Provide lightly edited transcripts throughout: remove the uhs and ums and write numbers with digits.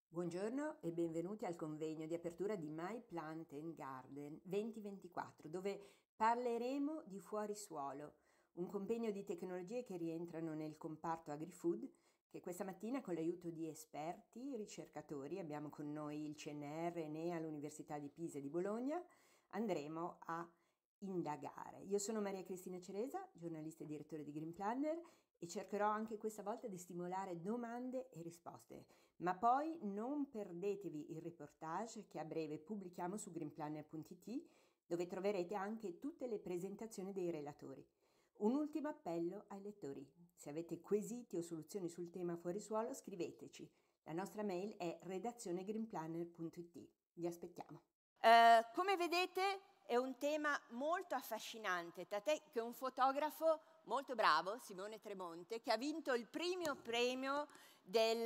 Buongiorno e benvenuti al convegno di apertura di My Plant and Garden 2024, dove parleremo di fuorisuolo, un compendio di tecnologie che rientrano nel comparto agri-food, che questa mattina con l'aiuto di esperti, ricercatori, abbiamo con noi il CNR ENEA all'Università di Pisa e di Bologna, andremo a indagare. Io sono Maria Cristina Ceresa, giornalista e direttore di Green Planner, e cercherò anche questa volta di stimolare domande e risposte. Ma poi non perdetevi il reportage che a breve pubblichiamo su greenplanner.it, dove troverete anche tutte le presentazioni dei relatori. Un ultimo appello ai lettori: se avete quesiti o soluzioni sul tema fuorisuolo, scriveteci. La nostra mail è redazionegreenplanner.it. Vi aspettiamo. Come vedete è un tema molto affascinante, tant'è che un fotografo molto bravo, Simone Tremonte, che ha vinto il primo premio del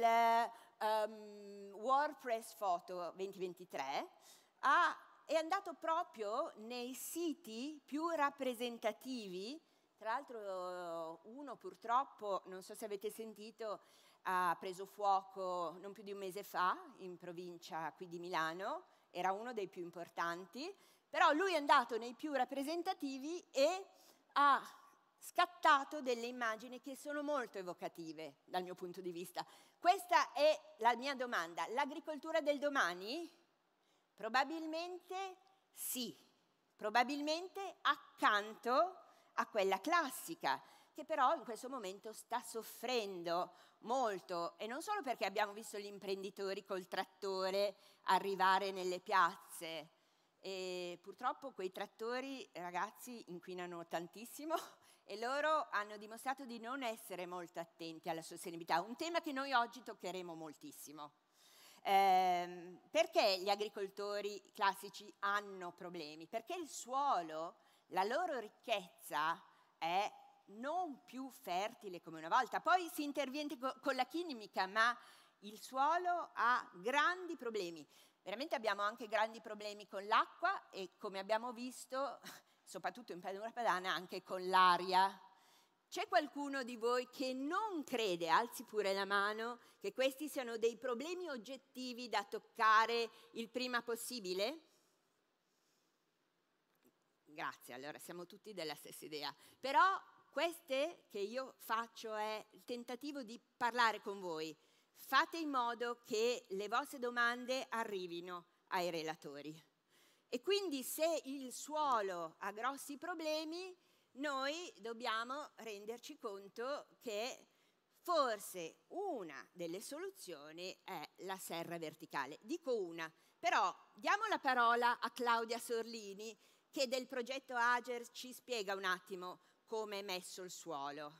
World Press Photo 2023, è andato proprio nei siti più rappresentativi. Tra l'altro uno purtroppo, non so se avete sentito, ha preso fuoco non più di un mese fa in provincia qui di Milano, era uno dei più importanti, però lui è andato nei più rappresentativi e ha scattato delle immagini che sono molto evocative dal mio punto di vista. Questa è la mia domanda: l'agricoltura del domani? Probabilmente sì, probabilmente accanto a quella classica, che però in questo momento sta soffrendo molto, e non solo perché abbiamo visto gli imprenditori col trattore arrivare nelle piazze, e purtroppo quei trattori, ragazzi, inquinano tantissimo e loro hanno dimostrato di non essere molto attenti alla sostenibilità, un tema che noi oggi toccheremo moltissimo. Perché gli agricoltori classici hanno problemi? Perché il suolo, la loro ricchezza è non più fertile come una volta. Poi si interviene con la chimica, ma il suolo ha grandi problemi. Veramente abbiamo anche grandi problemi con l'acqua e, come abbiamo visto, soprattutto in Pianura Padana, anche con l'aria. C'è qualcuno di voi che non crede, alzi pure la mano, che questi siano dei problemi oggettivi da toccare il prima possibile? Grazie, allora siamo tutti della stessa idea. Però queste che io faccio è il tentativo di parlare con voi. Fate in modo che le vostre domande arrivino ai relatori. E quindi se il suolo ha grossi problemi, noi dobbiamo renderci conto che forse una delle soluzioni è la serra verticale. Dico una, però diamo la parola a Claudia Sorlini, che del progetto Ager ci spiega un attimo come è messo il suolo.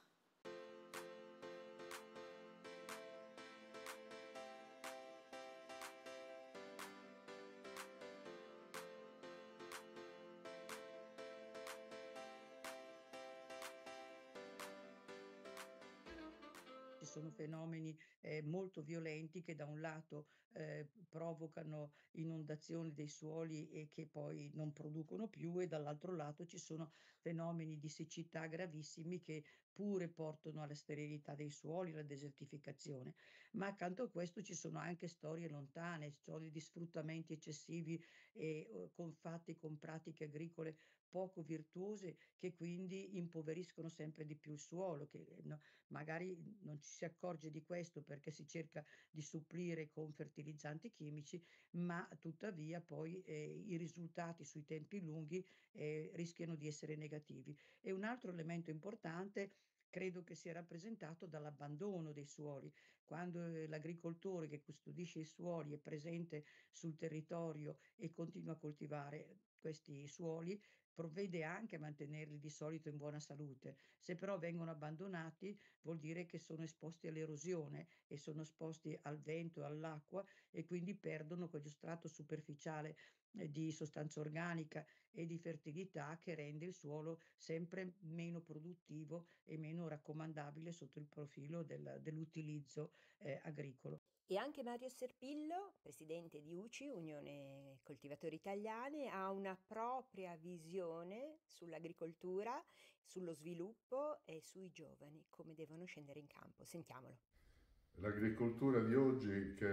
Ci sono fenomeni molto violenti che da un lato provocano inondazioni dei suoli e che poi non producono più, e dall'altro lato ci sono fenomeni di siccità gravissimi che pure portano alla sterilità dei suoli, alla desertificazione. Ma accanto a questo ci sono anche storie lontane, storie di sfruttamenti eccessivi e fatti con pratiche agricole poco virtuose, che quindi impoveriscono sempre di più il suolo, che magari non ci si accorge di questo perché si cerca di supplire con fertilizzanti chimici, ma tuttavia poi, i risultati sui tempi lunghi, rischiano di essere negativi. E un altro elemento importante credo che sia rappresentato dall'abbandono dei suoli. Quando, l'agricoltore che custodisce i suoli è presente sul territorio e continua a coltivare questi suoli, provvede anche a mantenerli di solito in buona salute. Se però vengono abbandonati, vuol dire che sono esposti all'erosione e sono esposti al vento e all'acqua, e quindi perdono quello strato superficiale, di sostanza organica e di fertilità, che rende il suolo sempre meno produttivo e meno raccomandabile sotto il profilo dell'utilizzo, agricolo. E anche Mario Serpillo, presidente di UCI, Unione Coltivatori Italiani, ha una propria visione sull'agricoltura, sullo sviluppo e sui giovani, come devono scendere in campo. Sentiamolo. L'agricoltura di oggi, che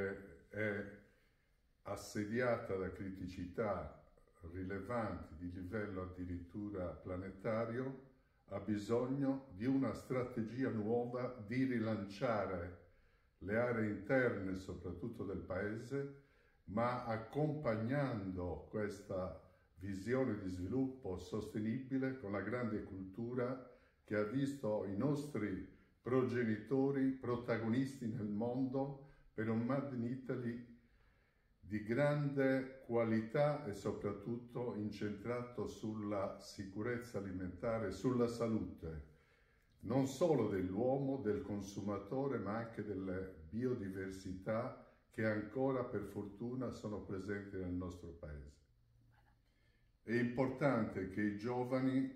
è assediata da criticità rilevanti di livello addirittura planetario, ha bisogno di una strategia nuova di rilanciare le aree interne soprattutto del paese, ma accompagnando questa visione di sviluppo sostenibile con la grande cultura che ha visto i nostri progenitori protagonisti nel mondo per un Made in Italy di grande qualità e soprattutto incentrato sulla sicurezza alimentare, sulla salute, non solo dell'uomo, del consumatore, ma anche delle biodiversità che ancora per fortuna sono presenti nel nostro paese. È importante che i giovani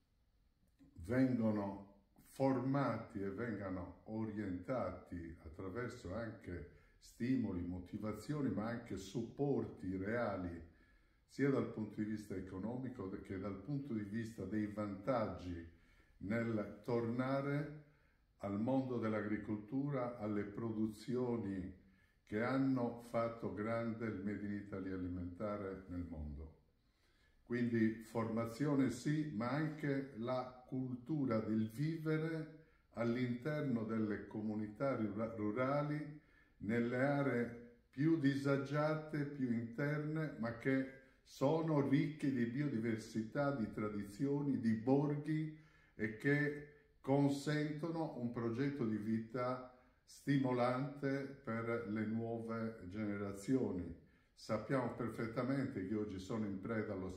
vengano formati e vengano orientati attraverso anche stimoli, motivazioni, ma anche supporti reali, sia dal punto di vista economico che dal punto di vista dei vantaggi nel tornare al mondo dell'agricoltura, alle produzioni che hanno fatto grande il Made in Italy alimentare nel mondo. Quindi formazione sì, ma anche la cultura del vivere all'interno delle comunità rurali, nelle aree più disagiate, più interne, ma che sono ricche di biodiversità, di tradizioni, di borghi e che consentono un progetto di vita stimolante per le nuove generazioni. Sappiamo perfettamente che oggi sono in preda allo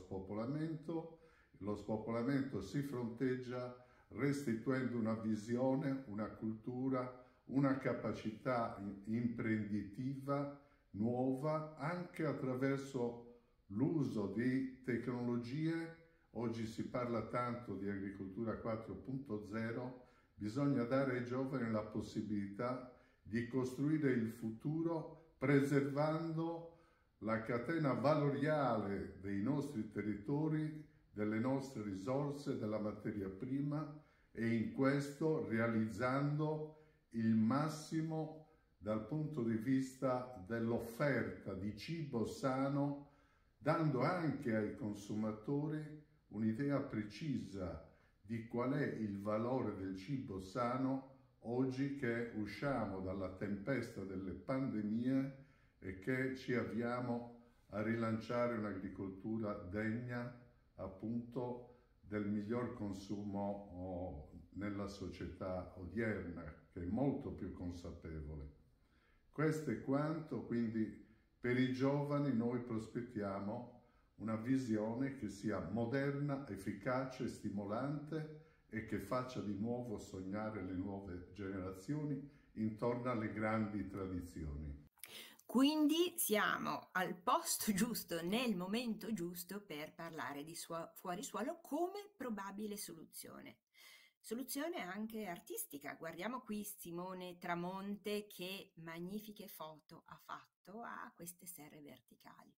spopolamento si fronteggia restituendo una visione, una cultura, una capacità imprenditiva nuova anche attraverso l'uso di tecnologie. Oggi si parla tanto di agricoltura 4.0, bisogna dare ai giovani la possibilità di costruire il futuro preservando la catena valoriale dei nostri territori, delle nostre risorse, della materia prima e in questo realizzando il massimo dal punto di vista dell'offerta di cibo sano, dando anche ai consumatori un'idea precisa di qual è il valore del cibo sano oggi che usciamo dalla tempesta delle pandemie e che ci avviamo a rilanciare un'agricoltura degna appunto del miglior consumo nella società odierna, che è molto più consapevole. Questo è quanto, quindi per i giovani noi prospettiamo una visione che sia moderna, efficace, stimolante e che faccia di nuovo sognare le nuove generazioni intorno alle grandi tradizioni. Quindi siamo al posto giusto, nel momento giusto per parlare di fuorisuolo come probabile soluzione. Soluzione anche artistica. Guardiamo qui Simone Tramonte che magnifiche foto ha fatto a queste serre verticali.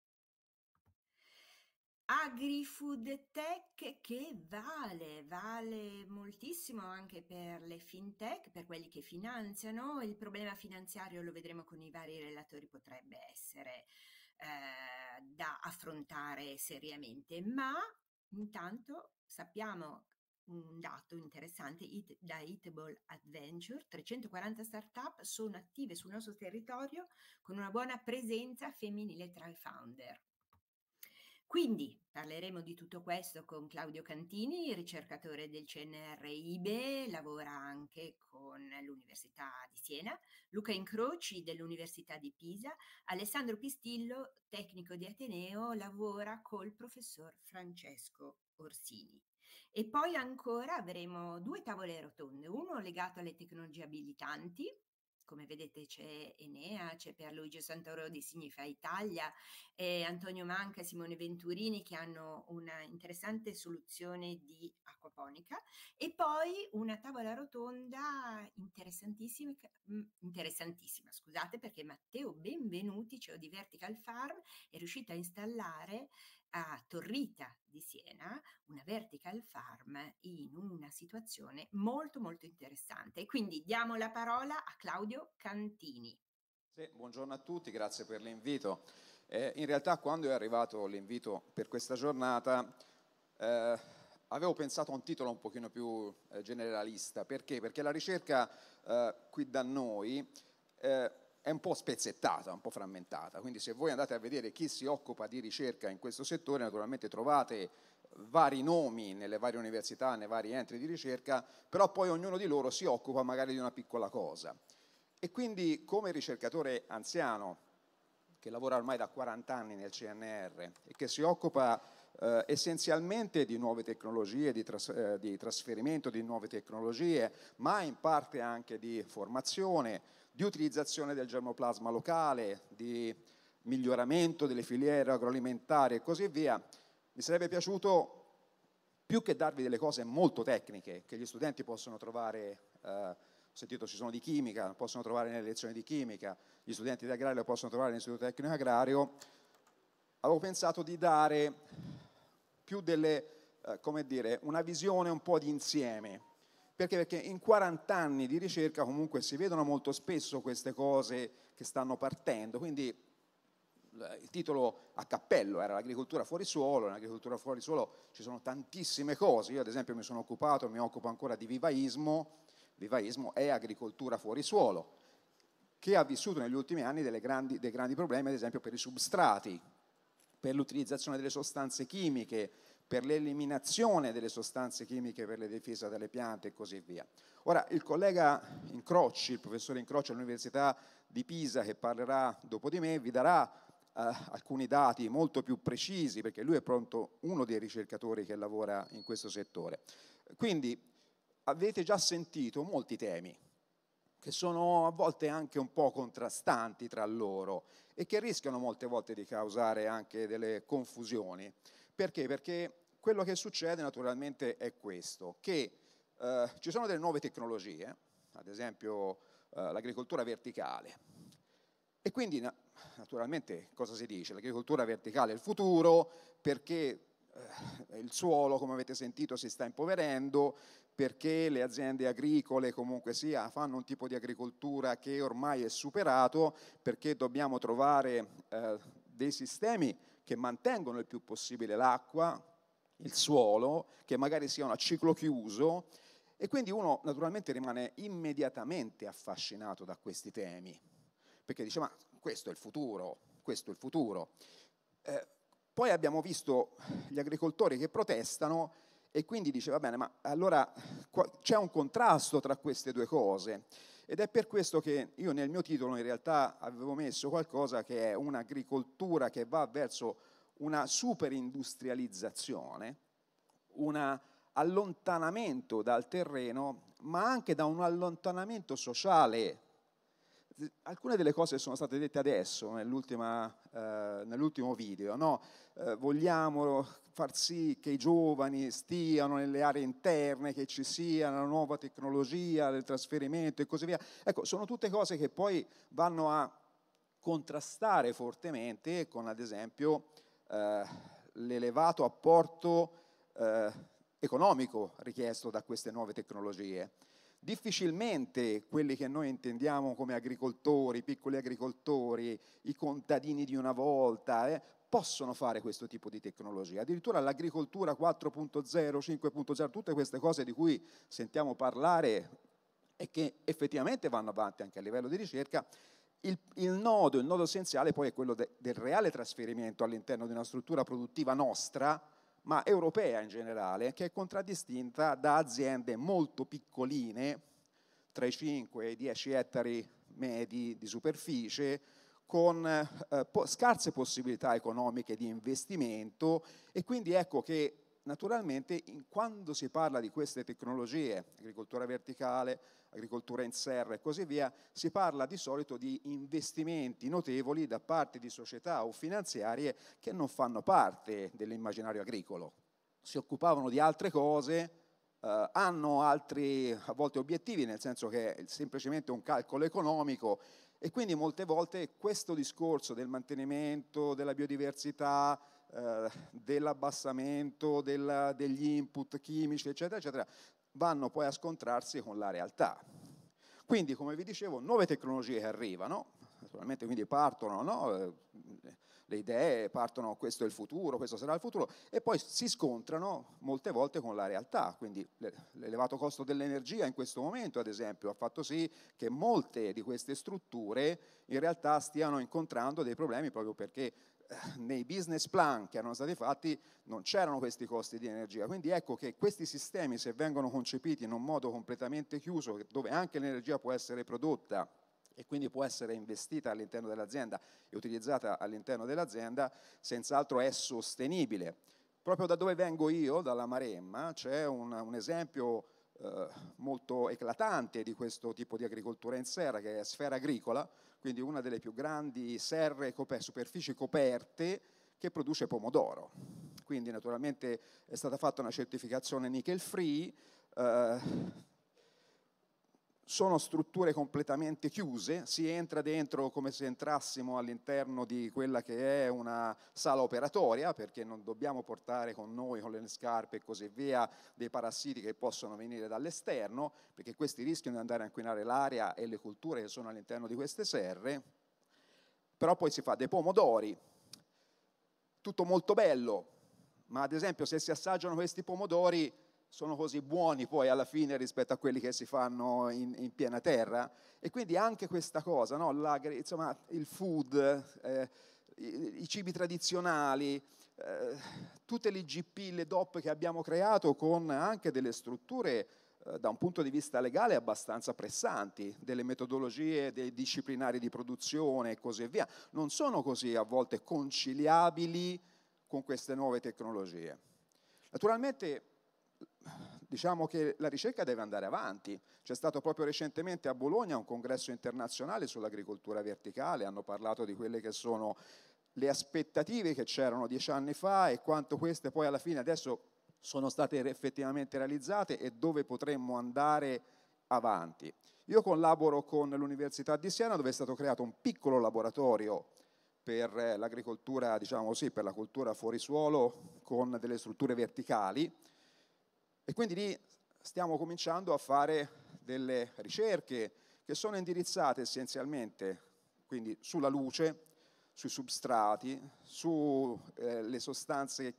Agri-food tech che vale moltissimo anche per le fintech, per quelli che finanziano. Il problema finanziario, lo vedremo con i vari relatori, potrebbe essere da affrontare seriamente, ma intanto sappiamo un dato interessante da Eatable Adventure: 340 start-up sono attive sul nostro territorio con una buona presenza femminile tra i founder. Quindi parleremo di tutto questo con Claudio Cantini, ricercatore del CNR IBE, lavora anche con l'Università di Siena, Luca Incroci dell'Università di Pisa, Alessandro Pistillo, tecnico di Ateneo, lavora col professor Francesco Orsini. E poi ancora avremo 2 tavole rotonde, uno legato alle tecnologie abilitanti. Come vedete c'è Enea, c'è Pierluigi Santoro di Signifa Italia, Antonio Manca e Simone Venturini che hanno una interessante soluzione di acquaponica, e poi una tavola rotonda interessantissima, scusate, perché Matteo Benvenuti, CEO di Vertical Farm, è riuscito a installare a Torrita di Siena una vertical farm in una situazione molto interessante. Quindi diamo la parola a Claudio Cantini. Sì, buongiorno a tutti, grazie per l'invito. In realtà quando è arrivato l'invito per questa giornata avevo pensato a un titolo un pochino più generalista. Perché? Perché la ricerca qui da noi è un po' spezzettata, un po' frammentata, quindi se voi andate a vedere chi si occupa di ricerca in questo settore, naturalmente trovate vari nomi nelle varie università, nei vari enti di ricerca, però poi ognuno di loro si occupa magari di una piccola cosa. E quindi come ricercatore anziano, che lavora ormai da 40 anni nel CNR e che si occupa essenzialmente di nuove tecnologie, di trasferimento di nuove tecnologie, ma in parte anche di formazione, di utilizzazione del germoplasma locale, di miglioramento delle filiere agroalimentari e così via, mi sarebbe piaciuto, più che darvi delle cose molto tecniche che gli studenti possono trovare, ho sentito ci sono di chimica, possono trovare nelle lezioni di chimica, gli studenti di agrario lo possono trovare nell'istituto tecnico agrario, avevo pensato di dare più come dire, una visione un po' di insieme. Perché? Perché in 40 anni di ricerca comunque si vedono molto spesso queste cose che stanno partendo, quindi il titolo a cappello era l'agricoltura fuori suolo. Nell'agricoltura fuori suolo ci sono tantissime cose, io ad esempio mi occupo ancora di vivaismo. Vivaismo è agricoltura fuori suolo, che ha vissuto negli ultimi anni dei grandi problemi, ad esempio per i substrati, per l'utilizzazione delle sostanze chimiche, per l'eliminazione delle sostanze chimiche per le difese delle piante e così via. Ora, il collega Incrocci, il professore Incrocci all'Università di Pisa, che parlerà dopo di me, vi darà alcuni dati molto più precisi, perché lui è proprio uno dei ricercatori che lavora in questo settore. Quindi avete già sentito molti temi che sono a volte anche un po' contrastanti tra loro e che rischiano molte volte di causare anche delle confusioni. Perché? Perché quello che succede naturalmente è questo, che ci sono delle nuove tecnologie, ad esempio l'agricoltura verticale, e quindi naturalmente cosa si dice? L'agricoltura verticale è il futuro perché il suolo, come avete sentito, si sta impoverendo, perché le aziende agricole comunque sia fanno un tipo di agricoltura che ormai è superato, perché dobbiamo trovare dei sistemi che mantengono il più possibile l'acqua, il suolo, che magari siano a ciclo chiuso, e quindi uno naturalmente rimane immediatamente affascinato da questi temi, perché dice ma questo è il futuro, questo è il futuro. Poi abbiamo visto gli agricoltori che protestano e quindi dice va bene, ma allora c'è un contrasto tra queste due cose, ed è per questo che io nel mio titolo in realtà avevo messo qualcosa che è un'agricoltura che va verso una superindustrializzazione, un allontanamento dal terreno, ma anche da un allontanamento sociale. Alcune delle cose sono state dette adesso, nell'ultimo video, no? Vogliamo far sì che i giovani stiano nelle aree interne, che ci sia una nuova tecnologia del trasferimento e così via. Ecco, sono tutte cose che poi vanno a contrastare fortemente con, ad esempio, l'elevato apporto economico richiesto da queste nuove tecnologie. Difficilmente quelli che noi intendiamo come agricoltori, piccoli agricoltori, i contadini di una volta, possono fare questo tipo di tecnologia. Addirittura l'agricoltura 4.0, 5.0, tutte queste cose di cui sentiamo parlare e che effettivamente vanno avanti anche a livello di ricerca, il nodo essenziale poi è quello del reale trasferimento all'interno di una struttura produttiva nostra, ma europea in generale, che è contraddistinta da aziende molto piccoline, tra i 5 e i 10 ettari medi di superficie, con scarse possibilità economiche di investimento, e quindi ecco che naturalmente quando si parla di queste tecnologie, agricoltura verticale, agricoltura in serra e così via, si parla di solito di investimenti notevoli da parte di società o finanziarie che non fanno parte dell'immaginario agricolo. Si occupavano di altre cose, hanno altri a volte obiettivi, nel senso che è semplicemente un calcolo economico, e quindi molte volte questo discorso del mantenimento della biodiversità, dell'abbassamento degli input chimici, eccetera, eccetera, vanno poi a scontrarsi con la realtà. Quindi, come vi dicevo, nuove tecnologie che arrivano, naturalmente quindi partono, no? Le idee partono, questo è il futuro, questo sarà il futuro, e poi si scontrano molte volte con la realtà. Quindi l'elevato costo dell'energia in questo momento, ad esempio, ha fatto sì che molte di queste strutture in realtà stiano incontrando dei problemi proprio perché nei business plan che erano stati fatti non c'erano questi costi di energia. Quindi ecco che questi sistemi, se vengono concepiti in un modo completamente chiuso, dove anche l'energia può essere prodotta e quindi può essere investita all'interno dell'azienda e utilizzata all'interno dell'azienda, senz'altro è sostenibile. Proprio da dove vengo io, dalla Maremma, c'è un esempio molto eclatante di questo tipo di agricoltura in serra, che è Sfera Agricola, quindi una delle più grandi serre, superfici coperte, che produce pomodoro. Quindi naturalmente è stata fatta una certificazione nickel free, sono strutture completamente chiuse, si entra dentro come se entrassimo all'interno di quella che è una sala operatoria, perché non dobbiamo portare con noi, con le scarpe e così via, dei parassiti che possono venire dall'esterno, perché questi rischiano di andare a inquinare l'aria e le culture che sono all'interno di queste serre. Però poi si fa dei pomodori, tutto molto bello, ma ad esempio se si assaggiano questi pomodori sono così buoni poi alla fine rispetto a quelli che si fanno in piena terra, e quindi anche questa cosa, no? Insomma, il food, i cibi tradizionali, tutte le IGP, le DOP che abbiamo creato con anche delle strutture da un punto di vista legale abbastanza pressanti, delle metodologie, dei disciplinari di produzione e così via, non sono così a volte conciliabili con queste nuove tecnologie. Naturalmente diciamo che la ricerca deve andare avanti. C'è stato proprio recentemente a Bologna un congresso internazionale sull'agricoltura verticale, hanno parlato di quelle che sono le aspettative che c'erano 10 anni fa e quanto queste poi alla fine adesso sono state effettivamente realizzate e dove potremmo andare avanti. Io collaboro con l'Università di Siena, dove è stato creato un piccolo laboratorio per l'agricoltura, diciamo così, per la cultura fuori suolo con delle strutture verticali, e quindi lì stiamo cominciando a fare delle ricerche che sono indirizzate essenzialmente quindi sulla luce, sui substrati, sulle sostanze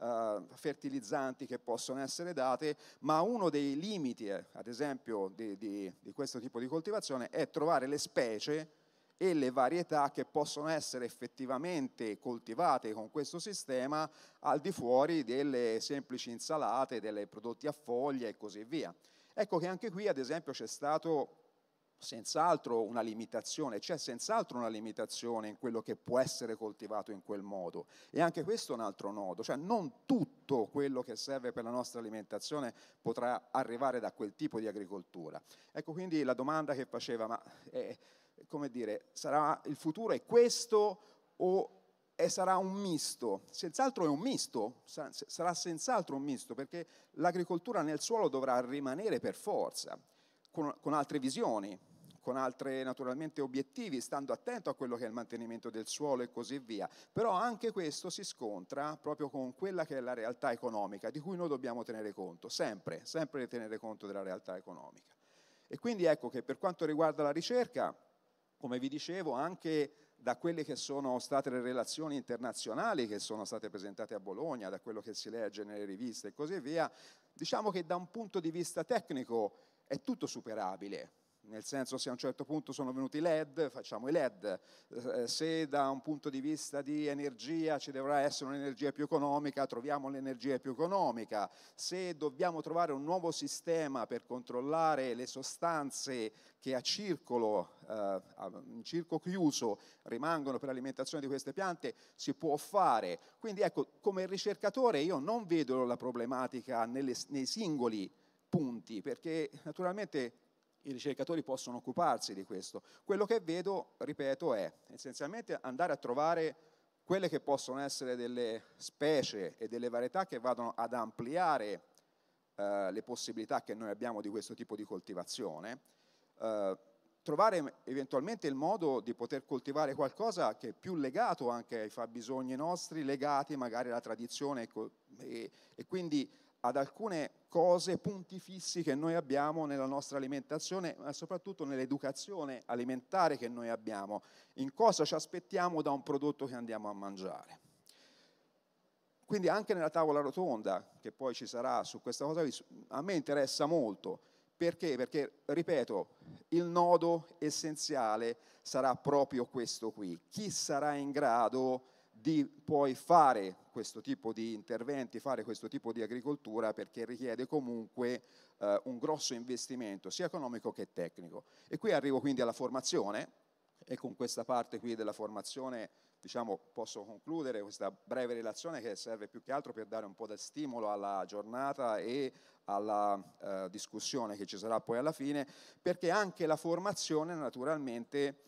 fertilizzanti che possono essere date, ma uno dei limiti, ad esempio, di questo tipo di coltivazione è trovare le specie e le varietà che possono essere effettivamente coltivate con questo sistema al di fuori delle semplici insalate, dei prodotti a foglia e così via. Ecco che anche qui, ad esempio, c'è stato senz'altro una limitazione, c'è senz'altro una limitazione in quello che può essere coltivato in quel modo, e anche questo è un altro nodo, cioè non tutto quello che serve per la nostra alimentazione potrà arrivare da quel tipo di agricoltura. Ecco quindi la domanda che faceva, ma come dire, sarà il futuro è questo o sarà un misto? Senz'altro è un misto, sarà senz'altro un misto, perché l'agricoltura nel suolo dovrà rimanere per forza, con altre visioni, con altri naturalmente obiettivi, stando attento a quello che è il mantenimento del suolo e così via. Però anche questo si scontra proprio con quella che è la realtà economica, di cui noi dobbiamo tenere conto, sempre tenere conto della realtà economica. E quindi ecco che per quanto riguarda la ricerca, come vi dicevo, anche da quelle che sono state le relazioni internazionali che sono state presentate a Bologna, da quello che si legge nelle riviste e così via, diciamo che da un punto di vista tecnico è tutto superabile, nel senso, se a un certo punto sono venuti i LED, facciamo i LED, se da un punto di vista di energia ci dovrà essere un'energia più economica, troviamo l'energia più economica, se dobbiamo trovare un nuovo sistema per controllare le sostanze che a circolo, in circo chiuso rimangono per l'alimentazione di queste piante, si può fare. Quindi ecco, come ricercatore io non vedo la problematica nei singoli punti, perché naturalmente i ricercatori possono occuparsi di questo. Quello che vedo, ripeto, è essenzialmente andare a trovare quelle che possono essere delle specie e delle varietà che vadano ad ampliare le possibilità che noi abbiamo di questo tipo di coltivazione, trovare eventualmente il modo di poter coltivare qualcosa che è più legato anche ai fabbisogni nostri, legati magari alla tradizione e quindi ad alcune cose, punti fissi che noi abbiamo nella nostra alimentazione, ma soprattutto nell'educazione alimentare che noi abbiamo, in cosa ci aspettiamo da un prodotto che andiamo a mangiare. Quindi anche nella tavola rotonda, che poi ci sarà su questa cosa, a me interessa molto. Perché? Perché, ripeto, il nodo essenziale sarà proprio questo qui. Chi sarà in grado di poi fare questo tipo di interventi, fare questo tipo di agricoltura, perché richiede comunque un grosso investimento, sia economico che tecnico. E qui arrivo quindi alla formazione, e con questa parte qui della formazione, diciamo, posso concludere questa breve relazione che serve più che altro per dare un po' di stimolo alla giornata e alla discussione che ci sarà poi alla fine, perché anche la formazione naturalmente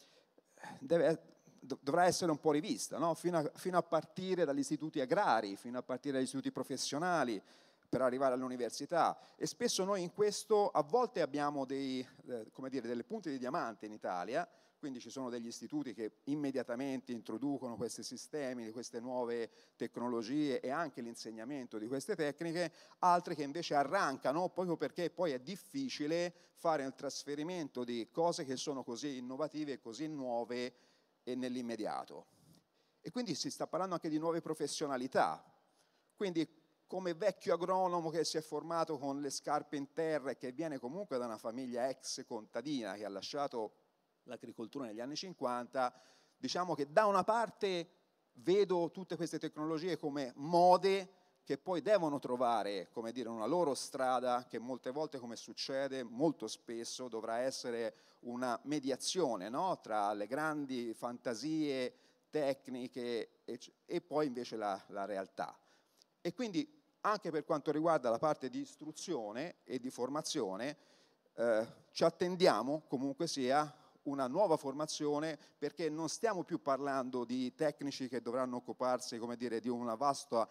dovrà essere un po' rivista, no? fino a partire dagli istituti agrari, fino a partire dagli istituti professionali, per arrivare all'università. E spesso noi in questo a volte abbiamo delle punte di diamante in Italia, quindi ci sono degli istituti che immediatamente introducono questi sistemi, queste nuove tecnologie e anche l'insegnamento di queste tecniche, altri che invece arrancano proprio perché poi è difficile fare il trasferimento di cose che sono così innovative e così nuove e nell'immediato. E quindi si sta parlando anche di nuove professionalità. Quindi come vecchio agronomo che si è formato con le scarpe in terra e che viene comunque da una famiglia ex contadina che ha lasciato l'agricoltura negli anni 50, diciamo che da una parte vedo tutte queste tecnologie come mode che poi devono trovare, come dire, una loro strada, che molte volte, come succede molto spesso, dovrà essere una mediazione, no? Tra le grandi fantasie tecniche e poi invece la realtà. E quindi anche per quanto riguarda la parte di istruzione e di formazione, ci attendiamo comunque sia una nuova formazione, perché non stiamo più parlando di tecnici che dovranno occuparsi, come dire, di una vasta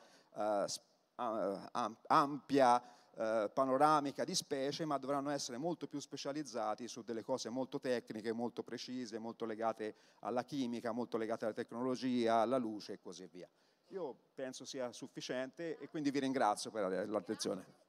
ampia panoramica di specie, ma dovranno essere molto più specializzati su delle cose molto tecniche, molto precise, molto legate alla chimica, molto legate alla tecnologia, alla luce e così via. Io penso sia sufficiente e quindi vi ringrazio per l'attenzione.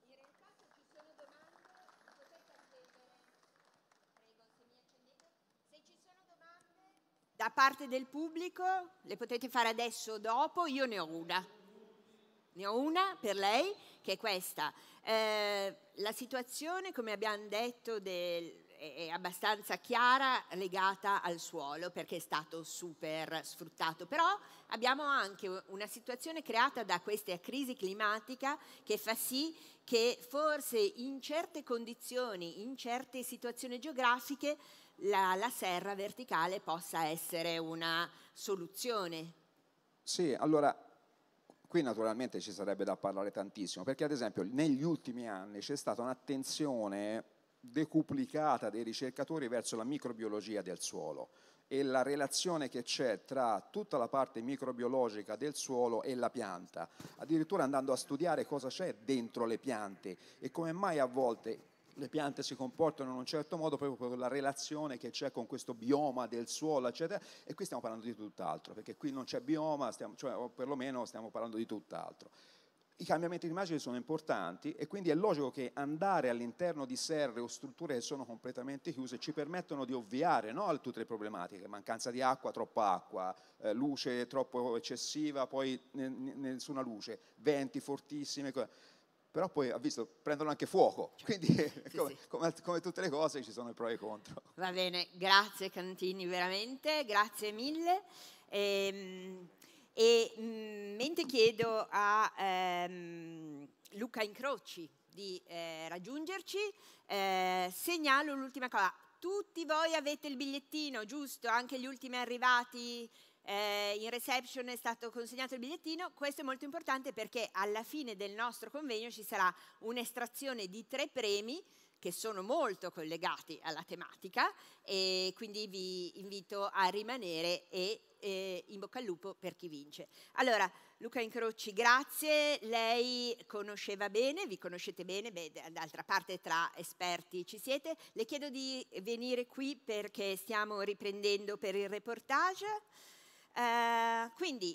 Da parte del pubblico le potete fare adesso o dopo, io ne ho una. Ne ho una per lei, che è questa. La situazione, come abbiamo detto, è abbastanza chiara, legata al suolo, perché è stato super sfruttato. Però abbiamo anche una situazione creata da questa crisi climatica che fa sì che forse in certe condizioni, in certe situazioni geografiche, la serra verticale possa essere una soluzione. Sì, allora, qui naturalmente ci sarebbe da parlare tantissimo, perché ad esempio negli ultimi anni c'è stata un'attenzione decuplicata dei ricercatori verso la microbiologia del suolo e la relazione che c'è tra tutta la parte microbiologica del suolo e la pianta, addirittura andando a studiare cosa c'è dentro le piante e come mai a volte le piante si comportano in un certo modo proprio per la relazione che c'è con questo bioma del suolo, eccetera, e qui stiamo parlando di tutt'altro, perché qui non c'è bioma, o perlomeno stiamo parlando di tutt'altro. I cambiamenti climatici sono importanti e quindi è logico che andare all'interno di serre o strutture che sono completamente chiuse ci permettono di ovviare, no, a tutte le problematiche, mancanza di acqua, troppa acqua, luce troppo eccessiva, poi nessuna luce, venti fortissimi. Però poi, ha visto, prendono anche fuoco, quindi sì. Come tutte le cose ci sono i pro e i contro. Va bene, grazie Cantini, veramente, grazie mille. Mentre chiedo a Luca Incroci di raggiungerci, segnalo l'ultima cosa. Tutti voi avete il bigliettino, giusto? Anche gli ultimi arrivati? In reception è stato consegnato il bigliettino. Questo è molto importante perché alla fine del nostro convegno ci sarà un'estrazione di 3 premi che sono molto collegati alla tematica e quindi vi invito a rimanere e in bocca al lupo per chi vince. Allora, Luca Incroci, grazie. Lei conosceva bene, vi conoscete bene, d'altra parte tra esperti ci siete. Le chiedo di venire qui perché stiamo riprendendo per il reportage. Quindi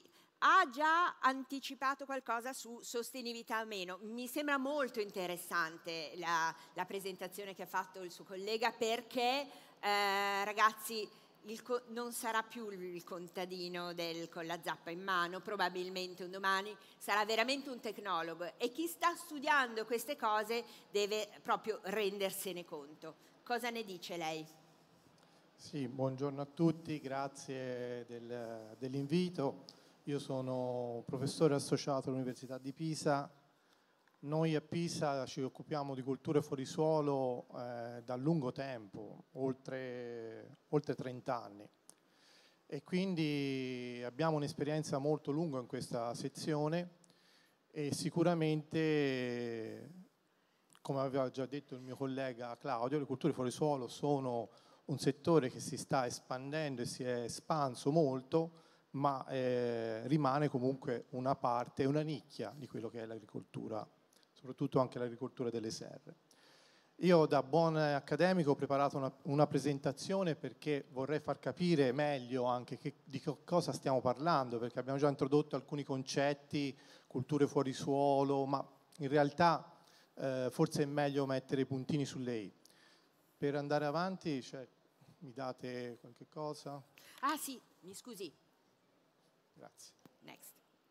ha già anticipato qualcosa su sostenibilità o meno. Mi sembra molto interessante la presentazione che ha fatto il suo collega, perché ragazzi, non sarà più il contadino con la zappa in mano, probabilmente un domani sarà veramente un tecnologo, e chi sta studiando queste cose deve proprio rendersene conto. Cosa ne dice lei? Sì, buongiorno a tutti, grazie dell'invito. Io sono professore associato all'Università di Pisa. Noi a Pisa ci occupiamo di culture fuori suolo da lungo tempo, oltre 30 anni. E quindi abbiamo un'esperienza molto lunga in questa sezione e sicuramente, come aveva già detto il mio collega Claudio, le culture fuori suolo sono un settore che si sta espandendo e si è espanso molto, ma rimane comunque una parte, una nicchia di quello che è l'agricoltura, soprattutto anche l'agricoltura delle serre. Io da buon accademico ho preparato una presentazione perché vorrei far capire meglio anche di cosa stiamo parlando, perché abbiamo già introdotto alcuni concetti, culture fuori suolo, ma in realtà forse è meglio mettere i puntini sulle i. Per andare avanti, mi date qualche cosa? Ah sì, mi scusi. Grazie. Next.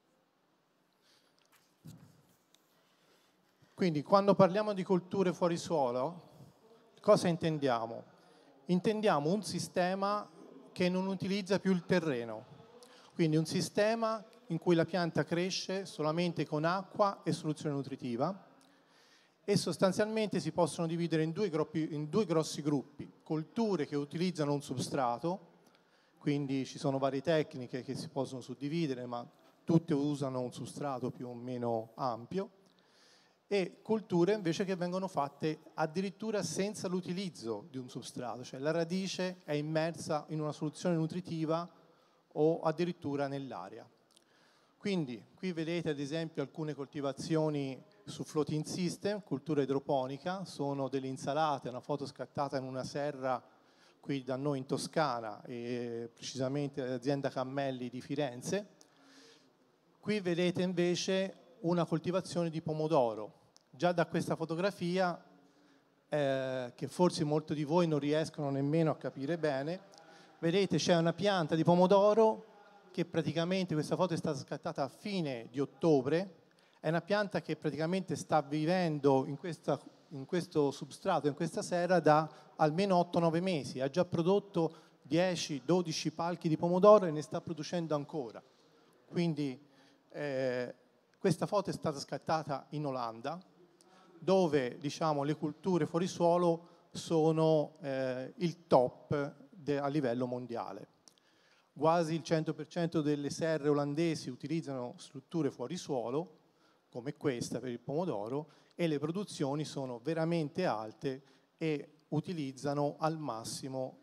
Quindi quando parliamo di culture fuori suolo, cosa intendiamo? Intendiamo un sistema che non utilizza più il terreno, quindi un sistema in cui la pianta cresce solamente con acqua e soluzione nutritiva, e sostanzialmente si possono dividere in due grossi gruppi: colture che utilizzano un substrato, quindi ci sono varie tecniche che si possono suddividere, ma tutte usano un substrato più o meno ampio, e culture invece che vengono fatte addirittura senza l'utilizzo di un substrato, cioè la radice è immersa in una soluzione nutritiva o addirittura nell'aria. Quindi qui vedete ad esempio alcune coltivazioni su floating system, cultura idroponica, sono delle insalate, una foto scattata in una serra qui da noi in Toscana, e precisamente l'azienda Cammelli di Firenze. Qui vedete invece una coltivazione di pomodoro. Già da questa fotografia, che forse molti di voi non riescono nemmeno a capire bene, vedete c'è una pianta di pomodoro che praticamente, questa foto è stata scattata a fine di ottobre, è una pianta che praticamente sta vivendo in questo substrato, in questa serra, da almeno 8-9 mesi. Ha già prodotto 10-12 palchi di pomodoro e ne sta producendo ancora. Quindi questa foto è stata scattata in Olanda, dove diciamo le culture fuori suolo sono il top a livello mondiale. Quasi il 100% delle serre olandesi utilizzano strutture fuori suolo, come questa per il pomodoro, e le produzioni sono veramente alte e utilizzano al massimo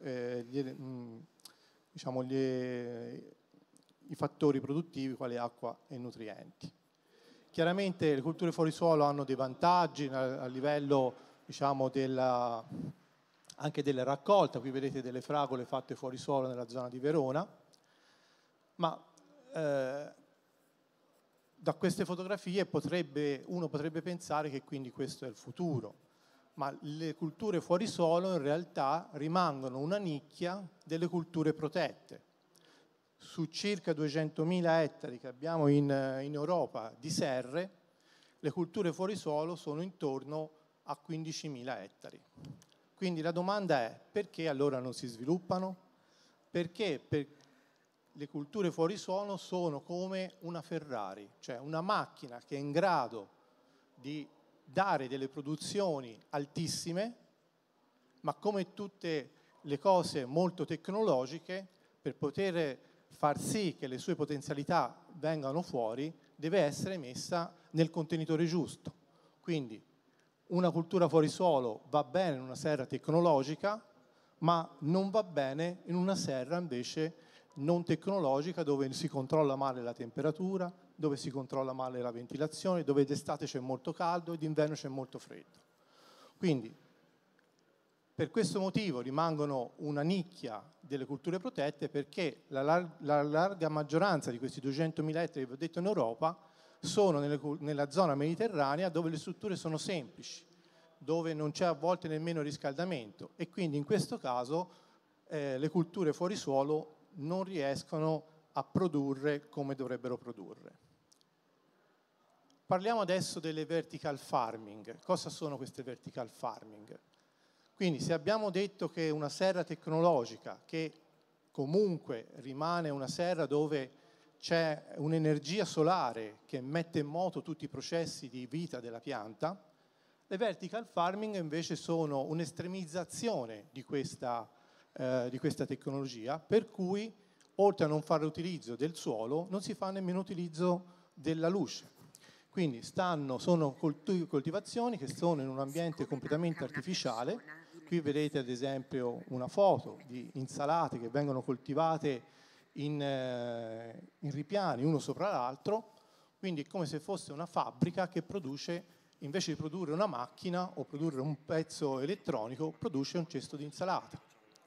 i fattori produttivi quali acqua e nutrienti. Chiaramente le culture fuori suolo hanno dei vantaggi a livello, diciamo, anche della raccolta. Qui vedete delle fragole fatte fuori suolo nella zona di Verona, ma da queste fotografie uno potrebbe pensare che quindi questo è il futuro, ma le culture fuori suolo in realtà rimangono una nicchia delle culture protette. Su circa 200.000 ettari che abbiamo in Europa di serre, le culture fuori suolo sono intorno a 15.000 ettari. Quindi la domanda è: perché allora non si sviluppano? Perché le culture fuori suolo sono come una Ferrari, cioè una macchina che è in grado di dare delle produzioni altissime, ma come tutte le cose molto tecnologiche, per poter far sì che le sue potenzialità vengano fuori, deve essere messa nel contenitore giusto. Quindi una cultura fuori suolo va bene in una serra tecnologica, ma non va bene in una serra invece non tecnologica, dove si controlla male la temperatura, dove si controlla male la ventilazione, dove d'estate c'è molto caldo e d'inverno c'è molto freddo. Quindi Per questo motivo rimangono una nicchia delle culture protette, perché la larga maggioranza di questi 200.000 ettari che vi ho detto in Europa sono nella zona mediterranea, dove le strutture sono semplici, dove non c'è a volte nemmeno riscaldamento, e quindi in questo caso le culture fuori suolo non riescono a produrre come dovrebbero produrre. Parliamo adesso delle vertical farming. Cosa sono queste vertical farming? Quindi se abbiamo detto che una serra tecnologica, che comunque rimane una serra dove c'è un'energia solare che mette in moto tutti i processi di vita della pianta, le vertical farming invece sono un'estremizzazione di questa tecnologia, per cui oltre a non fare utilizzo del suolo, non si fa nemmeno utilizzo della luce. Quindi sono coltivazioni che sono in un ambiente completamente artificiale. Qui vedete ad esempio una foto di insalate che vengono coltivate in ripiani uno sopra l'altro, quindi è come se fosse una fabbrica che produce, invece di produrre una macchina o produrre un pezzo elettronico, produce un cesto di insalata.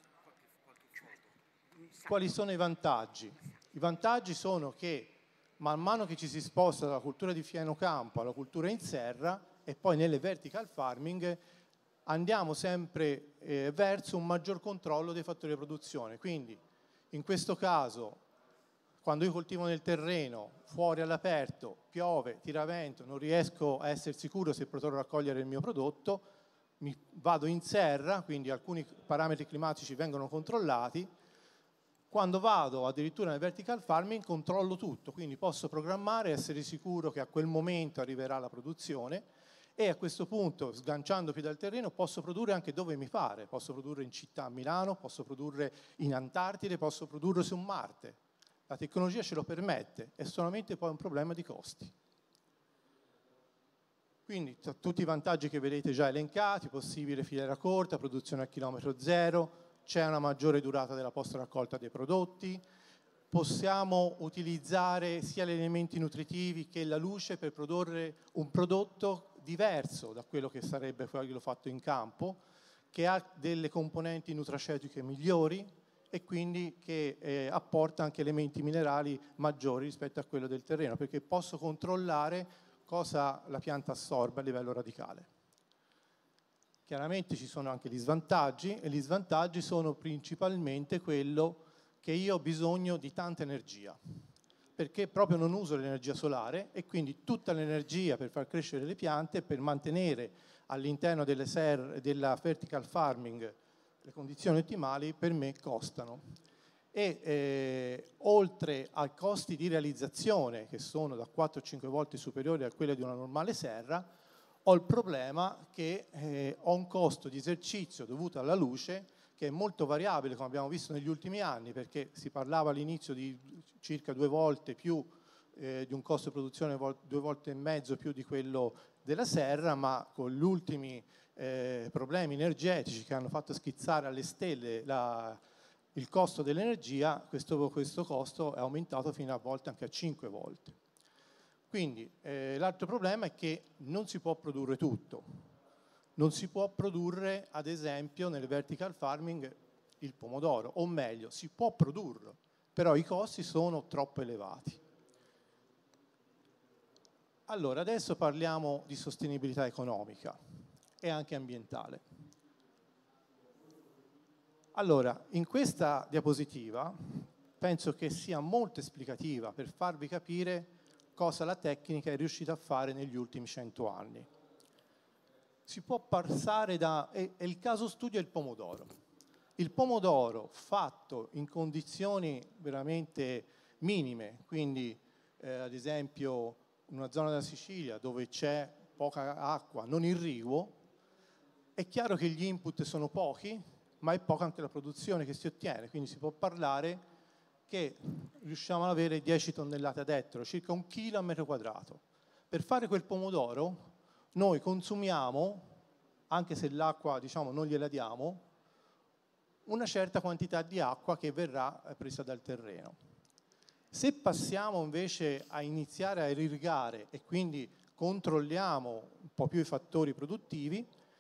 Quali sono i vantaggi? I vantaggi sono che man mano che ci si sposta dalla cultura di fieno campo alla cultura in serra e poi nelle vertical farming, andiamo sempre verso un maggior controllo dei fattori di produzione. Quindi in questo caso, quando io coltivo nel terreno, fuori all'aperto, piove, tira vento, non riesco a essere sicuro se potrò raccogliere il mio prodotto, vado in serra, quindi alcuni parametri climatici vengono controllati. Quando vado addirittura nel vertical farming controllo tutto, quindi posso programmare e essere sicuro che a quel momento arriverà la produzione, e a questo punto, sganciando più dal terreno, posso produrre anche dove mi pare. Posso produrre in città a Milano, posso produrre in Antartide, posso produrre su Marte. La tecnologia ce lo permette, è solamente poi un problema di costi. Quindi tutti i vantaggi che vedete già elencati: possibile filiera corta, produzione a chilometro zero, c'è una maggiore durata della post-raccolta dei prodotti, possiamo utilizzare sia gli elementi nutritivi che la luce per produrre un prodotto diverso da quello che sarebbe quello fatto in campo, che ha delle componenti nutraceutiche migliori e quindi che apporta anche elementi minerali maggiori rispetto a quello del terreno, perché posso controllare cosa la pianta assorbe a livello radicale. Chiaramente ci sono anche gli svantaggi, e gli svantaggi sono principalmente quello che io ho bisogno di tanta energia, perché proprio non uso l'energia solare, e quindi tutta l'energia per far crescere le piante, per mantenere all'interno delle serre della vertical farming le condizioni ottimali, per me costano. E oltre ai costi di realizzazione, che sono da 4-5 volte superiori a quelli di una normale serra, ho il problema che ho un costo di esercizio dovuto alla luce che è molto variabile, come abbiamo visto negli ultimi anni, perché si parlava all'inizio di circa 2 volte più di un costo di produzione, 2 volte e mezzo più di quello della serra, ma con gli ultimi problemi energetici che hanno fatto schizzare alle stelle il costo dell'energia, questo costo è aumentato fino a volte anche a 5 volte. Quindi l'altro problema è che non si può produrre tutto. Non si può produrre, ad esempio, nelle vertical farming il pomodoro, o meglio, si può produrlo, però i costi sono troppo elevati. Allora, adesso parliamo di sostenibilità economica e anche ambientale. Allora, in questa diapositiva penso che sia molto esplicativa per farvi capire cosa la tecnica è riuscita a fare negli ultimi 100 anni. Si può passare e il caso studio è il pomodoro. Il pomodoro fatto in condizioni veramente minime, quindi ad esempio in una zona della Sicilia dove c'è poca acqua, non irriguo, è chiaro che gli input sono pochi, ma è poca anche la produzione che si ottiene, quindi si può parlare che riusciamo ad avere 10 tonnellate ad ettaro, circa 1 chilo a metro quadrato. Per fare quel pomodoro noi consumiamo, anche se l'acqua diciamo non gliela diamo, una certa quantità di acqua che verrà presa dal terreno. Se passiamo invece a iniziare a irrigare e quindi controlliamo un po' più i fattori produttivi,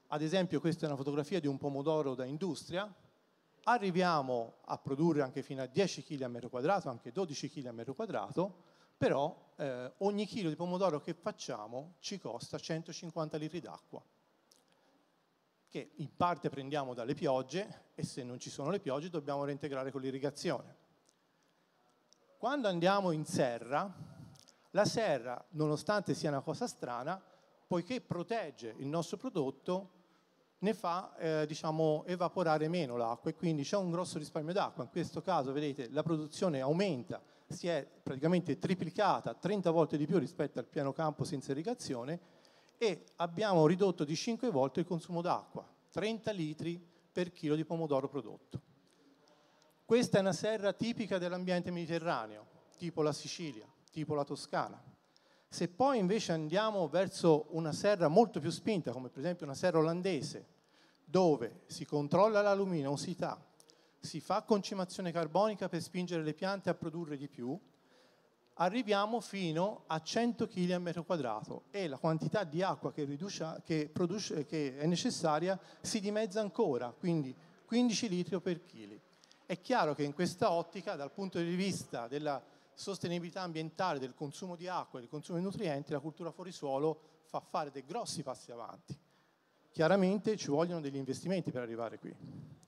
Ad esempio, questa è una fotografia di un pomodoro da industria. Arriviamo a produrre anche fino a 10 kg a metro quadrato, anche 12 kg a metro quadrato, però ogni chilo di pomodoro che facciamo ci costa 150 litri d'acqua, che in parte prendiamo dalle piogge, e se non ci sono le piogge dobbiamo reintegrare con l'irrigazione. Quando andiamo in serra, la serra, nonostante sia una cosa strana, poiché protegge il nostro prodotto, ne fa diciamo, evaporare meno l'acqua, e quindi c'è un grosso risparmio d'acqua. In questo caso, vedete, la produzione aumenta, si è praticamente triplicata, 30 volte di più rispetto al piano campo senza irrigazione, e abbiamo ridotto di 5 volte il consumo d'acqua, 30 litri per chilo di pomodoro prodotto. Questa è una serra tipica dell'ambiente mediterraneo, tipo la Sicilia, tipo la Toscana. Se poi invece andiamo verso una serra molto più spinta, come per esempio una serra olandese, dove si controlla la luminosità, si fa concimazione carbonica per spingere le piante a produrre di più, arriviamo fino a 100 kg a metro quadrato, e la quantità di acqua che è necessaria si dimezza ancora, quindi 15 litri per chilo. È chiaro che in questa ottica, dal punto di vista della sostenibilità ambientale, del consumo di acqua e del consumo di nutrienti, la cultura fuorisuolo fa fare dei grossi passi avanti. Chiaramente ci vogliono degli investimenti per arrivare qui.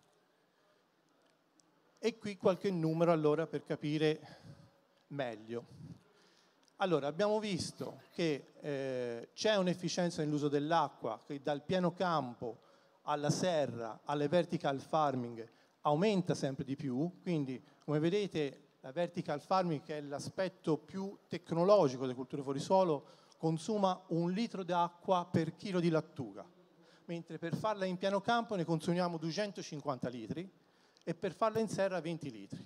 E qui qualche numero allora per capire meglio. Allora, abbiamo visto che c'è un'efficienza nell'uso dell'acqua che dal piano campo alla serra, alle vertical farming, aumenta sempre di più. Quindi, come vedete, la vertical farming, che è l'aspetto più tecnologico delle culture fuorisuolo, consuma 1 litro d'acqua per chilo di lattuga, mentre per farla in piano campo ne consumiamo 250 litri e per farla in serra 20 litri.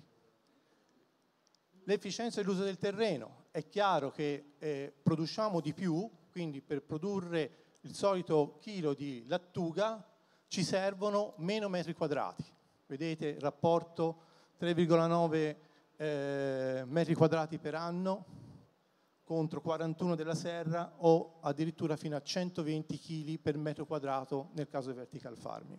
L'efficienza dell'uso del terreno. È chiaro che produciamo di più, quindi per produrre il solito chilo di lattuga ci servono meno metri quadrati. Vedete il rapporto 3,9 metri quadrati per anno contro 41 della serra, o addirittura fino a 120 kg per metro quadrato nel caso di vertical farming.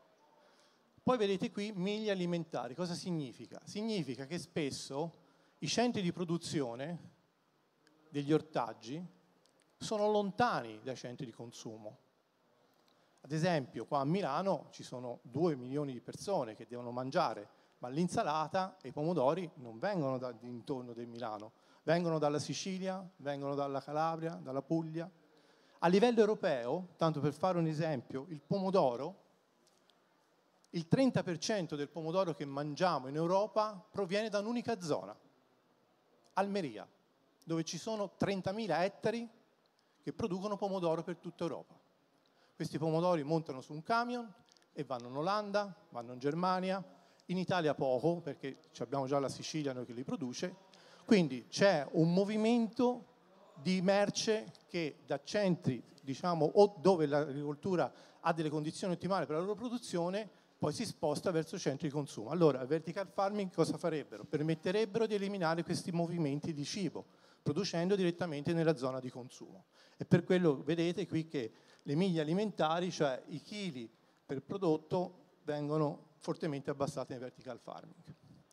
Poi vedete qui miglia alimentari. Cosa significa? Significa che spesso i centri di produzione degli ortaggi sono lontani dai centri di consumo. Ad esempio, qua a Milano ci sono 2 milioni di persone che devono mangiare, ma l'insalata e i pomodori non vengono dall'intorno del Milano, vengono dalla Sicilia, vengono dalla Calabria, dalla Puglia. A livello europeo, tanto per fare un esempio, il pomodoro, il 30% del pomodoro che mangiamo in Europa proviene da un'unica zona, Almeria, dove ci sono 30.000 ettari che producono pomodoro per tutta Europa. Questi pomodori montano su un camion e vanno in Olanda, vanno in Germania, in Italia poco, perché abbiamo già la Sicilia noi che li produce. Quindi c'è un movimento di merce che da centri, diciamo, o dove l'agricoltura ha delle condizioni ottimali per la loro produzione, poi si sposta verso centri di consumo. Allora, il vertical farming cosa farebbero? Permetterebbero di eliminare questi movimenti di cibo, producendo direttamente nella zona di consumo. E per quello vedete qui che le miglia alimentari, cioè i chili per prodotto, vengono fortemente abbassate nel vertical farming.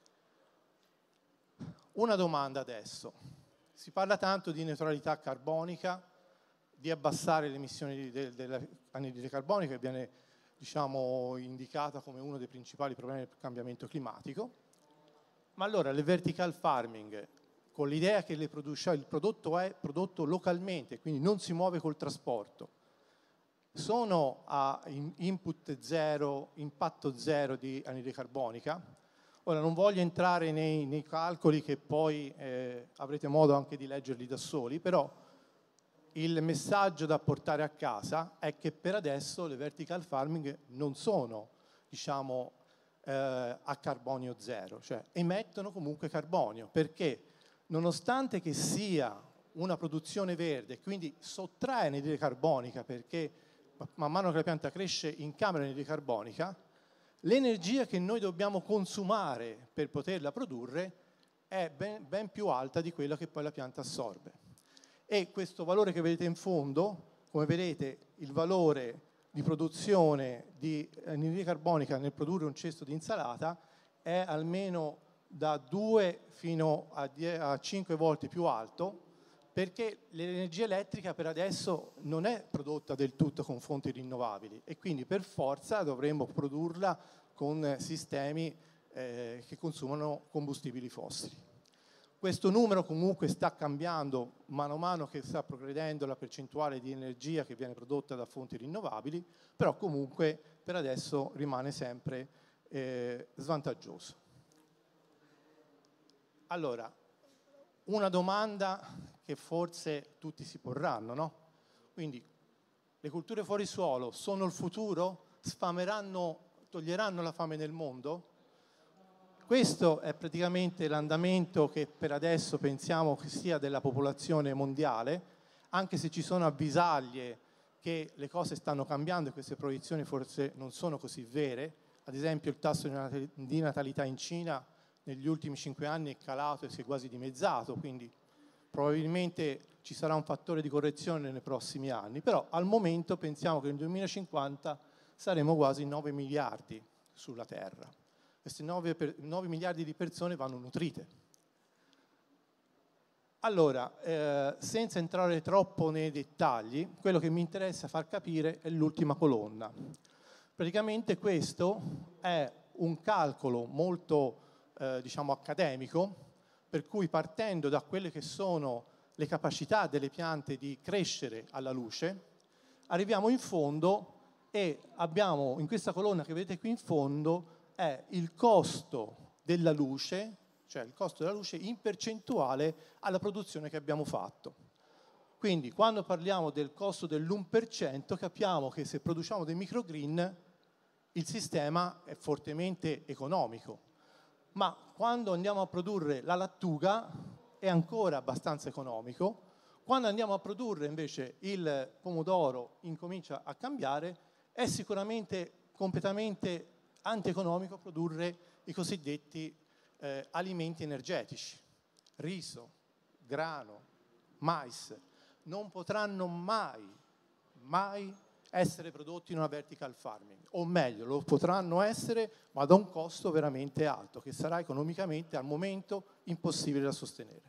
Una domanda adesso. Si parla tanto di neutralità carbonica, di abbassare le emissioni dell'anidride carbonica, che viene, diciamo, indicata come uno dei principali problemi del cambiamento climatico. Ma allora le vertical farming, con l'idea che il prodotto è prodotto localmente, quindi non si muove col trasporto, sono a input zero, impatto zero di anidride carbonica. Ora non voglio entrare nei calcoli che poi avrete modo anche di leggerli da soli, però il messaggio da portare a casa è che per adesso le vertical farming non sono, diciamo, a carbonio zero, cioè emettono comunque carbonio, perché nonostante che sia una produzione verde, quindi sottrae anidride carbonica, perché man mano che la pianta cresce incamera anidride carbonica, l'energia che noi dobbiamo consumare per poterla produrre è ben più alta di quella che poi la pianta assorbe. E questo valore che vedete in fondo, come vedete, il valore di produzione di anidride carbonica nel produrre un cesto di insalata è almeno da 2 fino a 5 volte più alto, perché l'energia elettrica per adesso non è prodotta del tutto con fonti rinnovabili e quindi per forza dovremmo produrla con sistemi che consumano combustibili fossili. Questo numero comunque sta cambiando mano a mano che sta progredendo la percentuale di energia che viene prodotta da fonti rinnovabili, però comunque per adesso rimane sempre svantaggioso. Allora, una domanda che forse tutti si porranno, no? Quindi, le culture fuori suolo sono il futuro? Sfameranno, toglieranno la fame nel mondo? Questo è praticamente l'andamento che per adesso pensiamo che sia della popolazione mondiale, anche se ci sono avvisaglie che le cose stanno cambiando e queste proiezioni forse non sono così vere. Ad esempio il tasso di natalità in Cina negli ultimi 5 anni è calato e si è quasi dimezzato, quindi probabilmente ci sarà un fattore di correzione nei prossimi anni, però al momento pensiamo che nel 2050 saremo quasi 9 miliardi sulla Terra. Queste 9 miliardi di persone vanno nutrite. Allora, senza entrare troppo nei dettagli, quello che mi interessa far capire è l'ultima colonna. Praticamente questo è un calcolo molto, diciamo, accademico, per cui partendo da quelle che sono le capacità delle piante di crescere alla luce, arriviamo in fondo e abbiamo in questa colonna che vedete qui in fondo è il costo della luce, cioè il costo della luce in percentuale alla produzione che abbiamo fatto. Quindi quando parliamo del costo dell'1%, capiamo che se produciamo dei microgreen il sistema è fortemente economico, ma quando andiamo a produrre la lattuga è ancora abbastanza economico, quando andiamo a produrre invece il pomodoro incomincia a cambiare, è sicuramente completamente antieconomico produrre i cosiddetti alimenti energetici. Riso, grano, mais non potranno mai essere prodotti in una vertical farming, o meglio, lo potranno essere, ma da un costo veramente alto, che sarà economicamente al momento impossibile da sostenere.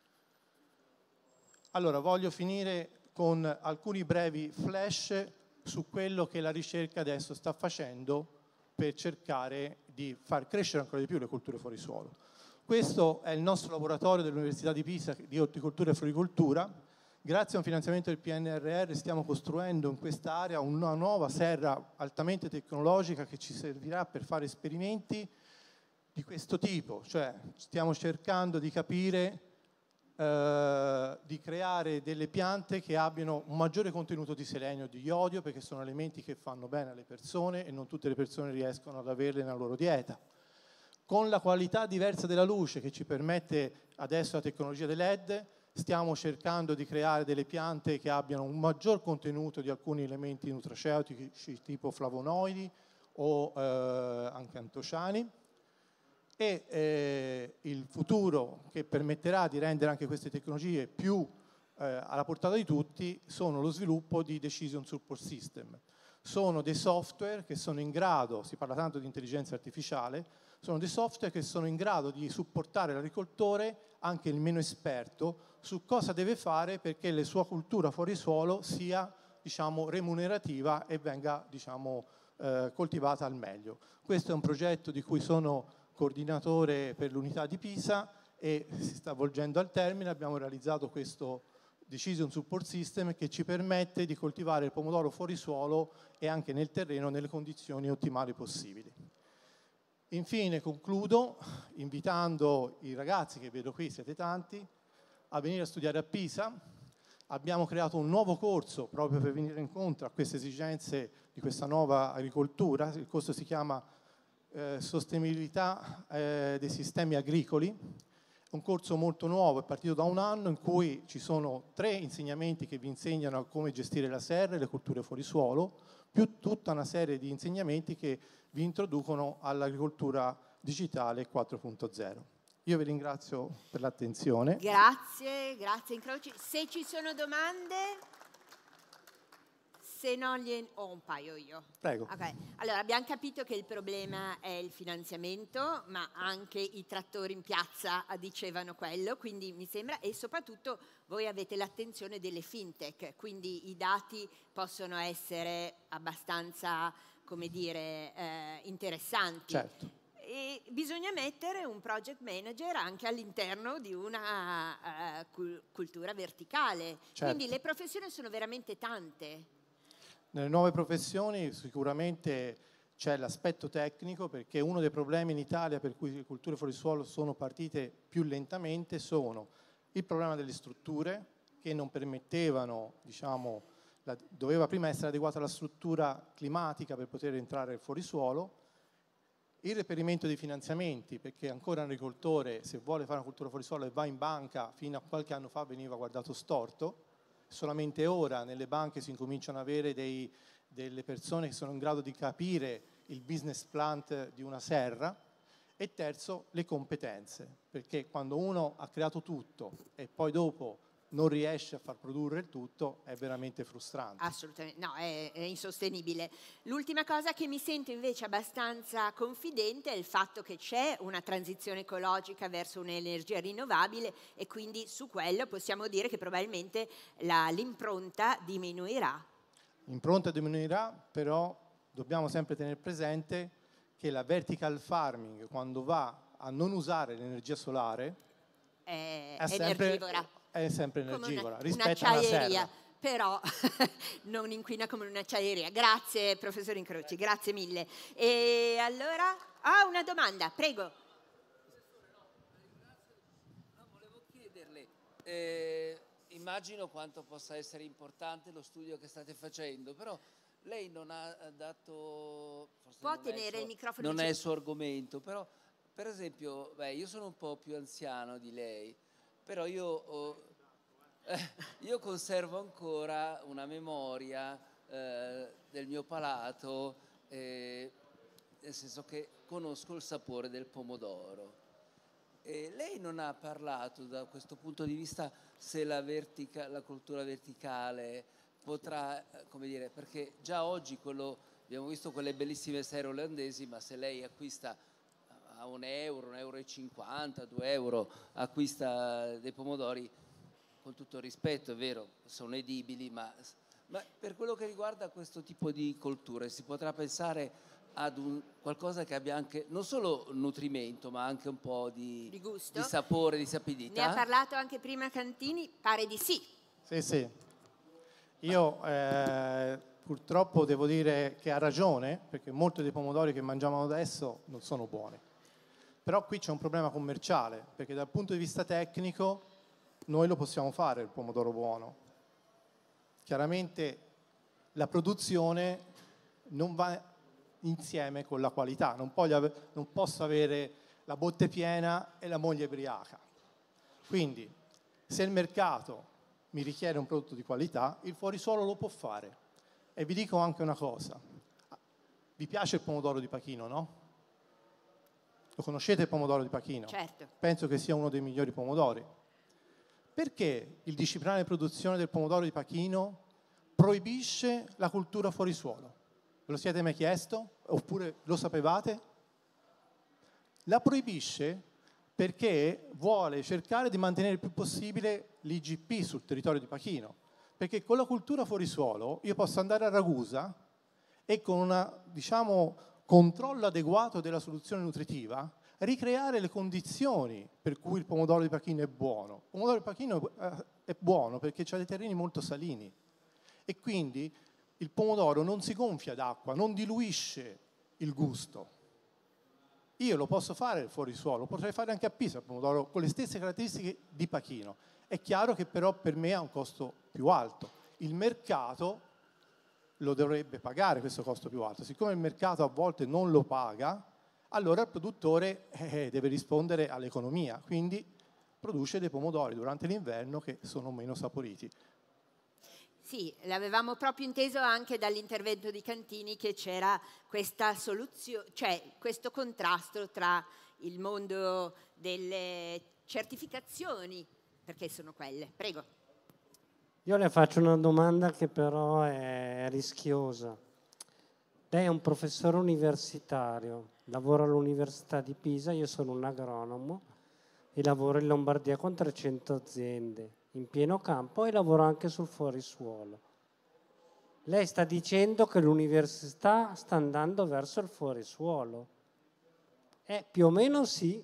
Allora, voglio finire con alcuni brevi flash su quello che la ricerca adesso sta facendo per cercare di far crescere ancora di più le culture fuori suolo. Questo è il nostro laboratorio dell'Università di Pisa di orticoltura e floricoltura. Grazie a un finanziamento del PNRR stiamo costruendo in quest'area una nuova serra altamente tecnologica che ci servirà per fare esperimenti di questo tipo, cioè stiamo cercando di capire, di creare delle piante che abbiano un maggiore contenuto di selenio e di iodio, perché sono elementi che fanno bene alle persone e non tutte le persone riescono ad averle nella loro dieta. Con la qualità diversa della luce che ci permette adesso la tecnologia dei LED, stiamo cercando di creare delle piante che abbiano un maggior contenuto di alcuni elementi nutraceutici tipo flavonoidi o anche antociani. E il futuro che permetterà di rendere anche queste tecnologie più alla portata di tutti sono lo sviluppo di Decision Support System. Sono dei software che sono in grado, si parla tanto di intelligenza artificiale, sono dei software che sono in grado di supportare l'agricoltore, anche il meno esperto, su cosa deve fare perché la sua cultura fuori suolo sia, diciamo, remunerativa e venga, diciamo, coltivata al meglio. Questo è un progetto di cui sono coordinatore per l'unità di Pisa e si sta volgendo al termine. Abbiamo realizzato questo Decision Support System che ci permette di coltivare il pomodoro fuori suolo e anche nel terreno nelle condizioni ottimali possibili. Infine concludo invitando i ragazzi, che vedo qui, siete tanti, a venire a studiare a Pisa. Abbiamo creato un nuovo corso proprio per venire incontro a queste esigenze di questa nuova agricoltura. Il corso si chiama Sostenibilità dei sistemi agricoli. È un corso molto nuovo, è partito da un anno, in cui ci sono 3 insegnamenti che vi insegnano come gestire la serra e le culture fuori suolo, più tutta una serie di insegnamenti che vi introducono all'agricoltura digitale 4.0. Io vi ringrazio per l'attenzione. Grazie, grazie Incroci. Se ci sono domande, se no ho un paio io. Prego. Okay. Allora, abbiamo capito che il problema è il finanziamento, ma anche i trattori in piazza dicevano quello, quindi mi sembra, e soprattutto voi avete l'attenzione delle fintech, quindi i dati possono essere abbastanza, come dire, interessanti. Certo. E bisogna mettere un project manager anche all'interno di una cultura verticale. Certo. Quindi le professioni sono veramente tante. Nelle nuove professioni sicuramente c'è l'aspetto tecnico, perché uno dei problemi in Italia per cui le culture fuori suolo sono partite più lentamente sono il problema delle strutture, che non permettevano, diciamo, doveva prima essere adeguata la struttura climatica per poter entrare nel fuorisuolo, il reperimento dei finanziamenti, perché ancora un agricoltore, se vuole fare una cultura fuori suolo e va in banca, fino a qualche anno fa veniva guardato storto. Solamente ora nelle banche si incominciano ad avere delle persone che sono in grado di capire il business plan di una serra. E terzo, le competenze, perché quando uno ha creato tutto e poi dopo non riesce a far produrre il tutto, è veramente frustrante. Assolutamente, no, è insostenibile. L'ultima cosa che mi sento invece abbastanza confidente è il fatto che c'è una transizione ecologica verso un'energia rinnovabile, e quindi su quello possiamo dire che probabilmente l'impronta diminuirà. L'impronta diminuirà, però dobbiamo sempre tenere presente che la vertical farming, quando va a non usare l'energia solare, è energivora. È sempre energivora, come rispetto alla un'acciaieria, serra. però non inquina come un'acciaieria. Grazie professor Incroci, grazie mille. E allora, una domanda, prego. Volevo chiederle, immagino quanto possa essere importante lo studio che state facendo, però lei non ha dato... Forse Può tenere il microfono? Non è il suo argomento, però per esempio, io sono un po' più anziano di lei, però io conservo ancora una memoria del mio palato, nel senso che conosco il sapore del pomodoro. E lei non ha parlato da questo punto di vista se la cultura verticale potrà, come dire, perché già oggi abbiamo visto quelle bellissime serre olandesi, ma se lei acquista a €1, €1,50, €2, acquista dei pomodori, con tutto il rispetto, è vero, sono edibili, ma per quello che riguarda questo tipo di colture si potrà pensare ad qualcosa che abbia anche non solo nutrimento, ma anche un po' di gusto, di sapore, di sapidità? Ne ha parlato anche prima Cantini, pare di sì. Sì. Io purtroppo devo dire che ha ragione, perché molti dei pomodori che mangiamo adesso non sono buoni. Però qui c'è un problema commerciale, perché dal punto di vista tecnico noi lo possiamo fare il pomodoro buono. Chiaramente la produzione non va insieme con la qualità, non posso avere la botte piena e la moglie ubriaca. Quindi se il mercato mi richiede un prodotto di qualità, il fuorisuolo lo può fare. E vi dico anche una cosa: vi piace il pomodoro di Pachino, no? Lo conoscete il pomodoro di Pachino? Certo. Penso che sia uno dei migliori pomodori. Perché il disciplinare di produzione del pomodoro di Pachino proibisce la cultura fuorisuolo? Ve lo siete mai chiesto? Oppure lo sapevate? La proibisce perché vuole cercare di mantenere il più possibile l'IGP sul territorio di Pachino. Perché con la cultura fuorisuolo io posso andare a Ragusa e con un controllo adeguato della soluzione nutritiva ricreare le condizioni per cui il pomodoro di Pachino è buono. Il pomodoro di Pachino è buono perché ha dei terreni molto salini e quindi il pomodoro non si gonfia d'acqua, non diluisce il gusto. Io lo posso fare il fuorisuolo, lo potrei fare anche a Pisa il pomodoro con le stesse caratteristiche di Pachino. È chiaro che però per me ha un costo più alto. Il mercato lo dovrebbe pagare questo costo più alto. Siccome il mercato a volte non lo paga, allora il produttore deve rispondere all'economia, quindi produce dei pomodori durante l'inverno che sono meno saporiti. Sì, l'avevamo proprio inteso anche dall'intervento di Cantini che c'era questa soluzione, cioè questo contrasto tra il mondo delle certificazioni, perché sono quelle. Prego. Io le faccio una domanda che però è rischiosa. Lei è un professore universitario, lavora all'Università di Pisa, io sono un agronomo e lavoro in Lombardia con 300 aziende in pieno campo e lavoro anche sul fuorisuolo. Lei sta dicendo che l'università sta andando verso il fuorisuolo. Più o meno sì.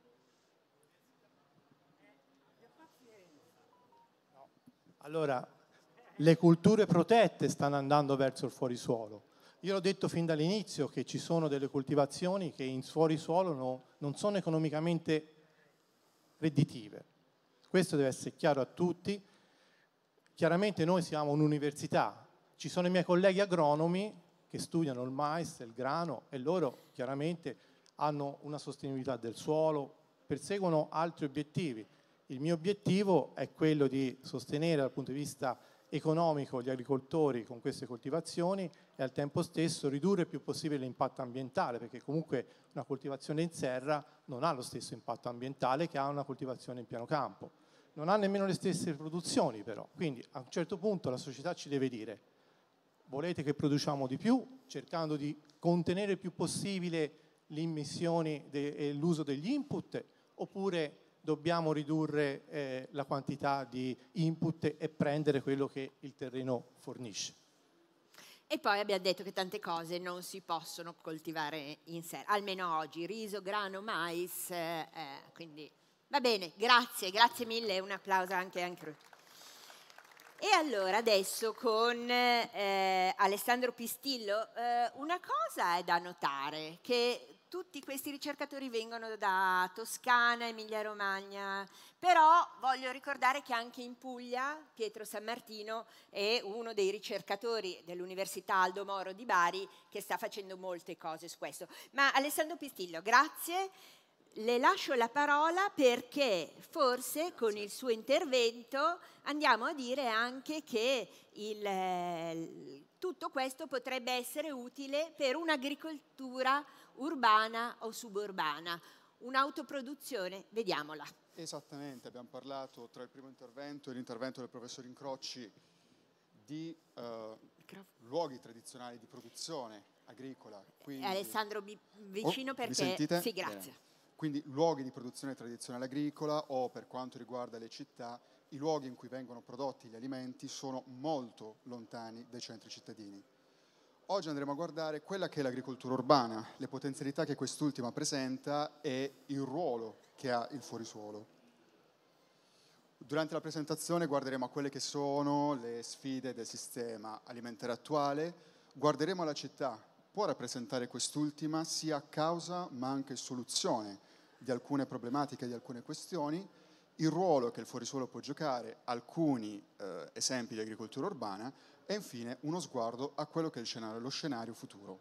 Allora, le culture protette stanno andando verso il fuorisuolo. Io l'ho detto fin dall'inizio che ci sono delle coltivazioni che in fuorisuolo non sono economicamente redditive. Questo deve essere chiaro a tutti. Chiaramente noi siamo un'università, ci sono i miei colleghi agronomi che studiano il mais, il grano, e loro chiaramente hanno una sostenibilità del suolo, perseguono altri obiettivi. Il mio obiettivo è quello di sostenere dal punto di vista economico gli agricoltori con queste coltivazioni e al tempo stesso ridurre il più possibile l'impatto ambientale, perché comunque una coltivazione in serra non ha lo stesso impatto ambientale che ha una coltivazione in piano campo. Non ha nemmeno le stesse produzioni però, quindi a un certo punto la società ci deve dire: volete che produciamo di più, cercando di contenere il più possibile le emissioni e l'uso degli input, oppure dobbiamo ridurre la quantità di input e prendere quello che il terreno fornisce? E poi abbiamo detto che tante cose non si possono coltivare in serra, almeno oggi, riso, grano, mais, quindi va bene, grazie mille, un applauso anche a Cruz. E allora adesso con Alessandro Pistillo, una cosa è da notare, che tutti questi ricercatori vengono da Toscana, Emilia-Romagna, però voglio ricordare che anche in Puglia Pietro Sammartino è uno dei ricercatori dell'Università Aldo Moro di Bari che sta facendo molte cose su questo. Ma Alessandro Pistillo, grazie. Le lascio la parola perché forse con il suo intervento andiamo a dire anche che tutto questo potrebbe essere utile per un'agricoltura urbana o suburbana, un'autoproduzione, vediamola. Esattamente, abbiamo parlato tra il primo intervento e l'intervento del professor Incrocci di luoghi tradizionali di produzione agricola. Quindi... Alessandro, vicino perché... Mi sentite? Sì, grazie. Bene. Quindi luoghi di produzione tradizionale agricola o, per quanto riguarda le città, i luoghi in cui vengono prodotti gli alimenti sono molto lontani dai centri cittadini. Oggi andremo a guardare quella che è l'agricoltura urbana, le potenzialità che quest'ultima presenta e il ruolo che ha il fuorisuolo. Durante la presentazione guarderemo a quelle che sono le sfide del sistema alimentare attuale, guarderemo alla città. Può rappresentare quest'ultima sia causa ma anche soluzione di alcune problematiche, di alcune questioni, il ruolo che il fuorisuolo può giocare, alcuni esempi di agricoltura urbana e infine uno sguardo a quello che è lo scenario futuro.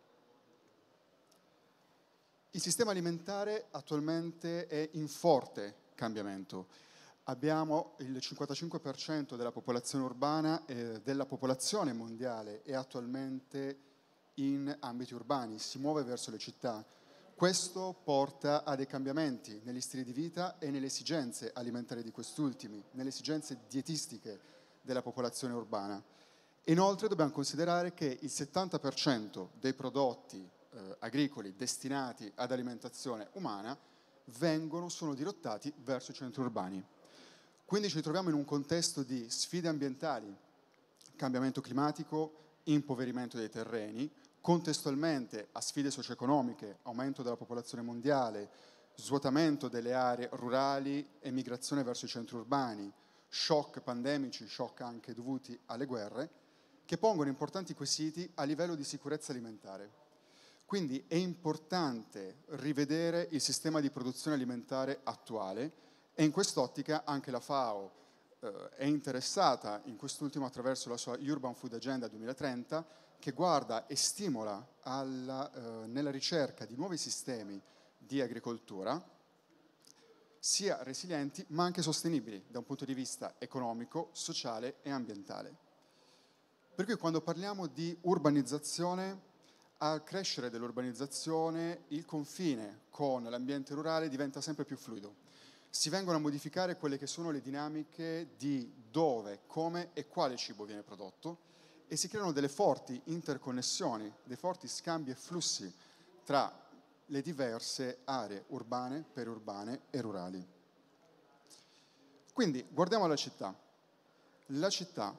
Il sistema alimentare attualmente è in forte cambiamento. Abbiamo il 55% della popolazione urbana e della popolazione mondiale è attualmente in ambiti urbani, si muove verso le città. Questo porta a dei cambiamenti negli stili di vita e nelle esigenze alimentari di quest'ultimi, nelle esigenze dietistiche della popolazione urbana. Inoltre dobbiamo considerare che il 70% dei prodotti agricoli destinati ad alimentazione umana sono dirottati verso i centri urbani. Quindi ci troviamo in un contesto di sfide ambientali, cambiamento climatico, impoverimento dei terreni, contestualmente a sfide socio-economiche, aumento della popolazione mondiale, svuotamento delle aree rurali e migrazione verso i centri urbani, shock pandemici, shock anche dovuti alle guerre, che pongono importanti quesiti a livello di sicurezza alimentare. Quindi è importante rivedere il sistema di produzione alimentare attuale e in quest'ottica anche la FAO è interessata in quest'ultimo attraverso la sua Urban Food Agenda 2030 che guarda e stimola nella ricerca di nuovi sistemi di agricoltura sia resilienti ma anche sostenibili da un punto di vista economico, sociale e ambientale. Per cui quando parliamo di urbanizzazione, al crescere dell'urbanizzazione il confine con l'ambiente rurale diventa sempre più fluido. si vengono a modificare quelle che sono le dinamiche di dove, come e quale cibo viene prodotto e si creano delle forti interconnessioni, dei forti scambi e flussi tra le diverse aree urbane, periurbane e rurali. Quindi guardiamo la città. Le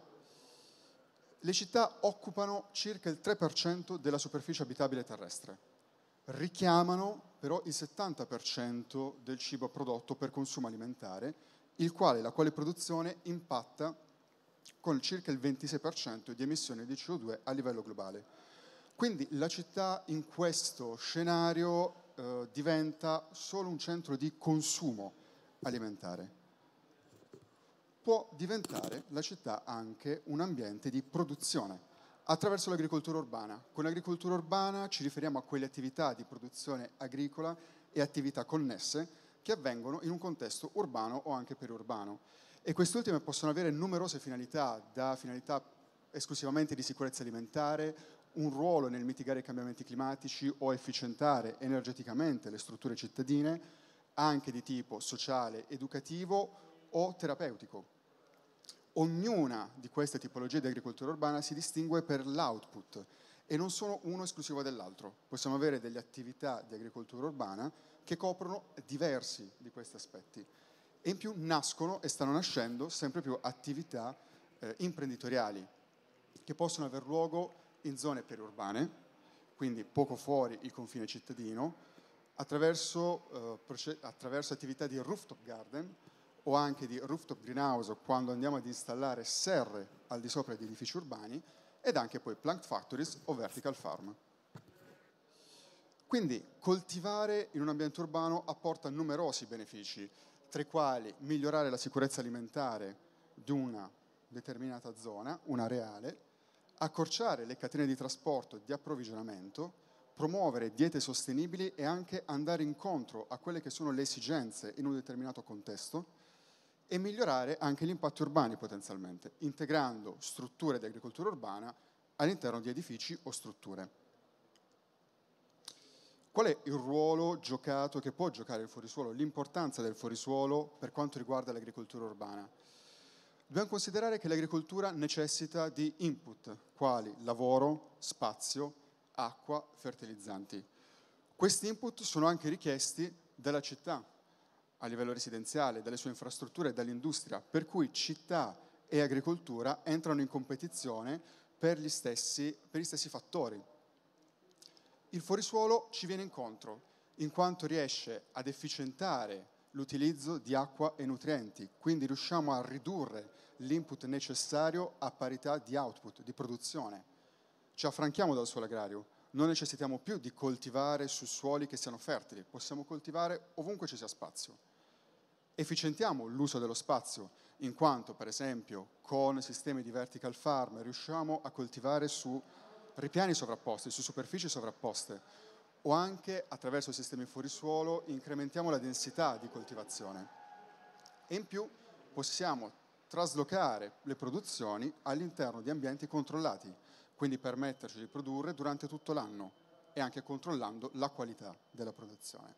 città occupano circa il 3% della superficie abitabile terrestre, richiamano però il 70% del cibo prodotto per consumo alimentare, la quale produzione impatta con circa il 26% di emissioni di CO2 a livello globale. Quindi la città in questo scenario diventa solo un centro di consumo alimentare. Può diventare la città anche un ambiente di produzione attraverso l'agricoltura urbana. Con l'agricoltura urbana ci riferiamo a quelle attività di produzione agricola e attività connesse che avvengono in un contesto urbano o anche periurbano. E quest'ultime possono avere numerose finalità, da finalità esclusivamente di sicurezza alimentare, un ruolo nel mitigare i cambiamenti climatici o efficientare energeticamente le strutture cittadine, anche di tipo sociale, educativo o terapeutico. Ognuna di queste tipologie di agricoltura urbana si distingue per l'output e non sono uno esclusivo dell'altro. Possiamo avere delle attività di agricoltura urbana che coprono diversi di questi aspetti. E in più nascono e stanno nascendo sempre più attività imprenditoriali che possono aver luogo in zone periurbane, quindi poco fuori il confine cittadino, attraverso attività di rooftop garden o anche di rooftop greenhouse quando andiamo ad installare serre al di sopra di edifici urbani ed anche poi plant factories o vertical farm. Quindi coltivare in un ambiente urbano apporta numerosi benefici, tra i quali migliorare la sicurezza alimentare di una determinata zona, una reale, accorciare le catene di trasporto e di approvvigionamento, promuovere diete sostenibili e anche andare incontro a quelle che sono le esigenze in un determinato contesto e migliorare anche gli impatti urbani potenzialmente, integrando strutture di agricoltura urbana all'interno di edifici o strutture. Qual è il ruolo giocato che può giocare il fuorisuolo, l'importanza del fuorisuolo per quanto riguarda l'agricoltura urbana? Dobbiamo considerare che l'agricoltura necessita di input, quali lavoro, spazio, acqua, fertilizzanti. Questi input sono anche richiesti dalla città a livello residenziale, dalle sue infrastrutture e dall'industria, per cui città e agricoltura entrano in competizione per gli stessi fattori. Il fuorisuolo ci viene incontro, in quanto riesce ad efficientare l'utilizzo di acqua e nutrienti, quindi riusciamo a ridurre l'input necessario a parità di output, di produzione. Ci affranchiamo dal suolo agrario, non necessitiamo più di coltivare su suoli che siano fertili, possiamo coltivare ovunque ci sia spazio. Efficientiamo l'uso dello spazio, in quanto, per esempio, con sistemi di vertical farm riusciamo a coltivare su ripiani sovrapposti, su superfici sovrapposte, o anche attraverso sistemi fuorisuolo incrementiamo la densità di coltivazione. E in più possiamo traslocare le produzioni all'interno di ambienti controllati, quindi permetterci di produrre durante tutto l'anno e anche controllando la qualità della produzione.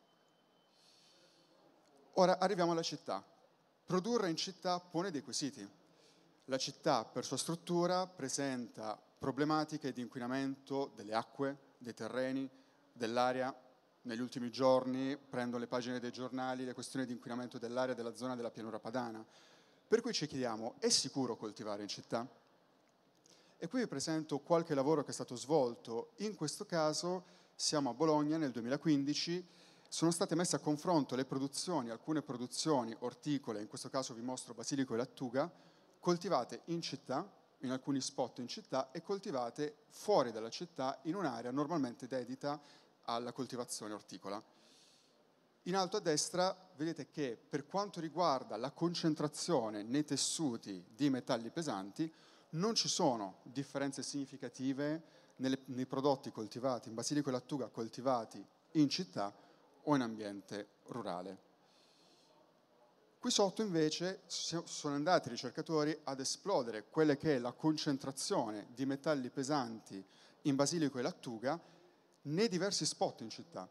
Ora arriviamo alla città. Produrre in città pone dei quesiti. La città per sua struttura presenta problematiche di inquinamento delle acque, dei terreni, dell'aria. Negli ultimi giorni prendo le pagine dei giornali, le questioni di inquinamento dell'aria della zona della pianura padana. Per cui ci chiediamo, è sicuro coltivare in città? E qui vi presento qualche lavoro che è stato svolto. In questo caso siamo a Bologna nel 2015, sono state messe a confronto le produzioni, alcune produzioni orticole, in questo caso vi mostro basilico e lattuga, coltivate in città, in alcuni spot in città e coltivate fuori dalla città in un'area normalmente dedita alla coltivazione orticola. In alto a destra vedete che per quanto riguarda la concentrazione nei tessuti di metalli pesanti non ci sono differenze significative nei prodotti coltivati, in basilico e lattuga coltivati in città o in ambiente rurale. Qui sotto invece sono andati i ricercatori ad esplodere quella che è la concentrazione di metalli pesanti in basilico e lattuga nei diversi spot in città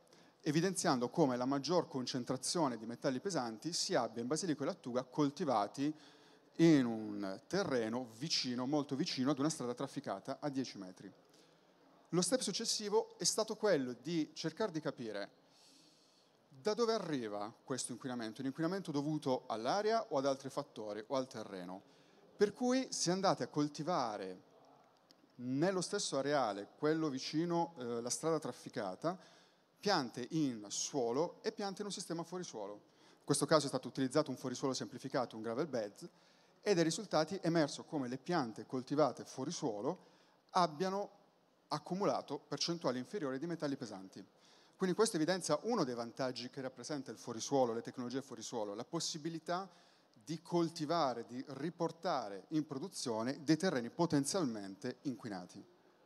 evidenziando come la maggior concentrazione di metalli pesanti si abbia in basilico e lattuga coltivati in un terreno vicino, molto vicino ad una strada trafficata a 10 metri. Lo step successivo è stato quello di cercare di capire da dove arriva questo inquinamento, un inquinamento dovuto all'aria o ad altri fattori o al terreno. Per cui si è andati a coltivare nello stesso areale, quello vicino alla strada trafficata, piante in suolo e piante in un sistema fuorisuolo. In questo caso è stato utilizzato un fuorisuolo semplificato, un gravel bed, ed è risultati emerso come le piante coltivate fuorisuolo abbiano accumulato percentuali inferiori di metalli pesanti. Quindi questo evidenzia uno dei vantaggi che rappresenta il fuorisuolo, le tecnologie fuorisuolo, la possibilità di coltivare, di riportare in produzione dei terreni potenzialmente inquinati.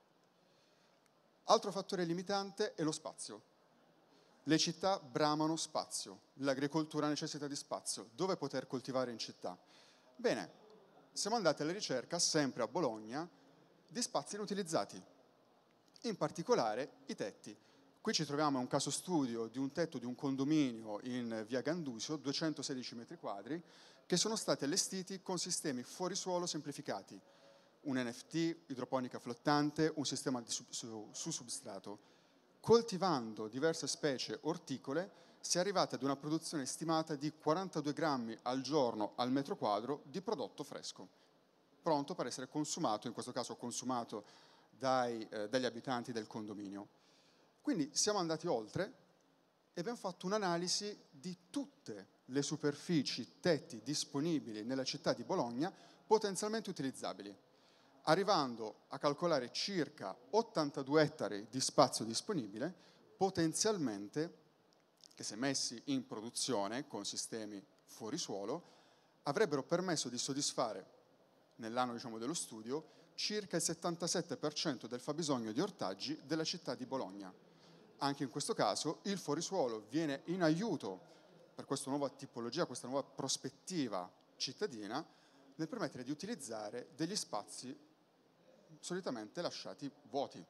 Altro fattore limitante è lo spazio. Le città bramano spazio, l'agricoltura necessita di spazio. Dove poter coltivare in città? Bene, siamo andati alla ricerca, sempre a Bologna, di spazi inutilizzati, in particolare i tetti. Qui ci troviamo un caso studio di un tetto di un condominio in via Gandusio, 216 metri quadri, che sono stati allestiti con sistemi fuorisuolo semplificati, un NFT, idroponica flottante, un sistema su substrato. Coltivando diverse specie orticole si è arrivati ad una produzione stimata di 42 grammi al giorno al metro quadro di prodotto fresco, pronto per essere consumato, in questo caso consumato dagli abitanti del condominio. Quindi siamo andati oltre e abbiamo fatto un'analisi di tutte le superfici, tetti disponibili nella città di Bologna potenzialmente utilizzabili, arrivando a calcolare circa 82 ettari di spazio disponibile, potenzialmente, che se messi in produzione con sistemi fuorisuolo, avrebbero permesso di soddisfare, nell'anno dello studio, circa il 77% del fabbisogno di ortaggi della città di Bologna. Anche in questo caso il fuorisuolo viene in aiuto per questa nuova tipologia, questa nuova prospettiva cittadina, nel permettere di utilizzare degli spazi solitamente lasciati vuoti.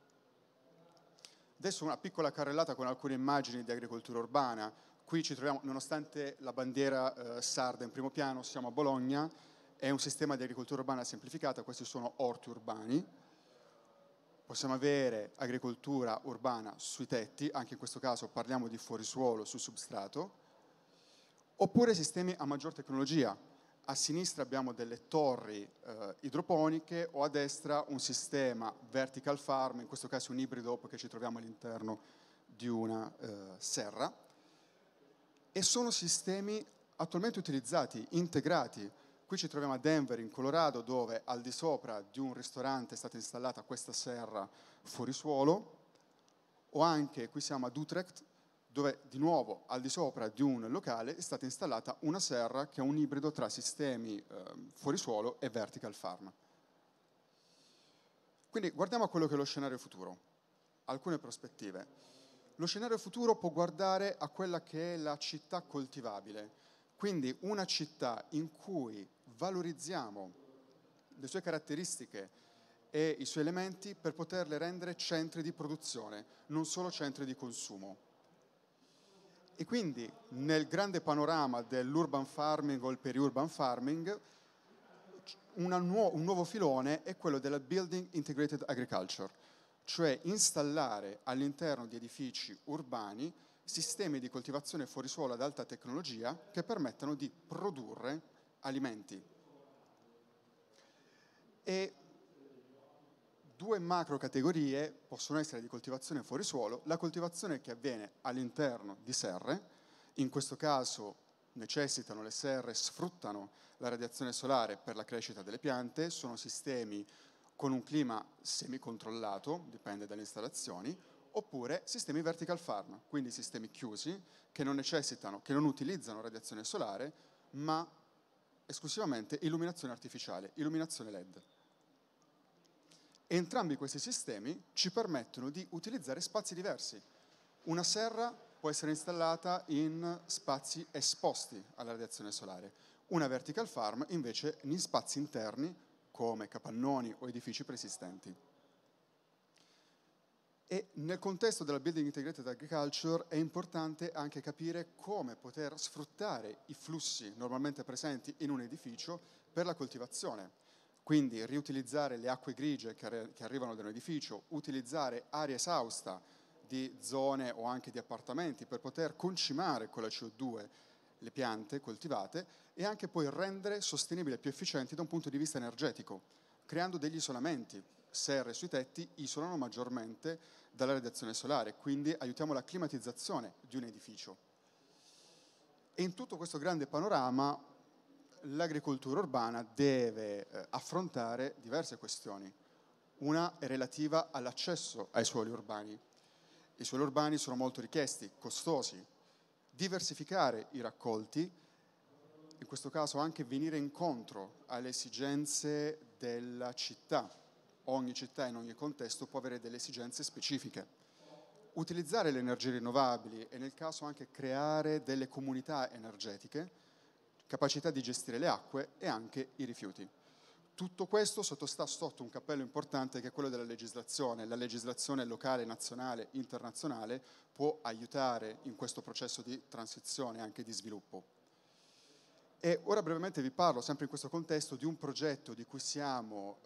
Adesso una piccola carrellata con alcune immagini di agricoltura urbana. Qui ci troviamo, nonostante la bandiera sarda in primo piano, siamo a Bologna, è un sistema di agricoltura urbana semplificata, questi sono orti urbani. Possiamo avere agricoltura urbana sui tetti, anche in questo caso parliamo di fuorisuolo su substrato, oppure sistemi a maggior tecnologia. A sinistra abbiamo delle torri idroponiche o a destra un sistema vertical farm, in questo caso un ibrido che ci troviamo all'interno di una serra. E sono sistemi attualmente utilizzati, integrati. Qui ci troviamo a Denver, in Colorado, dove al di sopra di un ristorante è stata installata questa serra fuorisuolo, o anche qui siamo ad Utrecht, dove di nuovo al di sopra di un locale è stata installata una serra che è un ibrido tra sistemi fuorisuolo e vertical farm. Quindi guardiamo a quello che è lo scenario futuro, alcune prospettive. Lo scenario futuro può guardare a quella che è la città coltivabile, quindi una città in cui valorizziamo le sue caratteristiche e i suoi elementi per poterle rendere centri di produzione, non solo centri di consumo. E quindi nel grande panorama dell'urban farming o il peri-urban farming, un nuovo filone è quello della Building Integrated Agriculture, cioè installare all'interno di edifici urbani sistemi di coltivazione fuorisuolo ad alta tecnologia che permettano di produrre alimenti. E due macro categorie possono essere di coltivazione fuorisuolo, la coltivazione che avviene all'interno di serre, in questo caso necessitano le serre, sfruttano la radiazione solare per la crescita delle piante, sono sistemi con un clima semicontrollato, dipende dalle installazioni, oppure sistemi vertical farm, quindi sistemi chiusi che non necessitano, che non utilizzano radiazione solare, ma esclusivamente illuminazione artificiale, illuminazione LED. Entrambi questi sistemi ci permettono di utilizzare spazi diversi. Una serra può essere installata in spazi esposti alla radiazione solare, una vertical farm invece in spazi interni come capannoni o edifici preesistenti. E nel contesto della Building Integrated Agriculture è importante anche capire come poter sfruttare i flussi normalmente presenti in un edificio per la coltivazione. Quindi riutilizzare le acque grigie che arrivano da un edificio, utilizzare aria esausta di zone o anche di appartamenti per poter concimare con la CO2 le piante coltivate e anche poi rendere sostenibili e più efficienti da un punto di vista energetico, creando degli isolamenti. Serre sui tetti isolano maggiormente dalla radiazione solare, quindi aiutiamo la climatizzazione di un edificio. E in tutto questo grande panorama l'agricoltura urbana deve affrontare diverse questioni. Una è relativa all'accesso ai suoli urbani. I suoli urbani sono molto richiesti, costosi. Diversificare i raccolti, in questo caso anche venire incontro alle esigenze della città. Ogni città in ogni contesto può avere delle esigenze specifiche. Utilizzare le energie rinnovabili e nel caso anche creare delle comunità energetiche, capacità di gestire le acque e anche i rifiuti. Tutto questo sottostà sotto un cappello importante che è quello della legislazione. La legislazione locale, nazionale, internazionale può aiutare in questo processo di transizione e anche di sviluppo. E ora brevemente vi parlo, sempre in questo contesto, di un progetto di cui siamo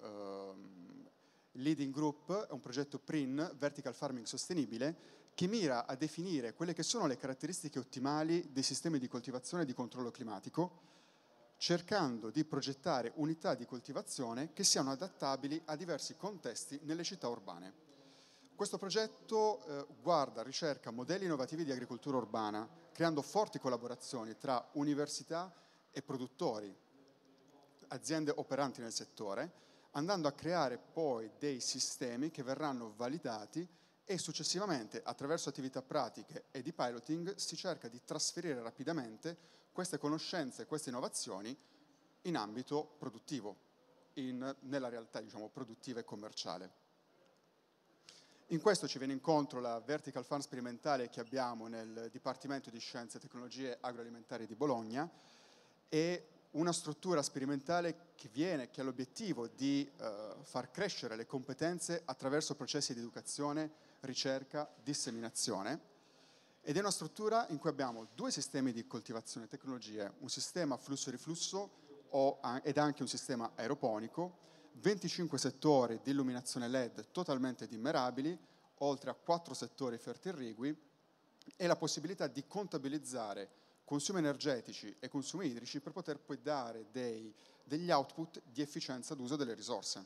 leading group, è un progetto PRIN, Vertical Farming Sostenibile, che mira a definire quelle che sono le caratteristiche ottimali dei sistemi di coltivazione e di controllo climatico, cercando di progettare unità di coltivazione che siano adattabili a diversi contesti nelle città urbane. Questo progetto ricerca modelli innovativi di agricoltura urbana, creando forti collaborazioni tra università e produttori, aziende operanti nel settore, andando a creare poi dei sistemi che verranno validati e successivamente, attraverso attività pratiche e di piloting, si cerca di trasferire rapidamente queste conoscenze, queste innovazioni in ambito produttivo, nella realtà produttiva e commerciale. In questo ci viene incontro la Vertical Farm sperimentale che abbiamo nel Dipartimento di Scienze e Tecnologie Agroalimentari di Bologna e una struttura sperimentale che ha l'obiettivo di far crescere le competenze attraverso processi di educazione, ricerca, disseminazione. Ed è una struttura in cui abbiamo 2 sistemi di coltivazione e tecnologie, un sistema flusso-riflusso ed anche un sistema aeroponico, 25 settori di illuminazione LED totalmente dimmerabili, oltre a 4 settori fertirrigui e la possibilità di contabilizzare consumi energetici e consumi idrici per poter poi dare degli output di efficienza d'uso delle risorse.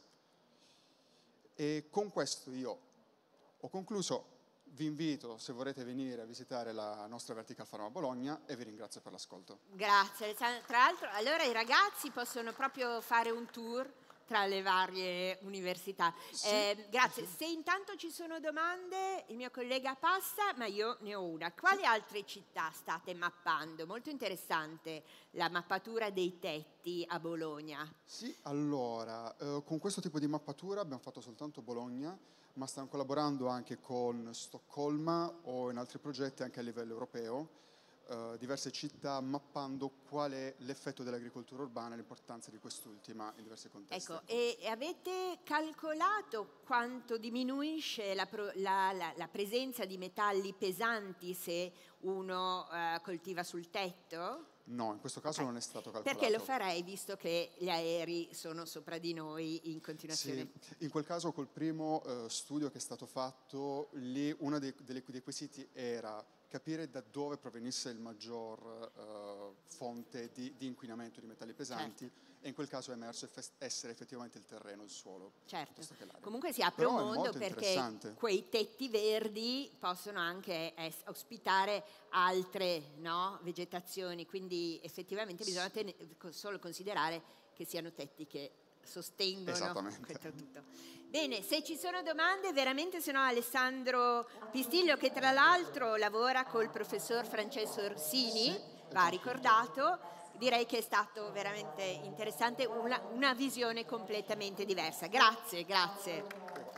E con questo io ho concluso, vi invito se vorrete venire a visitare la nostra Vertical Farm a Bologna e vi ringrazio per l'ascolto. Grazie Alessandro. Tra l'altro allora i ragazzi possono proprio fare un tour tra le varie università. Sì, grazie. sì. Se intanto ci sono domande, il mio collega passa, ma io ne ho una. Quali altre città state mappando? Molto interessante la mappatura dei tetti a Bologna. Sì, allora, con questo tipo di mappatura abbiamo fatto soltanto Bologna, ma stiamo collaborando anche con Stoccolma o in altri progetti anche a livello europeo, diverse città mappando qual è l'effetto dell'agricoltura urbana e l'importanza di quest'ultima in diversi contesti. Ecco, e avete calcolato quanto diminuisce la presenza di metalli pesanti se uno coltiva sul tetto? No, in questo caso non è stato calcolato. Perché lo farei visto che gli aerei sono sopra di noi in continuazione. Sì, in quel caso col primo studio che è stato fatto, lì uno dei quesiti era capire da dove provenisse il maggior fonte di inquinamento di metalli pesanti, certo. E in quel caso è emerso essere effettivamente il terreno, il suolo. Certo, comunque si apre un mondo perché quei tetti verdi possono anche ospitare altre vegetazioni, quindi effettivamente bisogna solo considerare che siano tetti che sostengono questo tutto. Bene, se ci sono domande, veramente, se no Alessandro Pistiglio, che tra l'altro lavora col professor Francesco Orsini, va ricordato, direi che è stato veramente interessante, una visione completamente diversa. Grazie, grazie.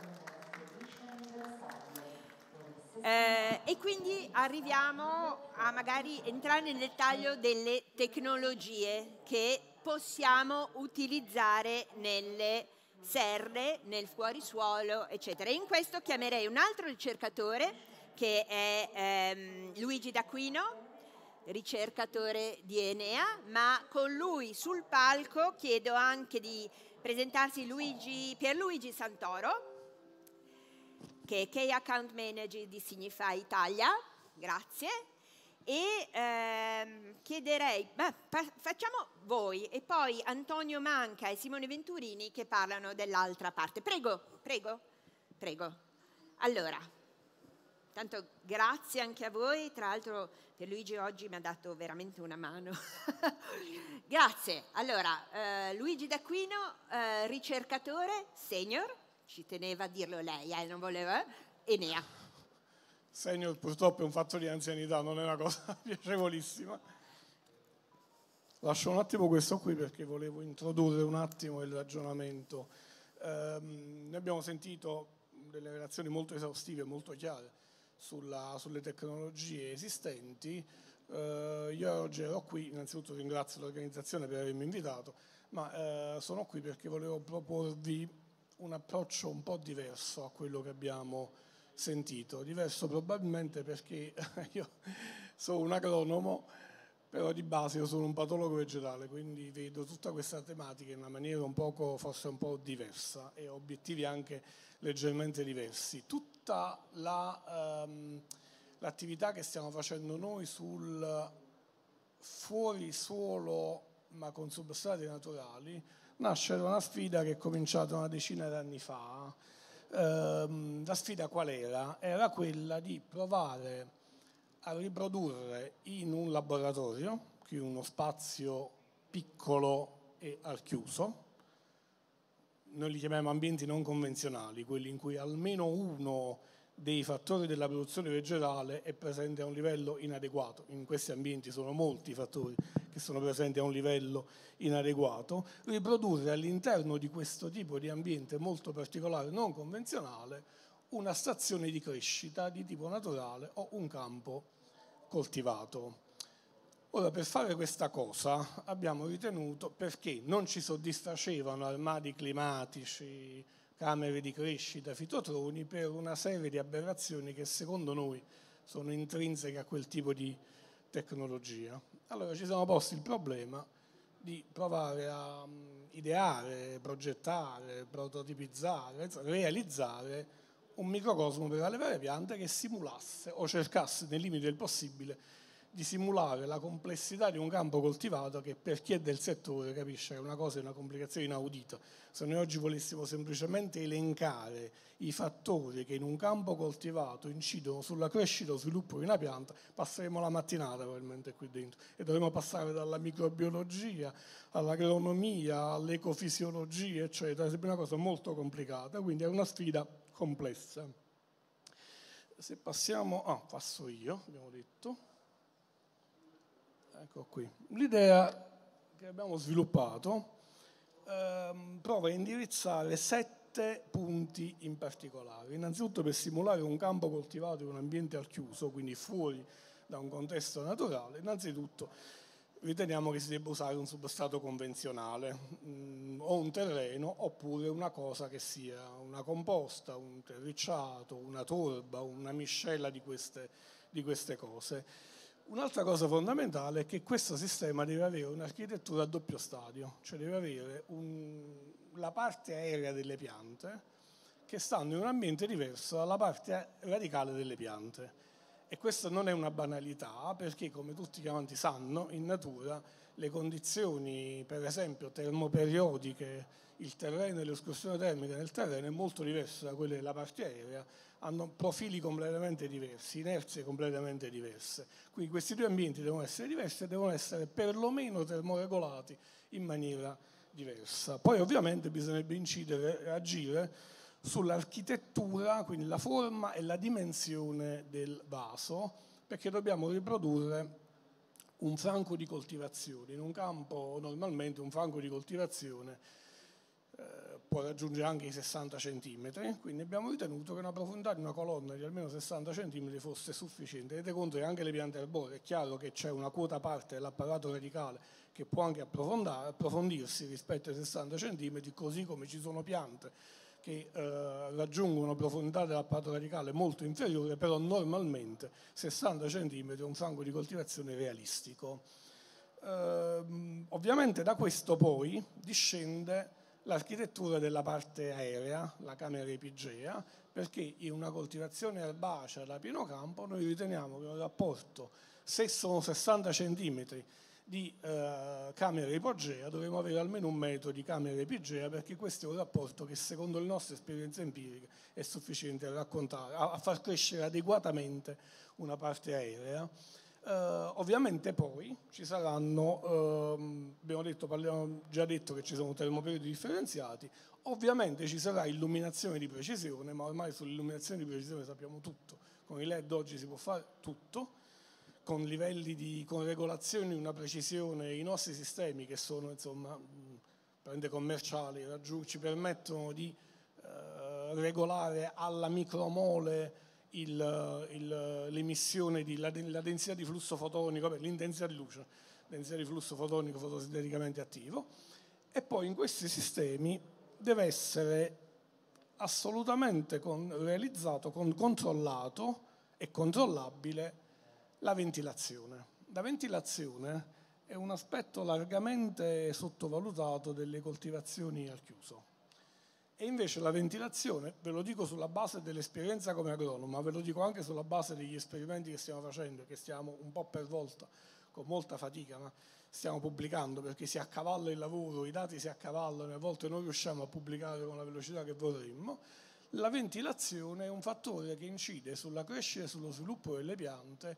E quindi arriviamo a magari entrare nel dettaglio delle tecnologie che possiamo utilizzare nelle serre nel fuorisuolo, eccetera. E in questo chiamerei un altro ricercatore che è Luigi D'Aquino, ricercatore di Enea, ma con lui sul palco chiedo anche di presentarsi Pierluigi Santoro, che è Key Account Manager di Signify Italia, grazie, e chiederei, facciamo voi e poi Antonio Manca e Simone Venturini che parlano dell'altra parte. Prego. Allora, tanto grazie anche a voi, tra l'altro Pierluigi oggi mi ha dato veramente una mano. Grazie. Allora, Luigi D'Aquino, ricercatore senior, ci teneva a dirlo lei, non voleva, Enea. Senior purtroppo è un fatto di anzianità, non è una cosa piacevolissima. Lascio un attimo questo qui perché volevo introdurre un attimo il ragionamento. Noi abbiamo sentito delle relazioni molto esaustive, molto chiare sulle tecnologie esistenti. Io oggi ero qui, innanzitutto ringrazio l'organizzazione per avermi invitato, ma sono qui perché volevo proporvi un approccio un po' diverso a quello che abbiamo sentito. Diverso probabilmente perché io sono un agronomo, però di base io sono un patologo vegetale, quindi vedo tutta questa tematica in una maniera forse un po' diversa e obiettivi anche leggermente diversi. Tutta l'attività che stiamo facendo noi sul fuorisuolo ma con substrati naturali nasce da una sfida che è cominciata una decina di anni fa. La sfida qual era? Era quella di provare a riprodurre in un laboratorio, qui uno spazio piccolo e al chiuso, noi li chiamiamo ambienti non convenzionali, quelli in cui almeno uno dei fattori della produzione vegetale è presente a un livello inadeguato. In questi ambienti sono molti i fattori che sono presenti a un livello inadeguato. Riprodurre all'interno di questo tipo di ambiente molto particolare, non convenzionale, una stazione di crescita di tipo naturale o un campo coltivato. Ora, per fare questa cosa abbiamo ritenuto, perché non ci soddisfacevano armadi climatici, camere di crescita, fitotroni, per una serie di aberrazioni che secondo noi sono intrinseche a quel tipo di tecnologia. Allora ci siamo posti il problema di provare a ideare, progettare, prototipizzare, realizzare un microcosmo per allevare piante che simulasse o cercasse nei limiti del possibile di simulare la complessità di un campo coltivato, che per chi è del settore capisce che è una cosa e una complicazione inaudita. Se noi oggi volessimo semplicemente elencare i fattori che in un campo coltivato incidono sulla crescita o sviluppo di una pianta, passeremo la mattinata probabilmente qui dentro e dovremo passare dalla microbiologia all'agronomia, all'ecofisiologia, eccetera. È una cosa molto complicata, quindi è una sfida complessa. Se passiamo, passo io, abbiamo detto. Ecco qui. L'idea che abbiamo sviluppato prova a indirizzare 7 punti in particolare. Innanzitutto, per simulare un campo coltivato in un ambiente al chiuso, quindi fuori da un contesto naturale, innanzitutto riteniamo che si debba usare un substrato convenzionale, o un terreno, oppure una cosa che sia una composta, un terricciato, una torba, una miscela di queste cose. Un'altra cosa fondamentale è che questo sistema deve avere un'architettura a doppio stadio, cioè deve avere la parte aerea delle piante che stanno in un ambiente diverso dalla parte radicale delle piante. E questa non è una banalità, perché come tutti quanti sanno, in natura le condizioni, per esempio termoperiodiche, il terreno e l'escursione termica nel terreno è molto diversa da quelle della parte aerea, hanno profili completamente diversi, inerzie completamente diverse. Quindi questi due ambienti devono essere diversi e devono essere perlomeno termoregolati in maniera diversa. Poi ovviamente bisognerebbe incidere e agire sull'architettura, quindi la forma e la dimensione del vaso, perché dobbiamo riprodurre un franco di coltivazione. In un campo normalmente un franco di coltivazione può raggiungere anche i 60 cm, quindi abbiamo ritenuto che una profondità di una colonna di almeno 60 cm fosse sufficiente. Tenete conto che anche le piante arboree, è chiaro che c'è una quota parte dell'apparato radicale che può anche approfondirsi rispetto ai 60 cm, così come ci sono piante che raggiungono profondità dell'apparato radicale molto inferiore, però normalmente 60 cm è un fango di coltivazione realistico. Ovviamente da questo poi discende l'architettura della parte aerea, la camera epigea, perché in una coltivazione erbacea da pieno campo noi riteniamo che un rapporto, se sono 60 cm di camera ipogea, dovremo avere almeno 1 metro di camera epigea, perché questo è un rapporto che secondo le nostre esperienze empiriche è sufficiente a raccontare, a far crescere adeguatamente una parte aerea. Ovviamente poi ci saranno, abbiamo già detto che ci sono termoperiodi differenziati, ovviamente ci sarà illuminazione di precisione, ma ormai sull'illuminazione di precisione sappiamo tutto, con i LED oggi si può fare tutto, con livelli con regolazioni, una precisione, i nostri sistemi che sono insomma commerciali, ci permettono di regolare alla micromole l'emissione, la densità di flusso fotonico, l'intensità di luce, densità di flusso fotonico fotosinteticamente attivo, e poi in questi sistemi deve essere assolutamente realizzato, controllato e controllabile la ventilazione. La ventilazione è un aspetto largamente sottovalutato delle coltivazioni al chiuso. E invece la ventilazione, ve lo dico sulla base dell'esperienza come agronomo, ma ve lo dico anche sulla base degli esperimenti che stiamo facendo, che stiamo un po' per volta, con molta fatica, ma stiamo pubblicando perché si accavalla il lavoro, i dati si accavallano e a volte non riusciamo a pubblicare con la velocità che vorremmo. La ventilazione è un fattore che incide sulla crescita e sullo sviluppo delle piante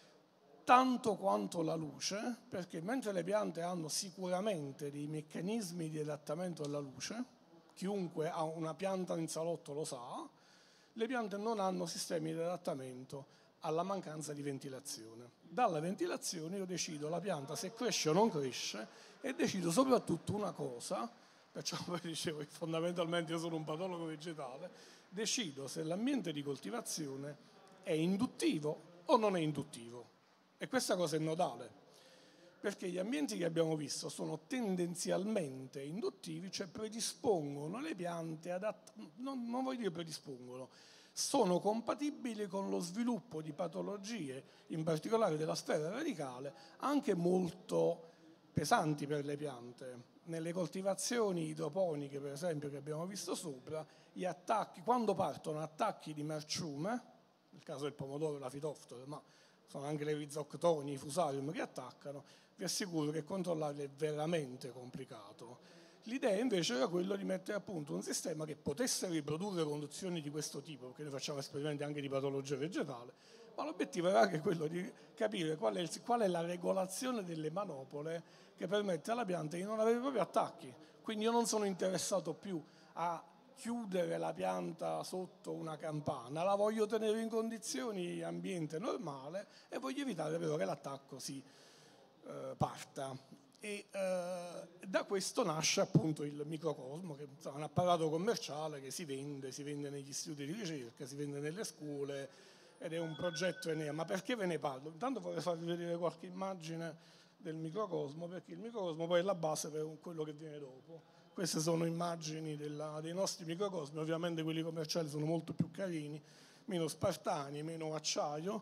tanto quanto la luce, perché mentre le piante hanno sicuramente dei meccanismi di adattamento alla luce, chiunque ha una pianta in salotto lo sa, le piante non hanno sistemi di adattamento alla mancanza di ventilazione. Dalla ventilazione io decido la pianta se cresce o non cresce e decido soprattutto una cosa, perciò poi dicevo che fondamentalmente io sono un patologo vegetale, decido se l'ambiente di coltivazione è induttivo o non è induttivo. E questa cosa è nodale, perché gli ambienti che abbiamo visto sono tendenzialmente induttivi, cioè predispongono le piante, non voglio dire predispongono, sono compatibili con lo sviluppo di patologie, in particolare della sfera radicale, anche molto pesanti per le piante. Nelle coltivazioni idroponiche, per esempio, che abbiamo visto sopra, gli attacchi, quando partono attacchi di marciume, nel caso del pomodoro, la fitoftore, ma sono anche le rhizoctoni, i fusarium che attaccano, vi assicuro che controllarli è veramente complicato. L'idea invece era quella di mettere a punto un sistema che potesse riprodurre condizioni di questo tipo, perché noi facciamo esperimenti anche di patologia vegetale, ma l'obiettivo era anche quello di capire qual è la regolazione delle manopole che permette alla pianta di non avere proprio attacchi. Quindi io non sono interessato più a chiudere la pianta sotto una campana, la voglio tenere in condizioni ambiente normale e voglio evitare però che l'attacco si parta. E da questo nasce appunto il microcosmo, che è un apparato commerciale che si vende negli istituti di ricerca, si vende nelle scuole ed è un progetto Enea. Ma perché ve ne parlo? Intanto vorrei farvi vedere qualche immagine del microcosmo, perché il microcosmo poi è la base per quello che viene dopo. Queste sono immagini dei nostri microcosmi, ovviamente quelli commerciali sono molto più carini, meno spartani, meno acciaio,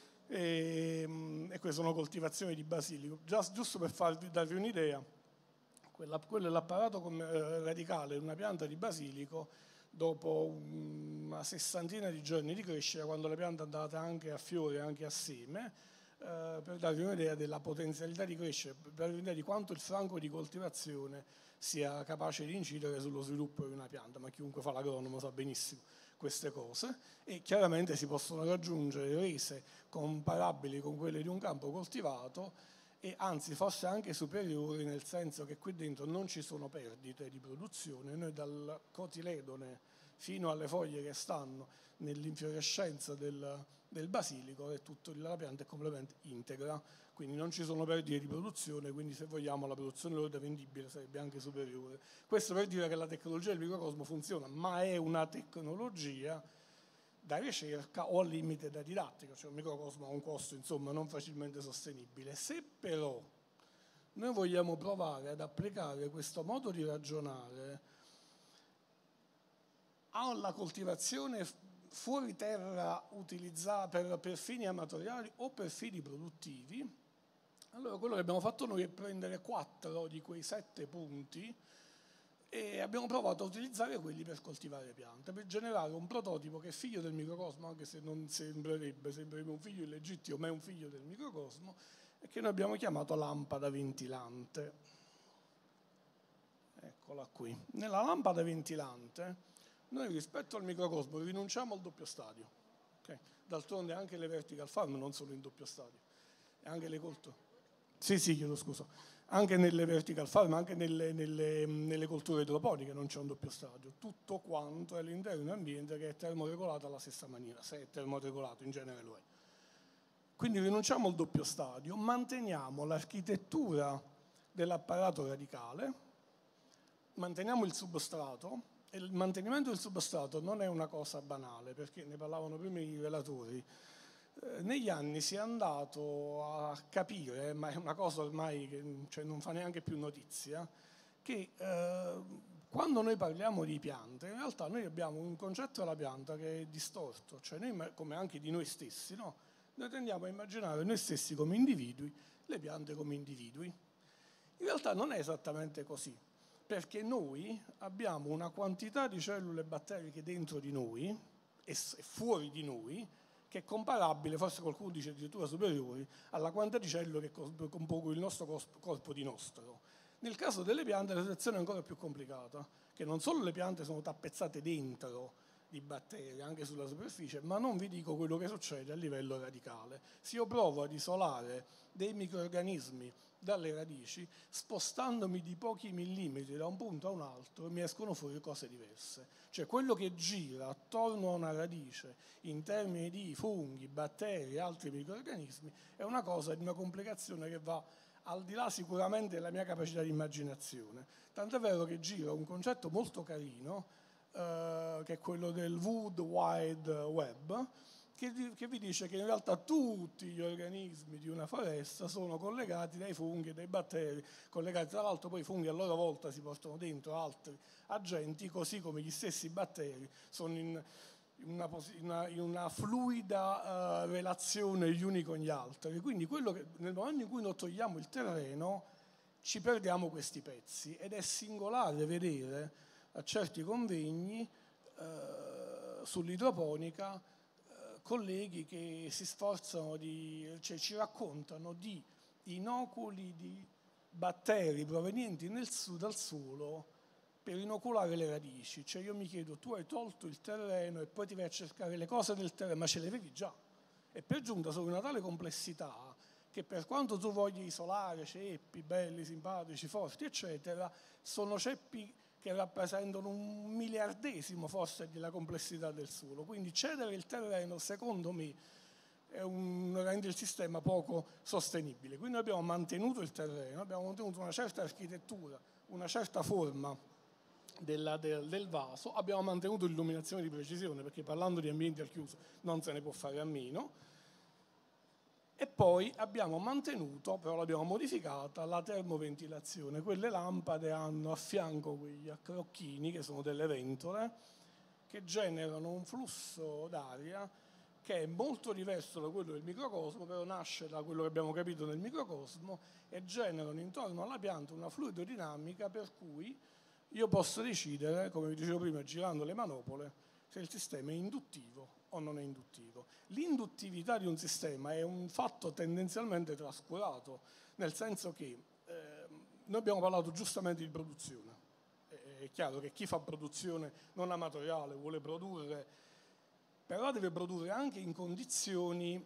e queste sono coltivazioni di basilico. Giusto per darvi un'idea, quello è l'apparato radicale di una pianta di basilico dopo una sessantina di giorni di crescita, quando la pianta è andata anche a fiore, anche a seme, per darvi un'idea della potenzialità di crescita, per darvi un'idea di quanto il franco di coltivazione sia capace di incidere sullo sviluppo di una pianta, ma chiunque fa l'agronomo sa benissimo queste cose, e chiaramente si possono raggiungere rese comparabili con quelle di un campo coltivato, e anzi forse anche superiori, nel senso che qui dentro non ci sono perdite di produzione. Noi dal cotiledone fino alle foglie che stanno nell'infiorescenza del basilico la pianta è completamente integra, quindi non ci sono perdite di produzione, quindi se vogliamo la produzione lorda vendibile sarebbe anche superiore. Questo per dire che la tecnologia del microcosmo funziona, ma è una tecnologia da ricerca o al limite da didattica, cioè un microcosmo ha un costo insomma non facilmente sostenibile. Se però noi vogliamo provare ad applicare questo modo di ragionare alla coltivazione fuori terra utilizzata per fini amatoriali o per fini produttivi. Allora quello che abbiamo fatto noi è prendere 4 di quei 7 punti e abbiamo provato a utilizzare quelli per coltivare piante, per generare un prototipo che è figlio del microcosmo, anche se non sembrerebbe un figlio illegittimo, ma è un figlio del microcosmo, e che noi abbiamo chiamato lampada ventilante. Eccola qui. Nella lampada ventilante noi rispetto al microcosmo rinunciamo al doppio stadio. Okay? D'altronde anche le vertical farm non sono in doppio stadio, e anche le colture. Sì, chiedo scusa. Anche nelle vertical farm, anche nelle colture idroponiche non c'è un doppio stadio. Tutto quanto è all'interno di un ambiente che è termoregolato alla stessa maniera, se è termoregolato, in genere lo è. Quindi rinunciamo al doppio stadio, manteniamo l'architettura dell'apparato radicale, manteniamo il substrato, e il mantenimento del substrato non è una cosa banale, perché ne parlavano prima i relatori. Negli anni si è andato a capire, ma è una cosa ormai che non fa neanche più notizia, che quando noi parliamo di piante, in realtà noi abbiamo un concetto della pianta che è distorto, cioè noi, come anche di noi stessi, no? Noi tendiamo a immaginare noi stessi come individui, le piante come individui. In realtà non è esattamente così, perché noi abbiamo una quantità di cellule batteriche dentro di noi e fuori di noi che è comparabile, forse qualcuno dice addirittura superiori, alla quantità di cellule che compongono il nostro corpo di nostro. Nel caso delle piante la situazione è ancora più complicata, che non solo le piante sono tappezzate dentro di batteri, anche sulla superficie, ma non vi dico quello che succede a livello radicale. Se io provo ad isolare dei microrganismi dalle radici, spostandomi di pochi millimetri da un punto a un altro, mi escono fuori cose diverse. Cioè quello che gira attorno a una radice in termini di funghi, batteri e altri microrganismi è una cosa di una complicazione che va al di là sicuramente della mia capacità di immaginazione. Tant'è vero che gira un concetto molto carino, che è quello del World Wide Web, che vi dice che in realtà tutti gli organismi di una foresta sono collegati dai funghi e dai batteri, collegati tra l'altro poi i funghi a loro volta si portano dentro altri agenti, così come gli stessi batteri sono in una fluida relazione gli uni con gli altri. Quindi quello che, nel momento in cui noi togliamo il terreno ci perdiamo questi pezzi, ed è singolare vedere a certi convegni sull'idroponica colleghi che si sforzano cioè ci raccontano di inoculi di batteri provenienti dal suolo per inoculare le radici. Cioè io mi chiedo, tu hai tolto il terreno e poi ti vai a cercare le cose del terreno, ma ce le avevi già. E per giunta sono una tale complessità che per quanto tu voglia isolare ceppi belli, simpatici, forti, eccetera, sono ceppi che rappresentano 1/1000 forse della complessità del suolo. Quindi cedere il terreno, secondo me, rende il sistema poco sostenibile. Quindi abbiamo mantenuto il terreno, abbiamo mantenuto una certa architettura, una certa forma del vaso, abbiamo mantenuto l'illuminazione di precisione, perché parlando di ambienti al chiuso non se ne può fare a meno, e poi abbiamo mantenuto, però l'abbiamo modificata, la termoventilazione. Quelle lampade hanno a fianco quegli accrocchini, che sono delle ventole, che generano un flusso d'aria che è molto diverso da quello del microcosmo, però nasce da quello che abbiamo capito nel microcosmo, e generano intorno alla pianta una fluidodinamica per cui io posso decidere, come vi dicevo prima, girando le manopole, se il sistema è induttivo o non è induttivo. L'induttività di un sistema è un fatto tendenzialmente trascurato, nel senso che noi abbiamo parlato giustamente di produzione. È chiaro che chi fa produzione non amatoriale vuole produrre, però deve produrre anche in condizioni,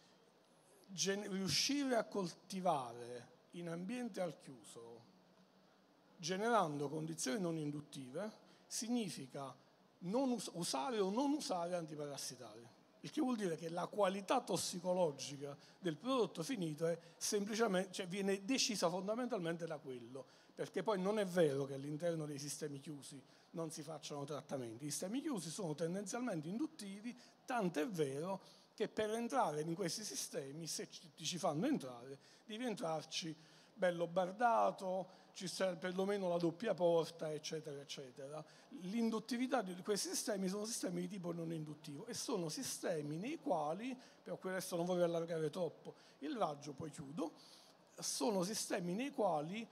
riuscire a coltivare in ambiente al chiuso, generando condizioni non induttive, significa non usare o non usare antiparassitari, il che vuol dire che la qualità tossicologica del prodotto finito è semplicemente, cioè viene decisa fondamentalmente da quello, perché poi non è vero che all'interno dei sistemi chiusi non si facciano trattamenti. I sistemi chiusi sono tendenzialmente induttivi, tanto è vero che per entrare in questi sistemi, se ci fanno entrare, devi entrarci bello bardato, ci serve perlomeno la doppia porta, eccetera, eccetera. L'induttività di questi sistemi sono sistemi di tipo non induttivo e sono sistemi nei quali, per cui adesso non voglio allargare troppo il raggio, poi chiudo, sono sistemi nei quali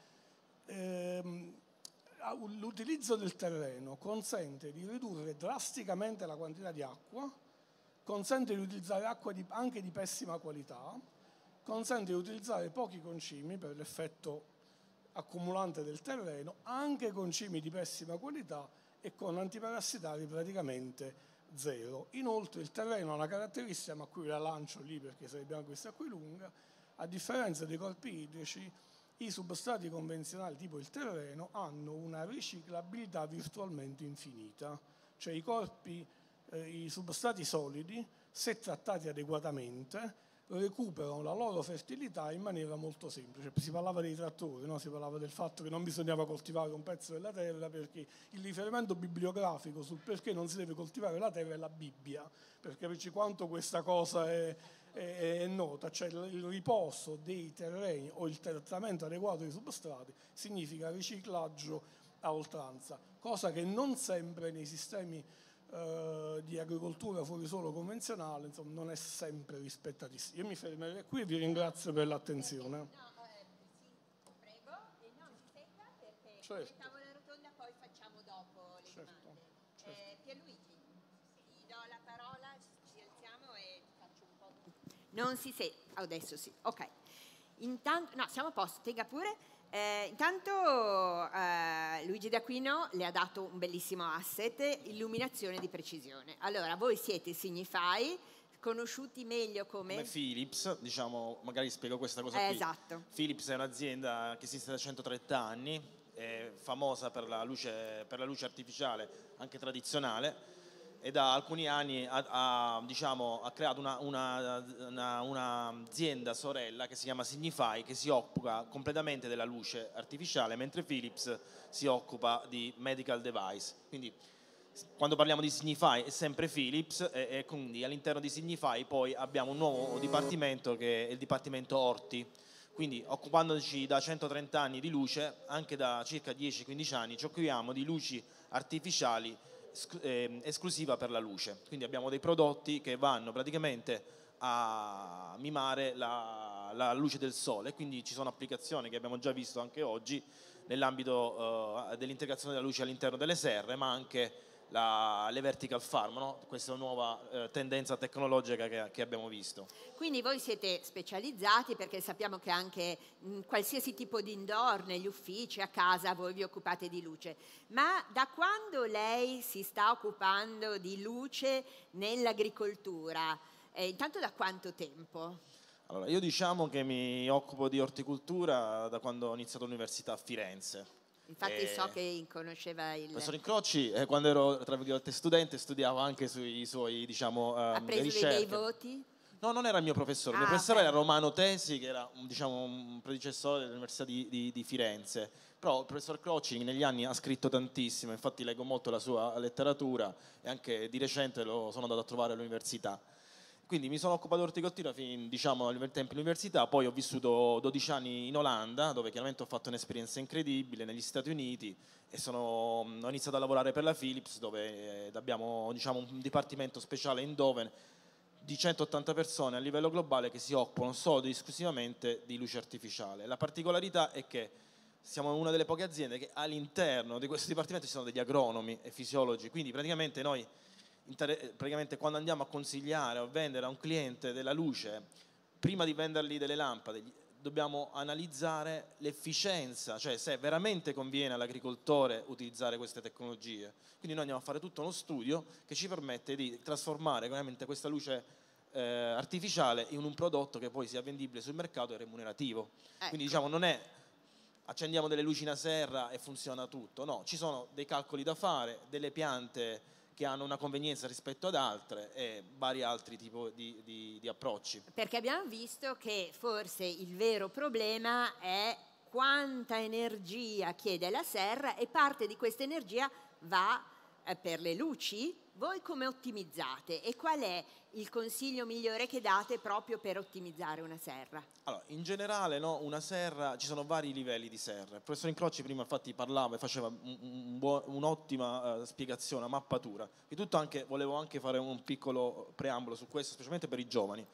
l'utilizzo del terreno consente di ridurre drasticamente la quantità di acqua, consente di utilizzare acqua anche di pessima qualità, consente di utilizzare pochi concimi per l'effetto accumulante del terreno, anche concimi di pessima qualità e con antiparassitari praticamente zero. Inoltre il terreno ha una caratteristica, ma qui la lancio lì perché sarebbe questa qui lunga, a differenza dei corpi idrici, i substrati convenzionali tipo il terreno hanno una riciclabilità virtualmente infinita, cioè i substrati solidi, se trattati adeguatamente, recuperano la loro fertilità in maniera molto semplice. Si parlava dei trattori, no? Si parlava del fatto che non bisognava coltivare un pezzo della terra perché il riferimento bibliografico sul perché non si deve coltivare la terra è la Bibbia, per capirci quanto questa cosa è nota, cioè il riposo dei terreni o il trattamento adeguato dei substrati significa riciclaggio a oltranza, cosa che non sempre nei sistemi di agricoltura fuori suolo convenzionale, insomma, non è sempre rispettatissimo. Io mi fermerei qui e vi ringrazio per l'attenzione. Prego, e non si secca perché certo. la tavola rotonda poi facciamo dopo le domande. Certo. Pierluigi, ti do la parola, ci alziamo e ti faccio un po'. Non si secca, adesso sì, ok. Intanto, no, siamo a posto, tenga pure. Intanto Luigi D'Aquino le ha dato un bellissimo asset, illuminazione di precisione. Allora, voi siete Signify, conosciuti meglio come Philips, diciamo, magari spiego questa cosa qui. Esatto. Philips è un'azienda che esiste da 130 anni, è famosa per la luce artificiale, anche tradizionale, e da alcuni anni ha creato un'azienda sorella che si chiama Signify, che si occupa completamente della luce artificiale, mentre Philips si occupa di medical device. Quindi quando parliamo di Signify è sempre Philips e quindi all'interno di Signify poi abbiamo un nuovo dipartimento che è il dipartimento Orti. Quindi occupandoci da 130 anni di luce, anche da circa 10-15 anni ci occupiamo di luci artificiali esclusiva per la luce. Quindi abbiamo dei prodotti che vanno praticamente a mimare la luce del sole, quindi ci sono applicazioni che abbiamo già visto anche oggi nell'ambito dell'integrazione della luce all'interno delle serre, ma anche le vertical farm, no? Questa nuova tendenza tecnologica che abbiamo visto. Quindi voi siete specializzati, perché sappiamo che anche in qualsiasi tipo di indoor, negli uffici, a casa, voi vi occupate di luce. Ma da quando lei si sta occupando di luce nell'agricoltura? Intanto da quanto tempo? Allora, io diciamo che mi occupo di orticoltura da quando ho iniziato l'università a Firenze. Infatti so che conosceva il professor Incrocci, quando ero tra virgolette studente, studiavo anche sui suoi, diciamo, ha preso ricerche. dei voti? No, non era il mio professore, il mio professore era Romano Tesi, che era un predecessore dell'Università di Firenze. Però il professor Crocci negli anni ha scritto tantissimo, infatti leggo molto la sua letteratura e anche di recente lo sono andato a trovare all'università. Quindi mi sono occupato di orticoltura fino al tempo all'università, poi ho vissuto 12 anni in Olanda, dove chiaramente ho fatto un'esperienza incredibile, negli Stati Uniti, e ho iniziato a lavorare per la Philips, dove abbiamo un dipartimento speciale in Doven di 180 persone a livello globale che si occupano solo ed esclusivamente di luce artificiale. La particolarità è che siamo una delle poche aziende che all'interno di questo dipartimento ci sono degli agronomi e fisiologi, quindi praticamente noi quando andiamo a consigliare o vendere a un cliente della luce, prima di vendergli delle lampade dobbiamo analizzare l'efficienza, cioè se veramente conviene all'agricoltore utilizzare queste tecnologie. Quindi noi andiamo a fare tutto uno studio che ci permette di trasformare veramente questa luce artificiale in un prodotto che poi sia vendibile sul mercato e remunerativo. Ecco. Quindi non è accendiamo delle luci a serra e funziona tutto, no, ci sono dei calcoli da fare, delle piante che hanno una convenienza rispetto ad altre e vari altri tipi di approcci. Perché abbiamo visto che forse il vero problema è quanta energia chiede la serra e parte di questa energia va per le luci, voi come ottimizzate e qual è il consiglio migliore che date proprio per ottimizzare una serra? Allora, in generale, no, una serra, ci sono vari livelli di serra. Il professor Incroci prima infatti parlava e faceva un'ottima spiegazione, una mappatura. E tutto anche, volevo anche fare un piccolo preambolo su questo, specialmente per i giovani.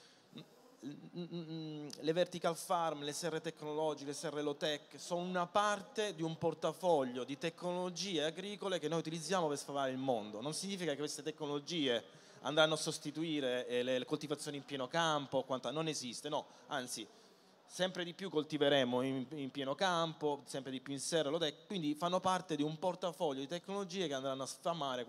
Le vertical farm, le serre tecnologiche, le serre low tech sono una parte di un portafoglio di tecnologie agricole che noi utilizziamo per sfamare il mondo. Non significa che queste tecnologie andranno a sostituire le coltivazioni in pieno campo, non esiste, no, anzi sempre di più coltiveremo in pieno campo, sempre di più in serra low tech, quindi fanno parte di un portafoglio di tecnologie che andranno a sfamare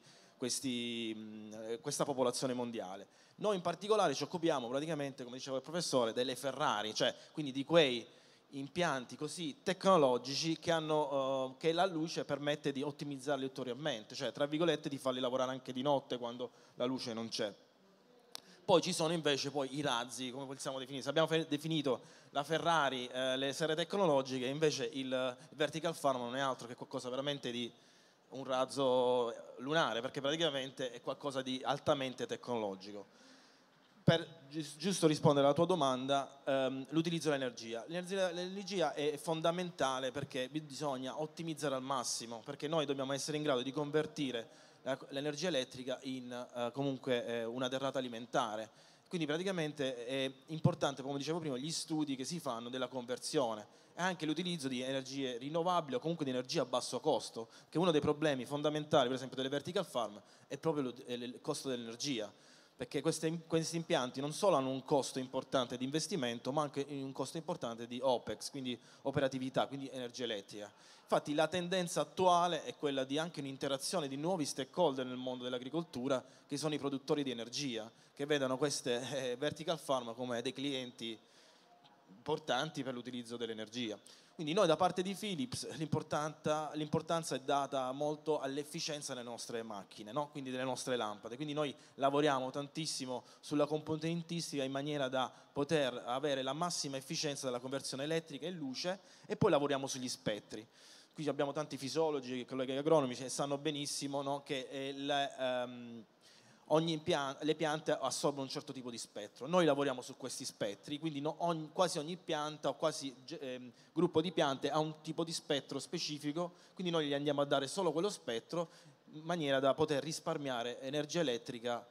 questa popolazione mondiale. Noi in particolare ci occupiamo praticamente, come diceva il professore, delle Ferrari, cioè quindi di quei impianti così tecnologici che la luce permette di ottimizzarli ulteriormente, cioè tra virgolette di farli lavorare anche di notte quando la luce non c'è. Poi ci sono invece poi i razzi, come possiamo definire? Se abbiamo definito la Ferrari, le serre tecnologiche, invece il vertical farm non è altro che qualcosa veramente di un razzo lunare, perché praticamente è qualcosa di altamente tecnologico. Per giusto rispondere alla tua domanda, l'utilizzo dell'energia. L'energia è fondamentale perché bisogna ottimizzare al massimo, perché noi dobbiamo essere in grado di convertire l'energia elettrica in comunque una derrata alimentare. Quindi praticamente è importante, come dicevo prima, gli studi che si fanno della conversione e anche l'utilizzo di energie rinnovabili o comunque di energia a basso costo, che uno dei problemi fondamentali, per esempio, delle vertical farm è proprio il costo dell'energia, perché questi impianti non solo hanno un costo importante di investimento, ma anche un costo importante di OPEX, quindi operatività, quindi energia elettrica. Infatti la tendenza attuale è quella di anche un'interazione di nuovi stakeholder nel mondo dell'agricoltura, che sono i produttori di energia, che vedono queste vertical farm come dei clienti importanti per l'utilizzo dell'energia. Quindi noi da parte di Philips l'importanza è data molto all'efficienza delle nostre macchine, no? Quindi delle nostre lampade. Quindi noi lavoriamo tantissimo sulla componentistica in maniera da poter avere la massima efficienza della conversione elettrica in luce e poi lavoriamo sugli spettri. Qui abbiamo tanti fisiologi, colleghi agronomi che sanno benissimo, no? Che le piante assorbono un certo tipo di spettro. Noi lavoriamo su questi spettri, quindi quasi ogni pianta o quasi gruppo di piante ha un tipo di spettro specifico, quindi noi gli andiamo a dare solo quello spettro in maniera da poter risparmiare energia elettrica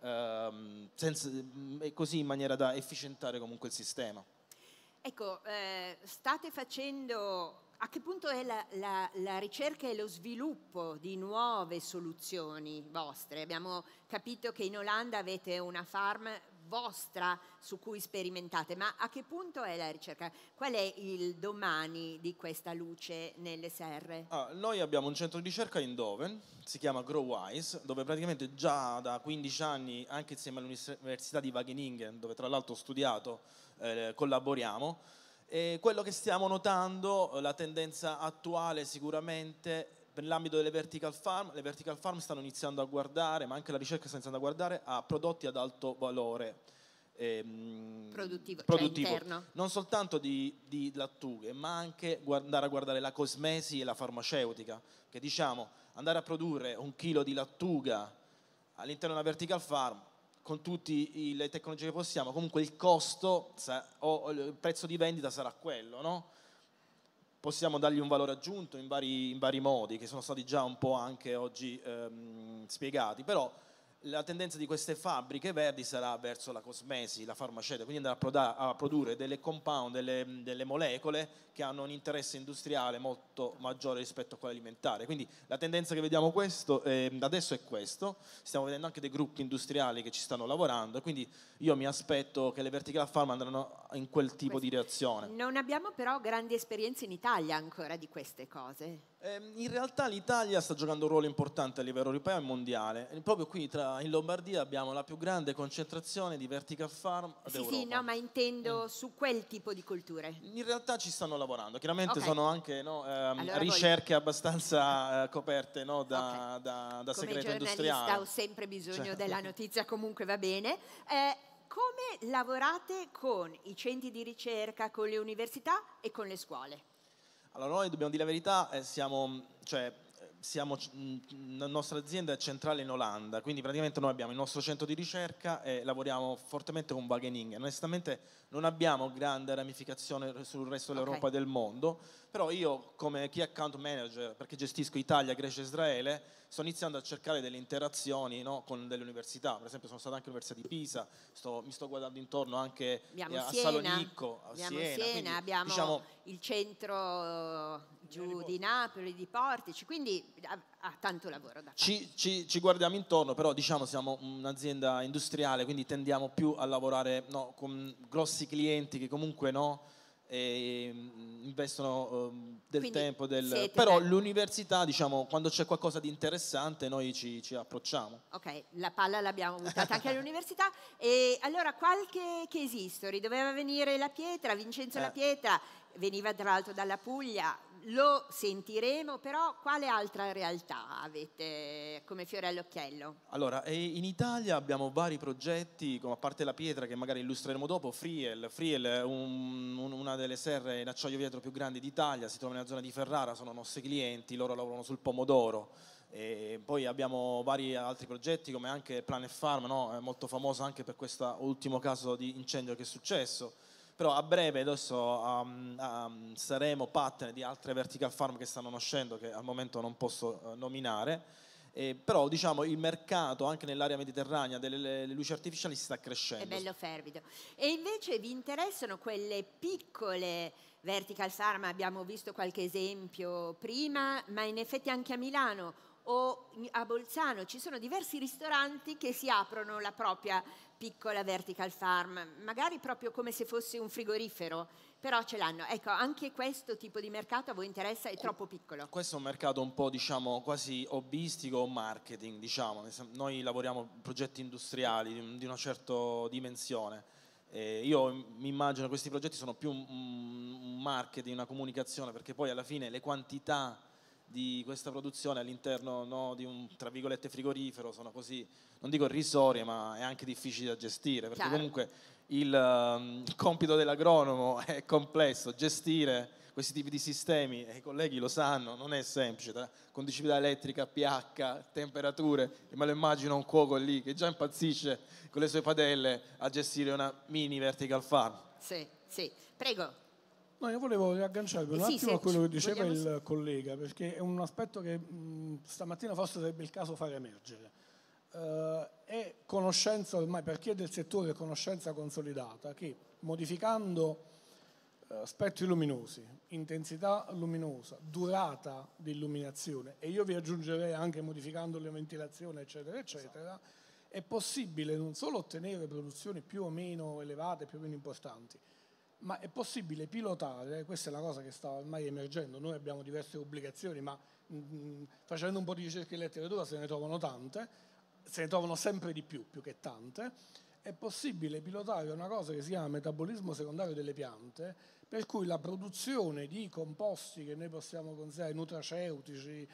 e così in maniera da efficientare comunque il sistema. Ecco, state facendo... A che punto è la ricerca e lo sviluppo di nuove soluzioni vostre? Abbiamo capito che in Olanda avete una farm vostra su cui sperimentate, ma a che punto è la ricerca? Qual è il domani di questa luce nelle serre? Noi abbiamo un centro di ricerca in Doven, si chiama GrowWise, dove praticamente già da 15 anni, anche insieme all'Università di Wageningen, dove tra l'altro ho studiato, collaboriamo. E quello che stiamo notando, la tendenza attuale sicuramente per l'ambito delle vertical farm, le vertical farm stanno iniziando a guardare, ma anche la ricerca sta iniziando a guardare a prodotti ad alto valore produttivo. Cioè interno. Non soltanto di lattughe, ma anche andare a guardare la cosmesi e la farmaceutica, che diciamo andare a produrre 1 chilo di lattuga all'interno di una vertical farm con tutte le tecnologie che possiamo, comunque il costo o il prezzo di vendita sarà quello, no? Possiamo dargli un valore aggiunto in vari modi, che sono stati già un po' anche oggi spiegati, però la tendenza di queste fabbriche verdi sarà verso la cosmesi, la farmaceutica, quindi andare a produrre delle compound, delle molecole che hanno un interesse industriale molto maggiore rispetto a quello alimentare. Quindi la tendenza che vediamo adesso è questo, stiamo vedendo anche dei gruppi industriali che ci stanno lavorando, e quindi io mi aspetto che le vertical farm andranno in quel tipo di direzione. Non abbiamo però grandi esperienze in Italia ancora di queste cose. In realtà l'Italia sta giocando un ruolo importante a livello europeo e mondiale. Proprio qui in Lombardia abbiamo la più grande concentrazione di vertical farm d'Europa. Sì, no, ma intendo su quel tipo di colture. In realtà ci stanno lavorando, chiaramente Okay. sono anche Allora ricerche abbastanza coperte, no, da segreto industriale. Come giornalista ho sempre bisogno della notizia, comunque va bene. Come lavorate con i centri di ricerca, con le università e con le scuole? Allora noi dobbiamo dire la verità, siamo la nostra azienda è centrale in Olanda, quindi praticamente noi abbiamo il nostro centro di ricerca e lavoriamo fortemente con Wageningen. Onestamente non abbiamo grande ramificazione sul resto dell'Europa e del mondo, però io come key account manager, perché gestisco Italia, Grecia e Israele, sto iniziando a cercare delle interazioni, no, con delle università. Per esempio sono stato anche all'Università di Pisa, mi sto guardando intorno anche a Salonicco, a Siena. Quindi, abbiamo diciamo, il centro giù di Napoli, di Portici, quindi ha tanto lavoro da fare. Ci guardiamo intorno, però diciamo siamo un'azienda industriale, quindi tendiamo più a lavorare, no, con grossi clienti che comunque investono del Quindi tempo, però l'università, diciamo, quando c'è qualcosa di interessante noi ci approcciamo. Ok, la palla l'abbiamo buttata anche all'università. E allora qualche case history, doveva venire La Pietra, Vincenzo La Pietra, veniva tra l'altro dalla Puglia, lo sentiremo, però quale altra realtà avete come fiore all'occhiello? Allora, in Italia abbiamo vari progetti, come a parte La Pietra che magari illustreremo dopo, Friel è una delle serre in acciaio vetro più grandi d'Italia, si trova nella zona di Ferrara, sono nostri clienti, loro lavorano sul pomodoro. E poi abbiamo vari altri progetti come anche Planet Farm, no? È molto famoso anche per questo ultimo caso di incendio che è successo. Però a breve adesso saremo partner di altre vertical farm che stanno nascendo, che al momento non posso nominare, però diciamo il mercato anche nell'area mediterranea delle luci artificiali si sta crescendo. È bello fervido. E invece vi interessano quelle piccole vertical farm? Abbiamo visto qualche esempio prima, ma in effetti anche a Milano o a Bolzano ci sono diversi ristoranti che si aprono la propria piccola vertical farm, magari proprio come se fosse un frigorifero, però ce l'hanno. Ecco, anche questo tipo di mercato a voi interessa? È troppo piccolo? Questo è un mercato un po', diciamo, quasi hobbistico o marketing, diciamo. Noi lavoriamo progetti industriali di una certa dimensione. Io mi immagino questi progetti sono più un marketing, una comunicazione, perché poi alla fine le quantità di questa produzione all'interno, no, di un, tra virgolette, frigorifero sono così, non dico irrisorie, ma è anche difficile da gestire, perché comunque il compito dell'agronomo è complesso, gestire questi tipi di sistemi, e i colleghi lo sanno, non è semplice, tra conduttività elettrica, pH, temperature, e me lo immagino un cuoco lì che già impazzisce con le sue padelle a gestire una mini vertical farm. Sì, sì, prego. No, io volevo riagganciarmi un attimo a quello che diceva il collega, perché è un aspetto che stamattina forse sarebbe il caso far emergere. È conoscenza ormai, per chi è del settore, conoscenza consolidata, che modificando spettri luminosi, intensità luminosa, durata di illuminazione, e io vi aggiungerei anche modificando la ventilazione, eccetera, eccetera, è possibile non solo ottenere produzioni più o meno elevate, più o meno importanti, ma è possibile pilotare, questa è la cosa che sta ormai emergendo, noi abbiamo diverse pubblicazioni, ma facendo un po' di ricerca in letteratura se ne trovano tante, se ne trovano sempre di più che tante, è possibile pilotare una cosa che si chiama metabolismo secondario delle piante, per cui la produzione di composti che noi possiamo considerare nutraceutici,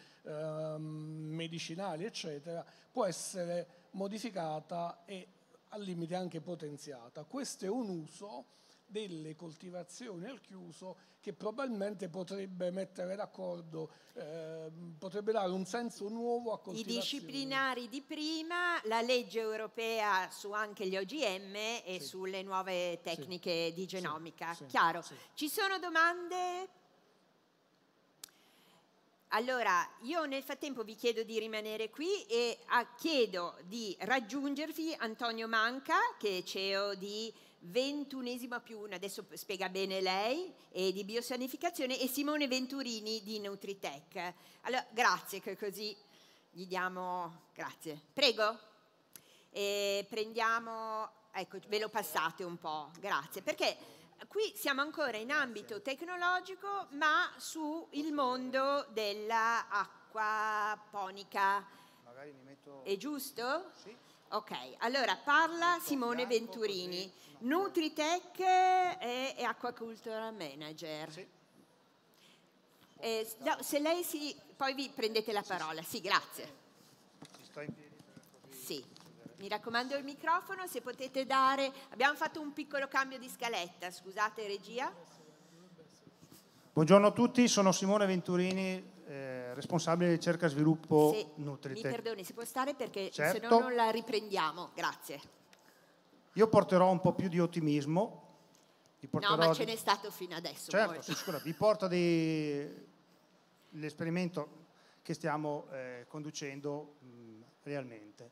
medicinali, eccetera, può essere modificata e al limite anche potenziata. Questo è un uso delle coltivazioni al chiuso che probabilmente potrebbe mettere d'accordo, potrebbe dare un senso nuovo a coltivazioni. I disciplinari di prima, la legge europea su anche gli OGM e sulle nuove tecniche di genomica. Chiaro? Ci sono domande? Allora, io nel frattempo vi chiedo di rimanere qui e chiedo di raggiungervi Antonio Manca, che è CEO di 21+1, adesso spiega bene lei, e di biosanificazione, e Simone Venturini di Nutritech. Allora, grazie, che così gli diamo, grazie. Prego, prendiamo, ecco, ve lo passate un po', grazie, perché qui siamo ancora in ambito tecnologico, ma su il mondo della acquaponica. Magari mi metto... È giusto? Sì. Ok, allora parla Simone Venturini, Nutritech e Aquaculture Manager. Sì. No, se lei poi vi prendete la parola. Sì, grazie. Si sta in piedi così. Sì, mi raccomando il microfono, se potete dare... Abbiamo fatto un piccolo cambio di scaletta, scusate regia. Buongiorno a tutti, sono Simone Venturini, responsabile di ricerca e sviluppo Sì, Nutritech. mi perdoni, si può stare perché Certo. se no non la riprendiamo. Grazie. Io porterò un po' più di ottimismo. No, ma ce n'è stato fino adesso. Certo, molto. sì, sicuro. Vi porto l'esperimento che stiamo conducendo realmente.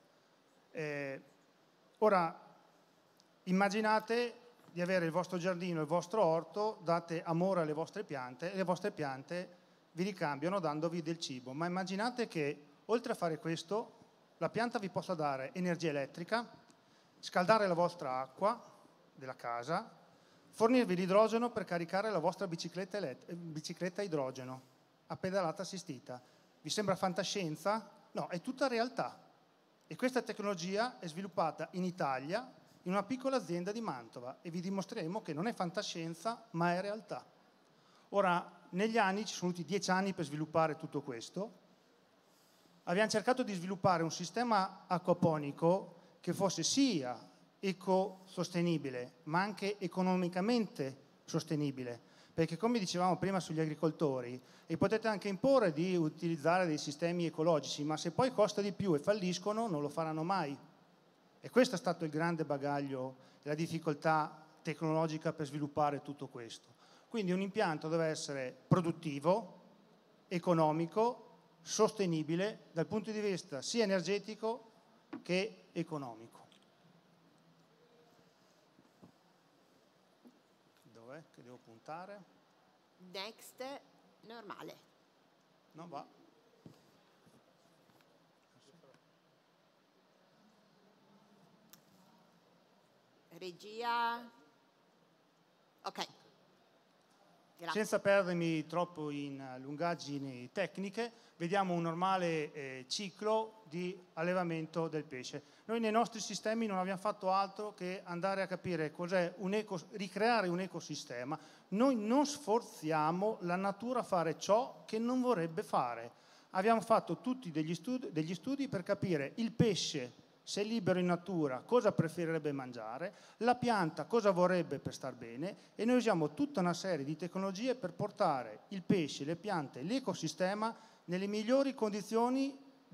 Ora, immaginate di avere il vostro giardino, il vostro orto, date amore alle vostre piante e le vostre piante vi ricambiano dandovi del cibo. Ma immaginate che, oltre a fare questo, la pianta vi possa dare energia elettrica, scaldare la vostra acqua della casa, fornirvi l'idrogeno per caricare la vostra bicicletta a idrogeno a pedalata assistita. Vi sembra fantascienza? No, è tutta realtà. E questa tecnologia è sviluppata in Italia in una piccola azienda di Mantova e vi dimostreremo che non è fantascienza ma è realtà. Ora, negli anni, ci sono voluti 10 anni per sviluppare tutto questo, abbiamo cercato di sviluppare un sistema acquaponico che fosse sia ecosostenibile ma anche economicamente sostenibile, perché come dicevamo prima sugli agricoltori, e potete anche imporre di utilizzare dei sistemi ecologici, ma se poi costa di più e falliscono non lo faranno mai. E questo è stato il grande bagaglio e la difficoltà tecnologica per sviluppare tutto questo. Quindi un impianto deve essere produttivo, economico, sostenibile dal punto di vista sia energetico che economico. Dov'è che devo puntare? Next, normale. Non va. Regia. Ok. Grazie. Senza perdermi troppo in lungaggini tecniche, vediamo un normale ciclo di allevamento del pesce. Noi nei nostri sistemi non abbiamo fatto altro che andare a capire cos'è ricreare un ecosistema. Noi non sforziamo la natura a fare ciò che non vorrebbe fare. Abbiamo fatto tutti degli studi per capire il pesce, se è libero in natura, cosa preferirebbe mangiare, la pianta cosa vorrebbe per star bene, e noi usiamo tutta una serie di tecnologie per portare il pesce, le piante, l'ecosistema nelle migliori condizioni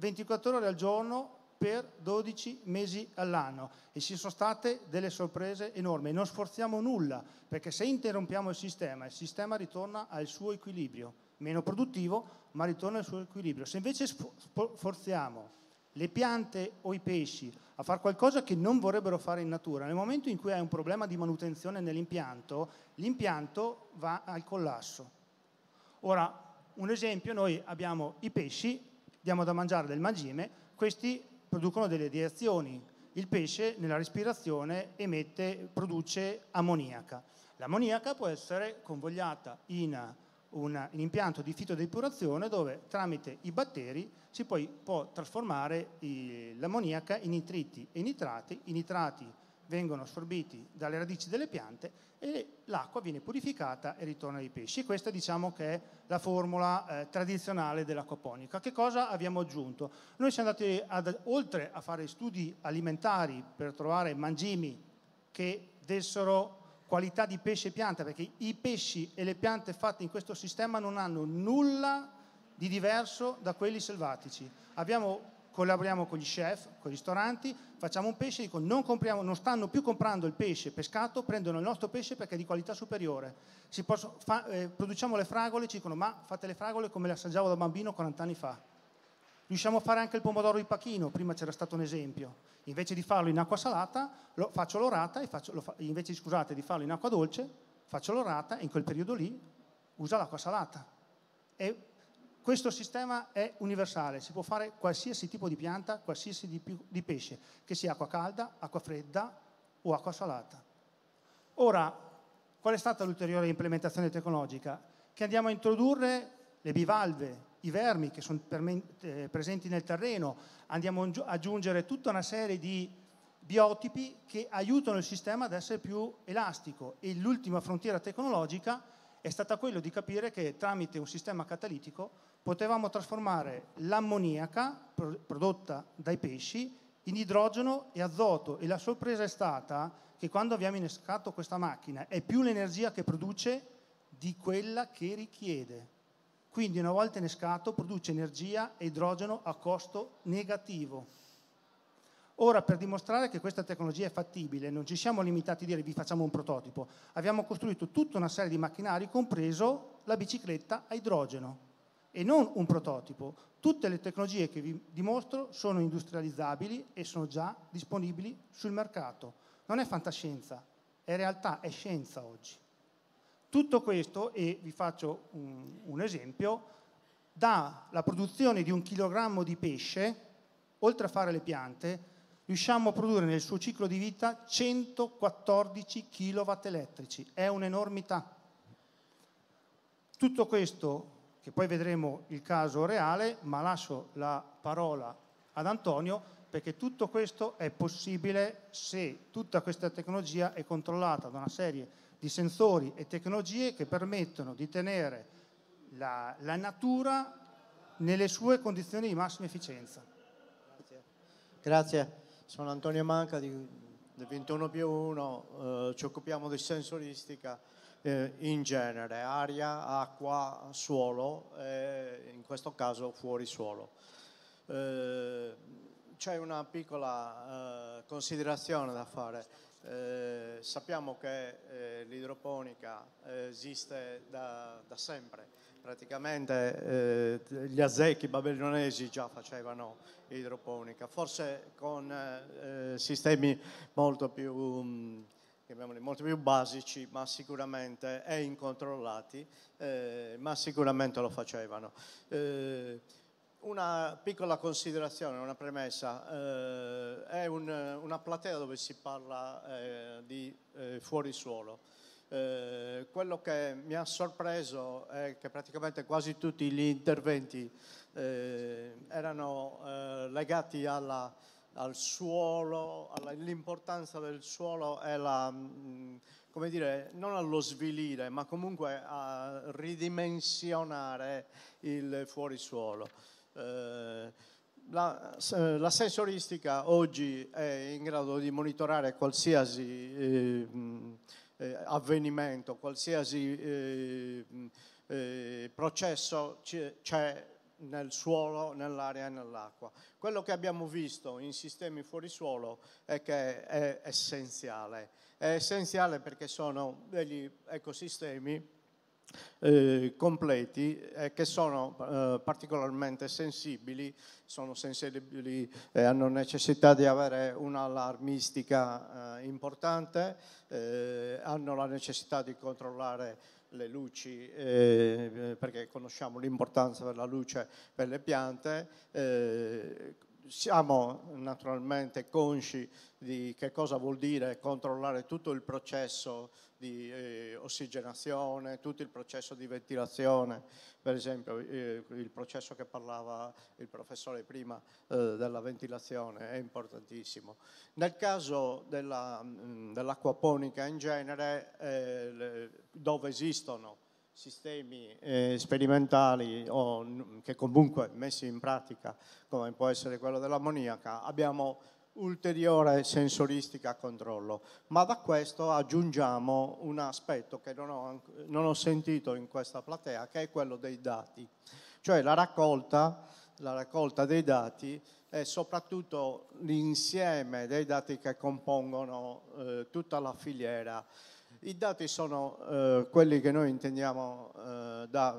24 ore al giorno per 12 mesi all'anno, e ci sono state delle sorprese enormi. Non sforziamo nulla, perché se interrompiamo il sistema ritorna al suo equilibrio, meno produttivo ma ritorna al suo equilibrio. Se invece sforziamo le piante o i pesci a fare qualcosa che non vorrebbero fare in natura, nel momento in cui hai un problema di manutenzione nell'impianto, l'impianto va al collasso. Ora, un esempio, noi abbiamo i pesci, diamo da mangiare del mangime, questi producono delle reazioni. Il pesce nella respirazione produce ammoniaca. L'ammoniaca può essere convogliata in un impianto di fitodepurazione dove tramite i batteri si può trasformare l'ammoniaca in nitriti e nitrati. I nitrati vengono assorbiti dalle radici delle piante e l'acqua viene purificata e ritorna ai pesci. Questa diciamo che è la formula tradizionale dell'acquaponica. Che cosa abbiamo aggiunto? Noi siamo andati oltre a fare studi alimentari per trovare mangimi che dessero qualità di pesce e pianta, perché i pesci e le piante fatte in questo sistema non hanno nulla di diverso da quelli selvatici. Collaboriamo con gli chef, con i ristoranti, facciamo un pesce, dicono non stanno più comprando il pesce pescato, prendono il nostro pesce perché è di qualità superiore. Produciamo le fragole, ci dicono ma fate le fragole come le assaggiavo da bambino 40 anni fa. Riusciamo a fare anche il pomodoro di pachino, prima c'era stato un esempio. Invece di farlo in acqua salata, faccio l'orata, invece di farlo in acqua dolce, faccio l'orata e in quel periodo lì usa l'acqua salata. E questo sistema è universale, si può fare qualsiasi tipo di pianta, qualsiasi tipo di pesce, che sia acqua calda, acqua fredda o acqua salata. Ora, qual è stata l'ulteriore implementazione tecnologica? Che andiamo a introdurre le bivalve, i vermi che sono presenti nel terreno, andiamo ad aggiungere tutta una serie di biotipi che aiutano il sistema ad essere più elastico, e l'ultima frontiera tecnologica è stata quella di capire che tramite un sistema catalitico potevamo trasformare l'ammoniaca prodotta dai pesci in idrogeno e azoto, e la sorpresa è stata che quando abbiamo innescato questa macchina è più l'energia che produce di quella che richiede. quindi una volta innescato produce energia e idrogeno a costo negativo. Ora, per dimostrare che questa tecnologia è fattibile, non ci siamo limitati a dire vi facciamo un prototipo, abbiamo costruito tutta una serie di macchinari, compreso la bicicletta a idrogeno, e non un prototipo. Tutte le tecnologie che vi dimostro sono industrializzabili e sono già disponibili sul mercato. Non è fantascienza, è realtà, è scienza oggi. Tutto questo, e vi faccio un esempio, dalla produzione di 1 chilogrammo di pesce, oltre a fare le piante, riusciamo a produrre nel suo ciclo di vita 114 kW elettrici. È un'enormità. Tutto questo, che poi vedremo il caso reale, ma lascio la parola ad Antonio, perché tutto questo è possibile se tutta questa tecnologia è controllata da una serie di sensori e tecnologie che permettono di tenere la natura nelle sue condizioni di massima efficienza. Grazie. Sono Antonio Manca del 21+1, ci occupiamo di sensoristica in genere, aria, acqua, suolo, in questo caso fuori suolo. C'è una piccola considerazione da fare. Sappiamo che l'idroponica esiste da sempre. Praticamente gli aztechi babilonesi già facevano idroponica, forse con sistemi molto più basici, ma sicuramente e incontrollati, ma sicuramente lo facevano. Una piccola considerazione, una premessa, è una platea dove si parla di fuorisuolo. Quello che mi ha sorpreso è che praticamente quasi tutti gli interventi erano legati al suolo, all'importanza del suolo e come dire, non allo svilire, ma comunque a ridimensionare il fuorisuolo. La sensoristica oggi è in grado di monitorare qualsiasi avvenimento, qualsiasi processo c'è nel suolo, nell'aria e nell'acqua. Quello che abbiamo visto in sistemi fuorisuolo è che è essenziale. È essenziale perché sono degli ecosistemi completi che sono particolarmente sensibili, e hanno necessità di avere un'allarmistica importante, hanno la necessità di controllare le luci perché conosciamo l'importanza della luce per le piante. Siamo naturalmente consci di che cosa vuol dire controllare tutto il processo di ossigenazione, tutto il processo di ventilazione, per esempio il processo che parlava il professore prima della ventilazione è importantissimo. Nel caso dell'acquaponica in genere, dove esistono sistemi sperimentali o che comunque messi in pratica, come può essere quello dell'ammoniaca, abbiamo ulteriore sensoristica a controllo, ma da questo aggiungiamo un aspetto che non ho sentito in questa platea, che è quello dei dati, cioè la raccolta dei dati e soprattutto l'insieme dei dati che compongono tutta la filiera. I dati sono quelli che noi intendiamo da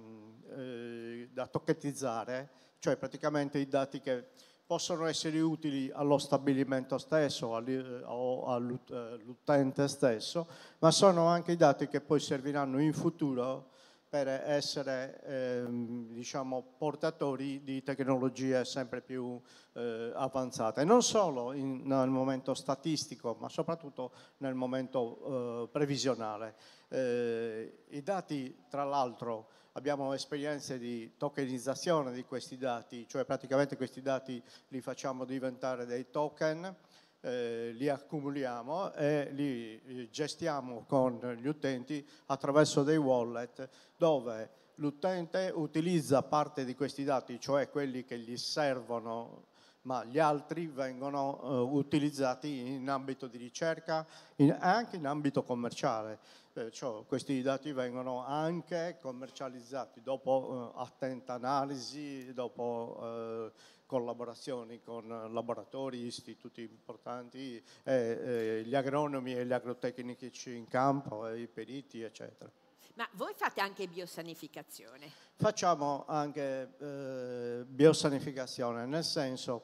tocchettizzare, cioè praticamente i dati che possono essere utili allo stabilimento stesso o all'utente stesso, ma sono anche i dati che poi serviranno in futuro per essere diciamo, portatori di tecnologie sempre più avanzate, non solo nel momento statistico, ma soprattutto nel momento previsionale. I dati, tra l'altro, abbiamo esperienze di tokenizzazione di questi dati, cioè praticamente questi dati li facciamo diventare dei token, li accumuliamo e li gestiamo con gli utenti attraverso dei wallet dove l'utente utilizza parte di questi dati, cioè quelli che gli servono ma gli altri vengono utilizzati in ambito di ricerca, anche in ambito commerciale. Cioè, questi dati vengono anche commercializzati dopo attenta analisi, dopo collaborazioni con laboratori, istituti importanti, gli agronomi e gli agrotecnici in campo, i periti, eccetera. Ma voi fate anche biosanificazione? Facciamo anche biosanificazione, nel senso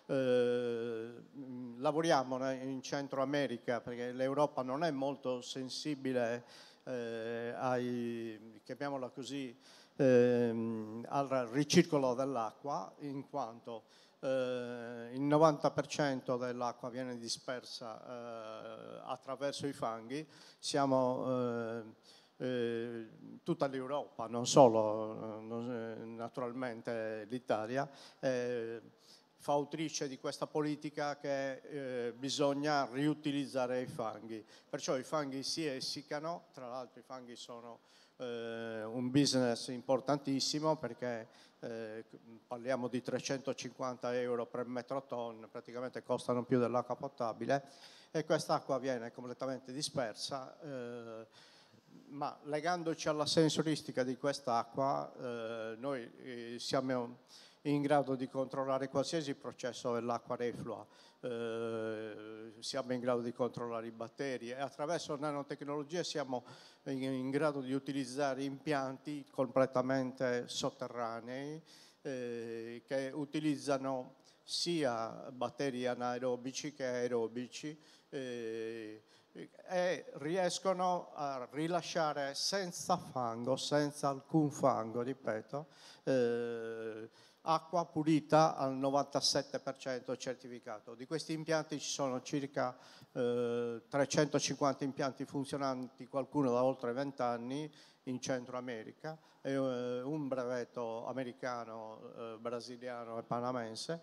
lavoriamo in Centro America, perché l'Europa non è molto sensibile chiamiamola così, al ricircolo dell'acqua, in quanto il 90% dell'acqua viene dispersa attraverso i fanghi. Siamo tutta l'Europa, non solo naturalmente l'Italia, fautrice di questa politica che bisogna riutilizzare i fanghi. Perciò i fanghi si essiccano, tra l'altro i fanghi sono un business importantissimo, perché parliamo di 350 euro per metro tonno, praticamente costano più dell'acqua potabile, e quest'acqua viene completamente dispersa. Ma legandoci alla sensoristica di quest'acqua, noi siamo in grado di controllare qualsiasi processo dell'acqua reflua, siamo in grado di controllare i batteri, e attraverso nanotecnologie siamo in grado di utilizzare impianti completamente sotterranei che utilizzano sia batteri anaerobici che aerobici, e riescono a rilasciare senza fango, senza alcun fango, ripeto, acqua pulita al 97% certificato. Di questi impianti ci sono circa 350 impianti funzionanti, qualcuno da oltre 20 anni in Centro America, e un brevetto americano, brasiliano e panamense.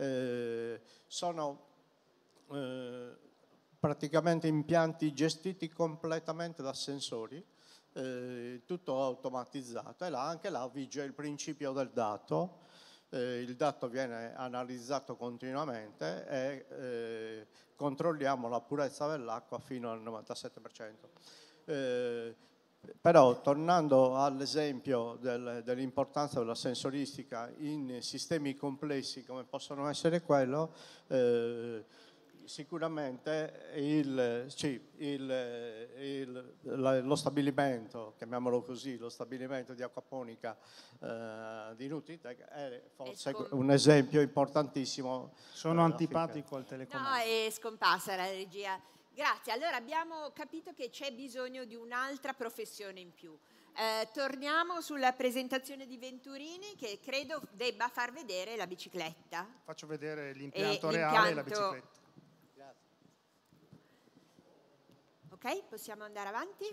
Sono praticamente impianti gestiti completamente da sensori, tutto automatizzato, e anche là vige il principio del dato. Il dato viene analizzato continuamente e controlliamo la purezza dell'acqua fino al 97%. Però tornando all'esempio dell'importanza della sensoristica in sistemi complessi come possono essere quello, sicuramente lo stabilimento, chiamiamolo così, lo stabilimento di acquaponica di Nutritech è forse un esempio importantissimo. Sono antipatico al telecomando. No, è scomparsa la regia. Grazie. Allora abbiamo capito che c'è bisogno di un'altra professione in più. Torniamo sulla presentazione di Venturini, che credo debba far vedere la bicicletta. Faccio vedere l'impianto reale e la bicicletta. Ok, possiamo andare avanti?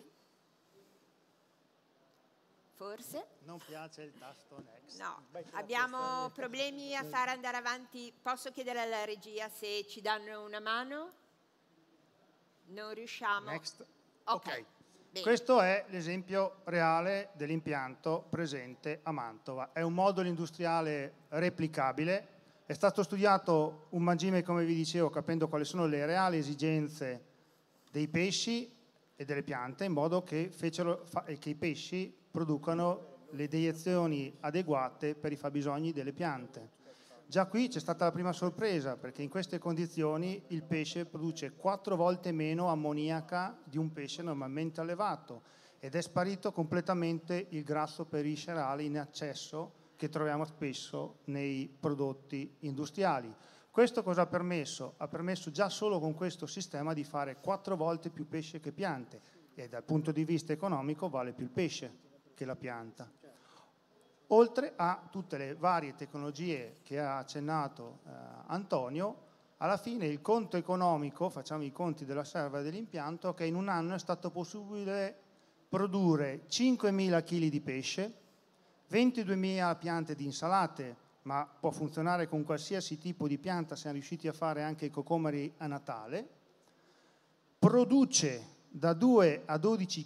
Forse? Non piace il tasto next. No, abbiamo problemi a far andare avanti. Posso chiedere alla regia se ci danno una mano? Non riusciamo. Next. Ok. Questo è l'esempio reale dell'impianto presente a Mantova. È un modulo industriale replicabile. È stato studiato un mangime, come vi dicevo, capendo quali sono le reali esigenze dei pesci e delle piante, in modo che i pesci producano le deiezioni adeguate per i fabbisogni delle piante. Già qui c'è stata la prima sorpresa, perché in queste condizioni il pesce produce 4 volte meno ammoniaca di un pesce normalmente allevato, ed è sparito completamente il grasso periviscerale in eccesso che troviamo spesso nei prodotti industriali. Questo cosa ha permesso? Ha permesso già solo con questo sistema di fare 4 volte più pesce che piante, e dal punto di vista economico vale più il pesce che la pianta. Oltre a tutte le varie tecnologie che ha accennato Antonio, alla fine il conto economico, facciamo i conti della serva dell'impianto, che in un anno è stato possibile produrre 5.000 kg di pesce, 22.000 piante di insalate, ma può funzionare con qualsiasi tipo di pianta, siamo riusciti a fare anche i cocomeri a Natale, produce da 2 a 12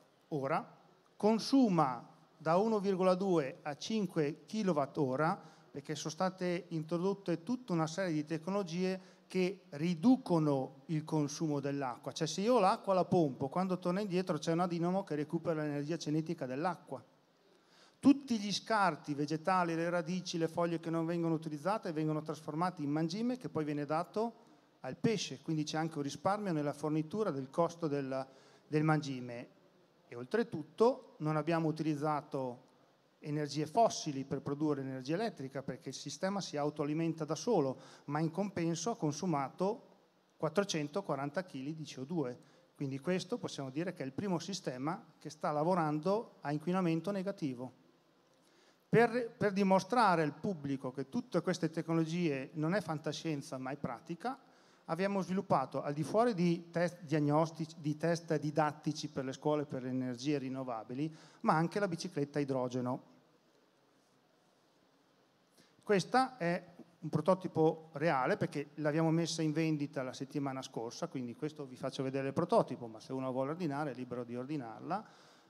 kWh, consuma da 1,2 a 5 kWh, perché sono state introdotte tutta una serie di tecnologie che riducono il consumo dell'acqua. Cioè, se io l'acqua la pompo, quando torna indietro c'è una dinamo che recupera l'energia cinetica dell'acqua. Tutti gli scarti vegetali, le radici, le foglie che non vengono utilizzate vengono trasformati in mangime che poi viene dato al pesce, quindi c'è anche un risparmio nella fornitura del costo del mangime. E oltretutto non abbiamo utilizzato energie fossili per produrre energia elettrica, perché il sistema si autoalimenta da solo, ma in compenso ha consumato 440 kg di CO2. Quindi questo possiamo dire che è il primo sistema che sta lavorando a inquinamento negativo. Per dimostrare al pubblico che tutte queste tecnologie non è fantascienza ma è pratica, abbiamo sviluppato, al di fuori di test diagnostici, di test didattici per le scuole per le energie rinnovabili, ma anche la bicicletta a idrogeno. Questa è un prototipo reale perché l'abbiamo messa in vendita la settimana scorsa, quindi questo vi faccio vedere il prototipo, ma se uno vuole ordinare è libero di ordinarla.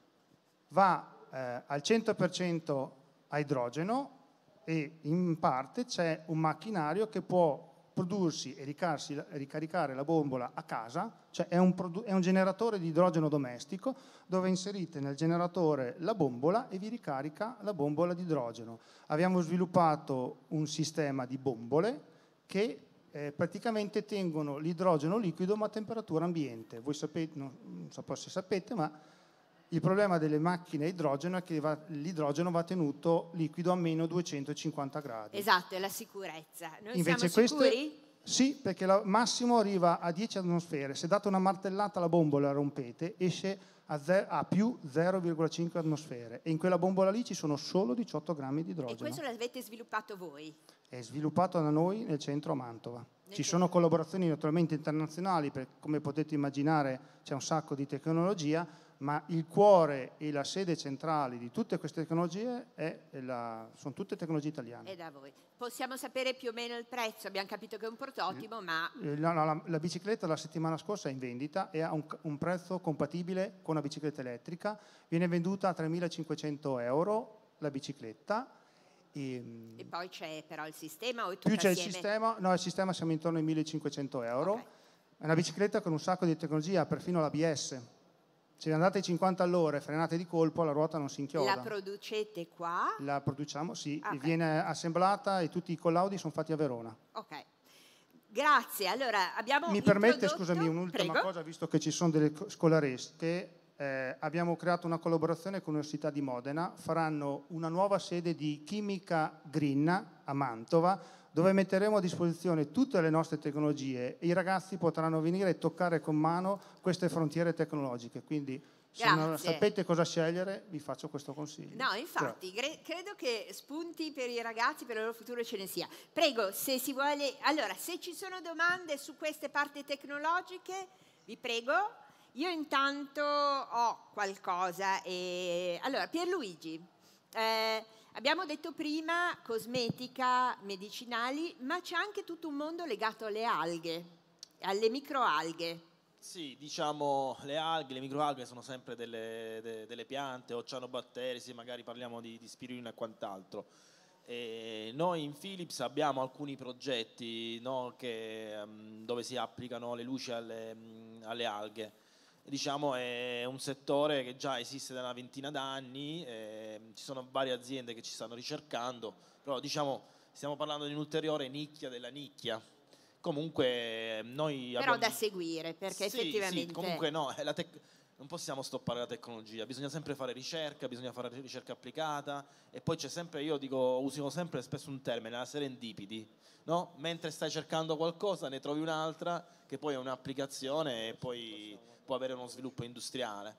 Va al 100% a idrogeno e in parte c'è un macchinario che può prodursi e ricaricare la bombola a casa, cioè è un generatore di idrogeno domestico dove inserite nel generatore la bombola e vi ricarica la bombola di idrogeno. Abbiamo sviluppato un sistema di bombole che praticamente tengono l'idrogeno liquido ma a temperatura ambiente. Voi sapete, non so se sapete, ma il problema delle macchine a idrogeno è che l'idrogeno va tenuto liquido a meno 250 gradi. Esatto, è la sicurezza. Noi Invece siamo sicuri? Sì, perché il massimo arriva a 10 atmosfere. Se date una martellata alla bombola e la rompete, esce a più 0,5 atmosfere. E in quella bombola lì ci sono solo 18 grammi di idrogeno. E questo l'avete sviluppato voi? È sviluppato da noi nel centro a Mantova. Ci sono collaborazioni naturalmente internazionali, come potete immaginare c'è un sacco di tecnologia, ma il cuore e la sede centrale di tutte queste tecnologie sono tutte tecnologie italiane. È da voi. Possiamo sapere più o meno il prezzo? Abbiamo capito che è un prototipo, ma... La bicicletta la settimana scorsa è in vendita e ha un prezzo compatibile con una bicicletta elettrica. Viene venduta a 3.500 euro la bicicletta. E poi c'è però il sistema o è tutto Più c'è assieme? il sistema, no, il sistema siamo intorno ai 1.500 euro. Okay. È una bicicletta con un sacco di tecnologia, perfino l'ABS. Se andate ai 50 all'ora e frenate di colpo, la ruota non si inchioda. La producete qua? La produciamo, sì, okay. Viene assemblata e tutti i collaudi sono fatti a Verona. Ok, grazie. Allora, abbiamo Mi permette, scusami, un'ultima cosa, visto che ci sono delle scolaresche, abbiamo creato una collaborazione con l'Università di Modena, faranno una nuova sede di chimica green a Mantova, dove metteremo a disposizione tutte le nostre tecnologie e i ragazzi potranno venire e toccare con mano queste frontiere tecnologiche. Quindi se non sapete cosa scegliere, vi faccio questo consiglio. No, infatti, credo che spunti per i ragazzi, per il loro futuro ce ne sia. Prego, se si vuole... Allora, se ci sono domande su queste parti tecnologiche, vi prego. Io intanto ho qualcosa. Allora, Pierluigi... abbiamo detto prima cosmetica, medicinali, ma c'è anche tutto un mondo legato alle alghe, alle microalghe. Sì, diciamo le alghe, le microalghe sono sempre delle piante o cianobatteri, sì, magari parliamo di spirulina e quant'altro. Noi in Philips abbiamo alcuni progetti, no, dove si applicano le luci alle alghe. Diciamo è un settore che già esiste da una ventina d'anni, ci sono varie aziende che ci stanno ricercando, però diciamo stiamo parlando di un'ulteriore nicchia della nicchia. Comunque noi però abbiamo... da seguire, perché sì, effettivamente... Sì, comunque no, non possiamo stoppare la tecnologia, bisogna sempre fare ricerca, bisogna fare ricerca applicata e poi c'è sempre, io dico, usiamo sempre spesso un termine, la serendipity, no? Mentre stai cercando qualcosa ne trovi un'altra che poi è un'applicazione e poi può avere uno sviluppo industriale.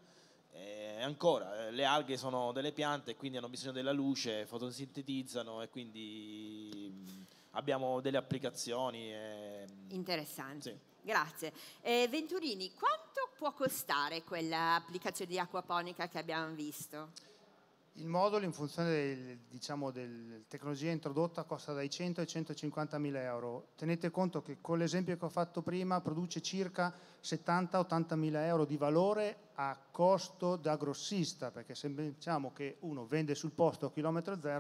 Ancora, le alghe sono delle piante e quindi hanno bisogno della luce, fotosintetizzano e quindi abbiamo delle applicazioni. Interessanti. Sì. Grazie. Venturini, quanto può costare quell'applicazione di acquaponica che abbiamo visto? Il modulo in funzione della tecnologia introdotta costa dai 100 ai 150 mila euro. Tenete conto che con l'esempio che ho fatto prima produce circa 70-80 mila euro di valore a costo da grossista, perché se diciamo che uno vende sul posto a chilometro zero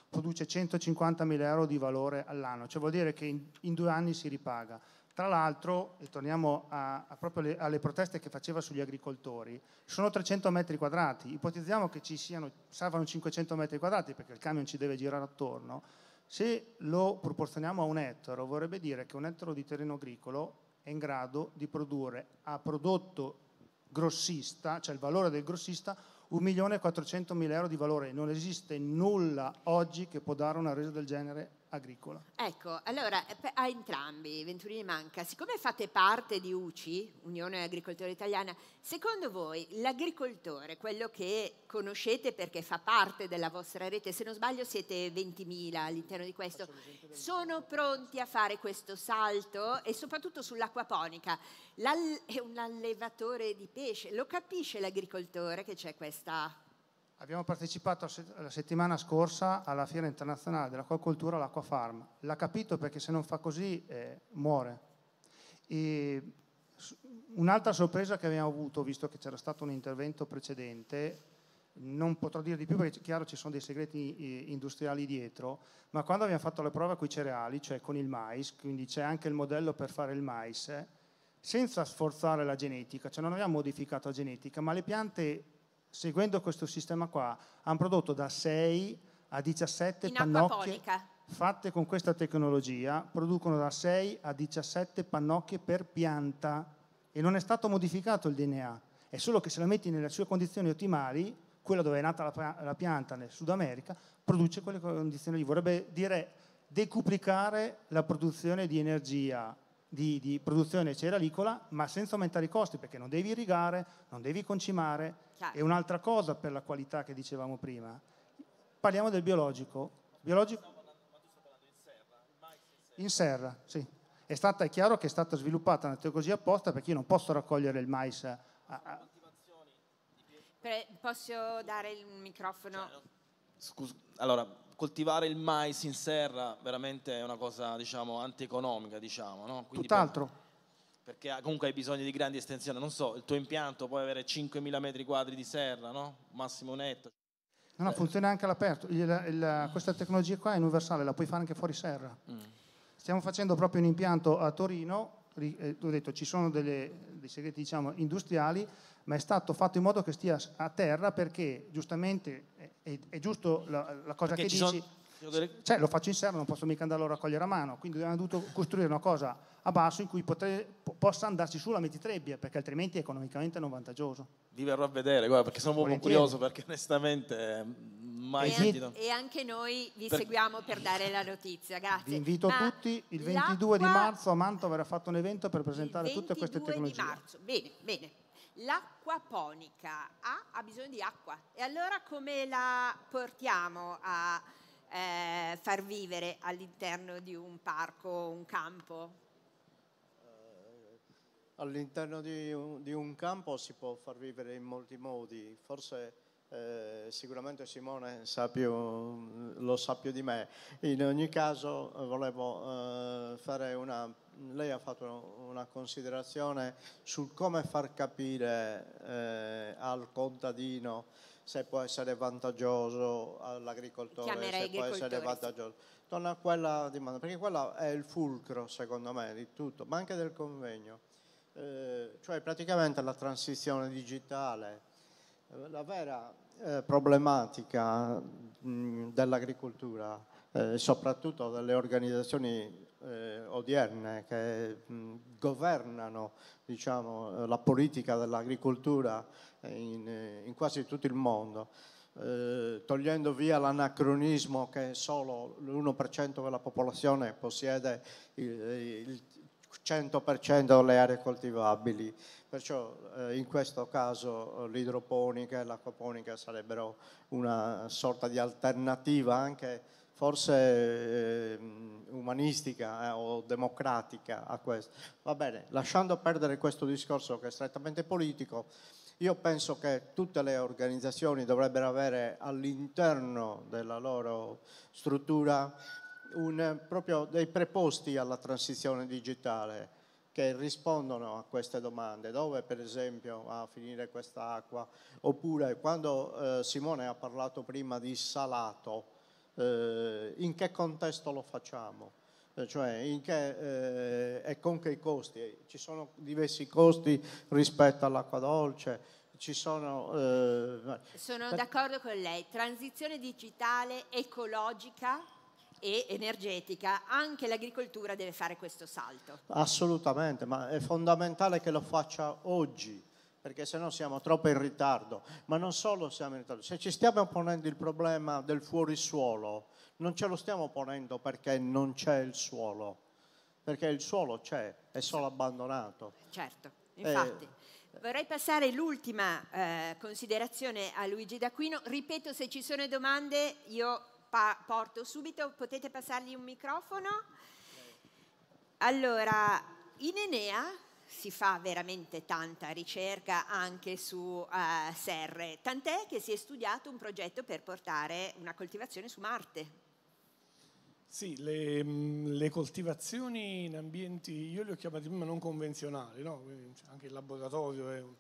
produce 150.000 euro di valore all'anno, cioè vuol dire che in 2 anni si ripaga. Tra l'altro, e torniamo proprio alle proteste che faceva sugli agricoltori, sono 300 metri quadrati, ipotizziamo che servano 500 metri quadrati perché il camion ci deve girare attorno, se lo proporzioniamo a un ettaro vorrebbe dire che un ettaro di terreno agricolo è in grado di produrre a prodotto grossista, cioè il valore del grossista, 1.400.000 euro di valore. Non esiste nulla oggi che può dare una resa del genere agricola. Ecco, allora a entrambi, Venturini e Manca, siccome fate parte di UCI, Unione Agricoltori Italiana, secondo voi l'agricoltore, quello che conoscete perché fa parte della vostra rete, se non sbaglio siete 20.000 all'interno di questo, sono pronti a fare questo salto? E soprattutto sull'acquaponica, è un allevatore di pesce, lo capisce l'agricoltore che c'è questa... Abbiamo partecipato la settimana scorsa alla Fiera Internazionale dell'Acquacoltura all'Acqua Farm. L'ha capito perché se non fa così muore. E un'altra sorpresa che abbiamo avuto, visto che c'era stato un intervento precedente, non potrò dire di più perché chiaro ci sono dei segreti industriali dietro, ma quando abbiamo fatto le prove con i cereali, cioè con il mais, quindi c'è anche il modello per fare il mais, senza sforzare la genetica, cioè non abbiamo modificato la genetica, ma le piante... Seguendo questo sistema qua, hanno prodotto da 6 a 17 pannocchie fatte con questa tecnologia, producono da 6 a 17 pannocchie per pianta e non è stato modificato il DNA, è solo che se la metti nelle sue condizioni ottimali, quella dove è nata la pianta nel Sud America, produce quelle condizioni lì. Vorrebbe dire decuplicare la produzione di energia, di produzione cerealicola, ma senza aumentare i costi, perché non devi irrigare, non devi concimare. E un'altra cosa per la qualità che dicevamo prima, parliamo del biologico. In serra, sì. È chiaro che è stata sviluppata una tecnologia apposta perché io non posso raccogliere il mais. Posso dare il microfono? Scusa, allora, coltivare il mais in serra veramente è una cosa, diciamo, antieconomica, diciamo, no? Quindi tutt'altro. Perché comunque hai bisogno di grandi estensioni, non so, il tuo impianto può avere 5.000 metri quadri di serra, no? Massimo netto. No, funziona anche all'aperto. Questa tecnologia qua è universale, la puoi fare anche fuori serra. Stiamo facendo proprio un impianto a Torino, ho detto ci sono dei segreti diciamo industriali, ma è stato fatto in modo che stia a terra perché giustamente è giusto la cosa perché che dici... Cioè lo faccio in serra, non posso mica andarlo a raccogliere a mano, quindi abbiamo dovuto costruire una cosa a basso in cui possa andarci su la mettitrebbia, perché altrimenti è economicamente non vantaggioso. Vi verrò a vedere, guarda, perché sono proprio curioso, perché onestamente mai sentito. E anche noi vi seguiamo per dare la notizia, grazie. Vi invito tutti, il 22 di marzo a Mantova verrà fatto un evento per presentare tutte queste tecnologie. 22 di marzo, bene. L'acquaponica ha bisogno di acqua, e allora come la portiamo a... far vivere all'interno di un parco, un campo? All'interno di un campo si può far vivere in molti modi, forse sicuramente Simone lo sa più di me. In ogni caso volevo fare lei ha fatto una considerazione sul come far capire al contadino se può essere vantaggioso all'agricoltore, se può essere vantaggioso. Torna a quella domanda, perché quella è il fulcro, secondo me, di tutto, ma anche del convegno. Cioè praticamente la transizione digitale, la vera problematica dell'agricoltura, soprattutto delle organizzazioni odierne che governano, diciamo, la politica dell'agricoltura in quasi tutto il mondo, togliendo via l'anacronismo che solo l'1% della popolazione possiede il 100% delle aree coltivabili. Perciò in questo caso l'idroponica e l'acquaponica sarebbero una sorta di alternativa anche forse umanistica o democratica a questo. Va bene, lasciando perdere questo discorso che è strettamente politico, io penso che tutte le organizzazioni dovrebbero avere all'interno della loro struttura proprio dei preposti alla transizione digitale che rispondono a queste domande, dove per esempio va a finire questa acqua, oppure quando Simone ha parlato prima di salato, in che contesto lo facciamo? Cioè e con che costi? Ci sono diversi costi rispetto all'acqua dolce, ci sono... Sono d'accordo con lei, transizione digitale, ecologica e energetica, anche l'agricoltura deve fare questo salto. Assolutamente, ma è fondamentale che lo faccia oggi, perché sennò siamo troppo in ritardo. Ma non solo siamo in ritardo, se ci stiamo ponendo il problema del fuorisuolo, non ce lo stiamo ponendo perché non c'è il suolo, perché il suolo c'è, è solo abbandonato. Certo, infatti. Vorrei passare l'ultima considerazione a Luigi D'Aquino. Ripeto, se ci sono domande io porto subito, potete passargli un microfono. Allora, in Enea si fa veramente tanta ricerca anche su serre, tant'è che si è studiato un progetto per portare una coltivazione su Marte. Sì, le coltivazioni in ambienti, io li ho chiamati prima non convenzionali, no? Anche il laboratorio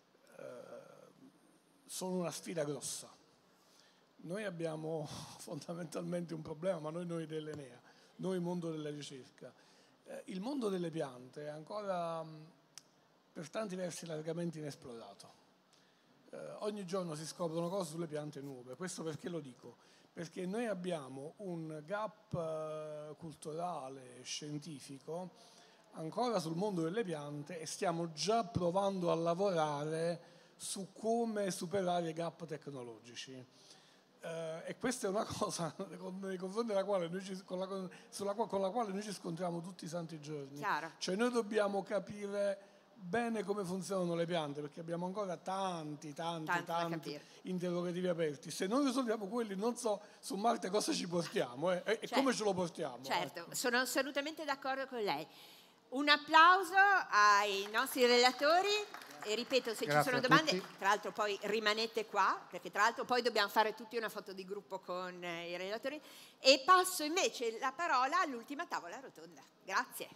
sono una sfida grossa. Noi abbiamo fondamentalmente un problema, ma noi dell'Enea, noi mondo della ricerca. Il mondo delle piante è ancora per tanti versi largamente inesplorato. Ogni giorno si scoprono cose sulle piante nuove, questo perché lo dico? Perché noi abbiamo un gap culturale, scientifico, ancora sul mondo delle piante e stiamo già provando a lavorare su come superare i gap tecnologici. E questa è una cosa nei confronti della quale con la quale noi ci scontriamo tutti i santi giorni. Chiaro. Cioè noi dobbiamo capire bene come funzionano le piante, perché abbiamo ancora tanti interrogativi aperti. Se non risolviamo quelli, non so su Marte cosa ci portiamo e certo, come ce lo portiamo. Certo, sono assolutamente d'accordo con lei. Un applauso ai nostri relatori e ripeto, se ci sono domande, tra l'altro poi rimanete qua, perché tra l'altro poi dobbiamo fare tutti una foto di gruppo con i relatori, e passo invece la parola all'ultima tavola rotonda. Grazie.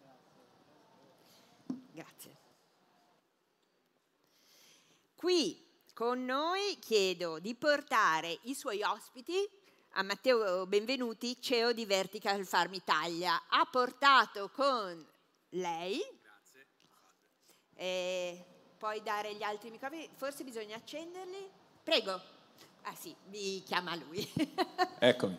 Grazie. Qui con noi chiedo di portare i suoi ospiti a Matteo Benvenuti, CEO di Vertical Farm Italia. Ha portato con lei, puoi dare gli altri microfoni, forse bisogna accenderli. Prego. Ah sì, mi chiama lui. Eccomi.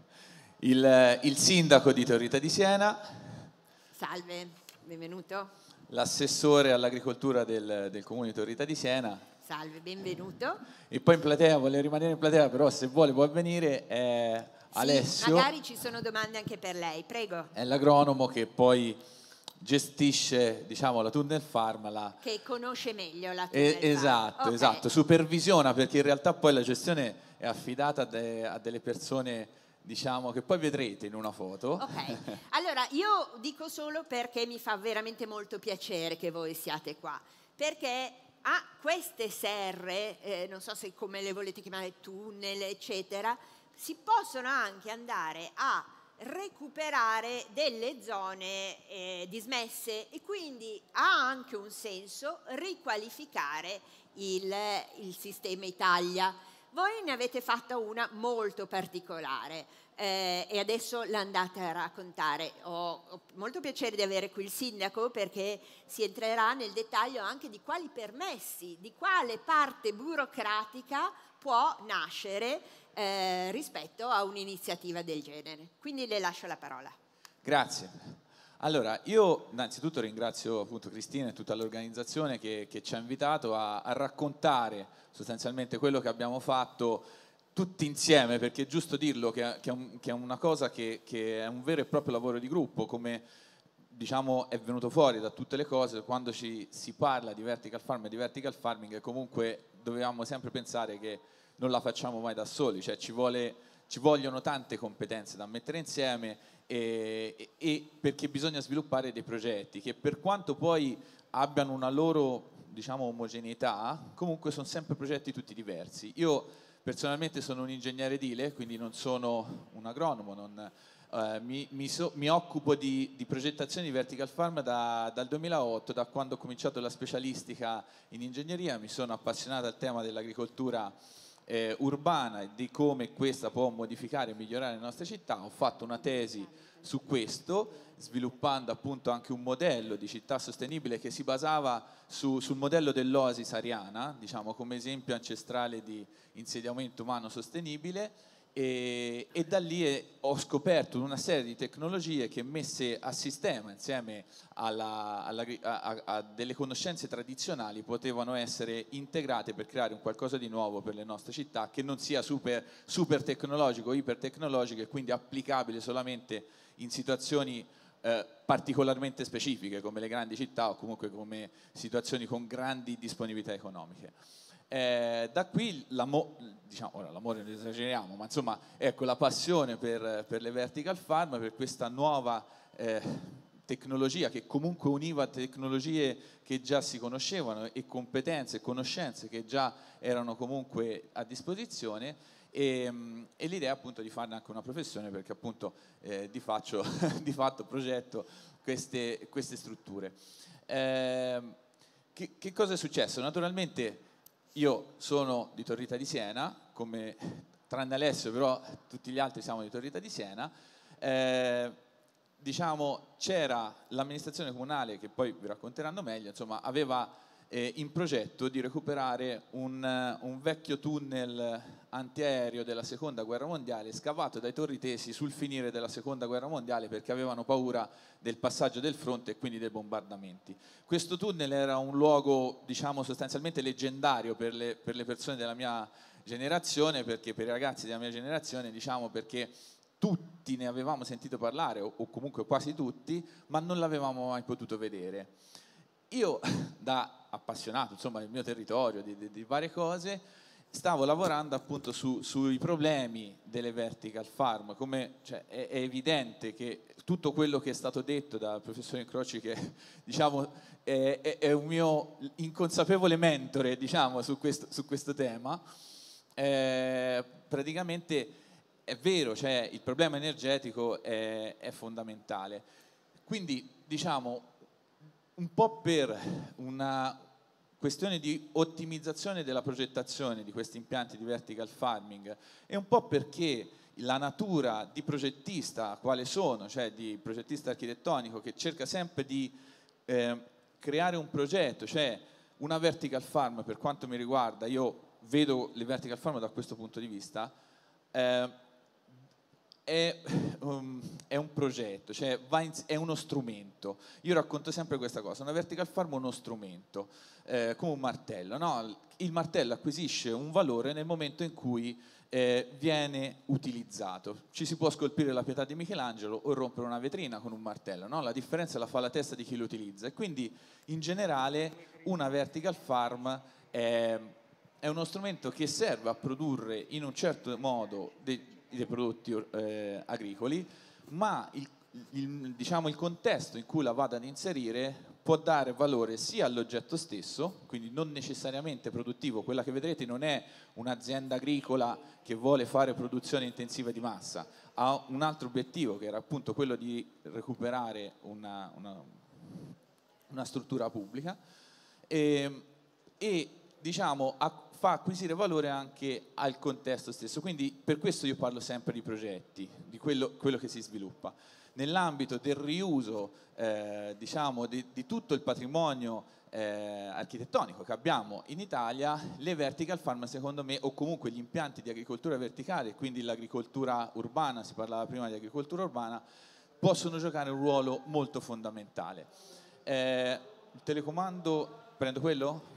Il sindaco di Tor Rita di Siena. Salve, benvenuto. L'assessore all'agricoltura del comune di Tor Rita di Siena. Salve, benvenuto. E poi in platea, vuole rimanere in platea, però se vuole può venire, è Alessio. Sì, magari ci sono domande anche per lei, prego. È l'agronomo che poi gestisce, diciamo, la Tunnel Farm. Che conosce meglio la Tunnel Farm. Esatto, okay. Esatto, supervisiona, perché in realtà poi la gestione è affidata a delle persone, diciamo, che poi vedrete in una foto. Ok, allora io dico solo perché mi fa veramente molto piacere che voi siate qua, perché queste serre, non so se come le volete chiamare, tunnel, eccetera, si possono anche andare a recuperare delle zone dismesse e quindi ha anche un senso riqualificare il sistema Italia. Voi ne avete fatta una molto particolare e adesso l'andate a raccontare. Ho molto piacere di avere qui il sindaco perché si entrerà nel dettaglio anche di quali permessi, di quale parte burocratica può nascere rispetto a un'iniziativa del genere. Quindi le lascio la parola. Grazie. Allora, io innanzitutto ringrazio appunto Cristina e tutta l'organizzazione che ci ha invitato a raccontare sostanzialmente quello che abbiamo fatto tutti insieme, perché è giusto dirlo che è una cosa che è un vero e proprio lavoro di gruppo, come diciamo è venuto fuori da tutte le cose quando si parla di vertical farm e di vertical farming, e comunque dovevamo sempre pensare che non la facciamo mai da soli, cioè ci vogliono tante competenze da mettere insieme e perché bisogna sviluppare dei progetti che, per quanto poi abbiano una loro, diciamo, omogeneità, comunque sono sempre progetti tutti diversi. Io personalmente sono un ingegnere edile, quindi non sono un agronomo, mi occupo di progettazione di vertical farm dal 2008, da quando ho cominciato la specialistica in ingegneria. Mi sono appassionato al tema dell'agricoltura urbana e di come questa può modificare e migliorare le nostre città. Ho fatto una tesi su questo, sviluppando appunto anche un modello di città sostenibile che si basava sul modello dell'oasi sahariana, diciamo come esempio ancestrale di insediamento umano sostenibile, e da lì ho scoperto una serie di tecnologie che, messe a sistema insieme a delle conoscenze tradizionali, potevano essere integrate per creare un qualcosa di nuovo per le nostre città, che non sia super tecnologico, ipertecnologico, e quindi applicabile solamente in situazioni particolarmente specifiche come le grandi città o comunque come situazioni con grandi disponibilità economiche. Da qui diciamo, ora l'amore non esageriamo, ma insomma ecco la passione per le vertical farm, per questa nuova tecnologia che comunque univa tecnologie che già si conoscevano e competenze e conoscenze che già erano comunque a disposizione, e l'idea appunto di farne anche una professione, perché appunto di fatto progetto queste strutture. Che cosa è successo? Naturalmente io sono di Tor Rita di Siena, tranne Alessio, però tutti gli altri siamo di Tor Rita di Siena. Diciamo, c'era l'amministrazione comunale, che poi vi racconteranno meglio, insomma, aveva in progetto di recuperare un vecchio tunnel antiaereo della seconda guerra mondiale, scavato dai torritesi sul finire della seconda guerra mondiale, perché avevano paura del passaggio del fronte e quindi dei bombardamenti. Questo tunnel era un luogo, diciamo, sostanzialmente leggendario per le persone della mia generazione, perché per i ragazzi della mia generazione, diciamo, perché tutti ne avevamo sentito parlare, o comunque quasi tutti, ma non l'avevamo mai potuto vedere. Io, da appassionato, insomma, del mio territorio, di varie cose, stavo lavorando appunto sui problemi delle vertical farm. Cioè, è evidente che tutto quello che è stato detto dal professore Incroci, che diciamo è un mio inconsapevole mentore, diciamo, su questo tema, praticamente è vero, cioè il problema energetico è fondamentale. Quindi, diciamo, un po' per una questione di ottimizzazione della progettazione di questi impianti di vertical farming, e un po' perché la natura di progettista, quale sono, cioè di progettista architettonico che cerca sempre di creare un progetto, cioè una vertical farm, per quanto mi riguarda, io vedo le vertical farm da questo punto di vista, è un progetto, cioè è uno strumento. Io racconto sempre questa cosa: una vertical farm è uno strumento, come un martello, no? Il martello acquisisce un valore nel momento in cui viene utilizzato. Ci si può scolpire la Pietà di Michelangelo o rompere una vetrina con un martello, no? La differenza la fa la testa di chi lo utilizza, e quindi in generale una vertical farm è uno strumento che serve a produrre in un certo modo dei prodotti agricoli, ma diciamo, il contesto in cui la vado ad inserire può dare valore sia all'oggetto stesso, quindi non necessariamente produttivo. Quella che vedrete non è un'azienda agricola che vuole fare produzione intensiva di massa, ha un altro obiettivo, che era appunto quello di recuperare una struttura pubblica, e diciamo fa acquisire valore anche al contesto stesso. Quindi per questo io parlo sempre di progetti, di quello che si sviluppa. Nell'ambito del riuso diciamo di tutto il patrimonio architettonico che abbiamo in Italia, le vertical farm, secondo me, o comunque gli impianti di agricoltura verticale, quindi l'agricoltura urbana, si parlava prima di agricoltura urbana, possono giocare un ruolo molto fondamentale. Il telecomando, prendo quello?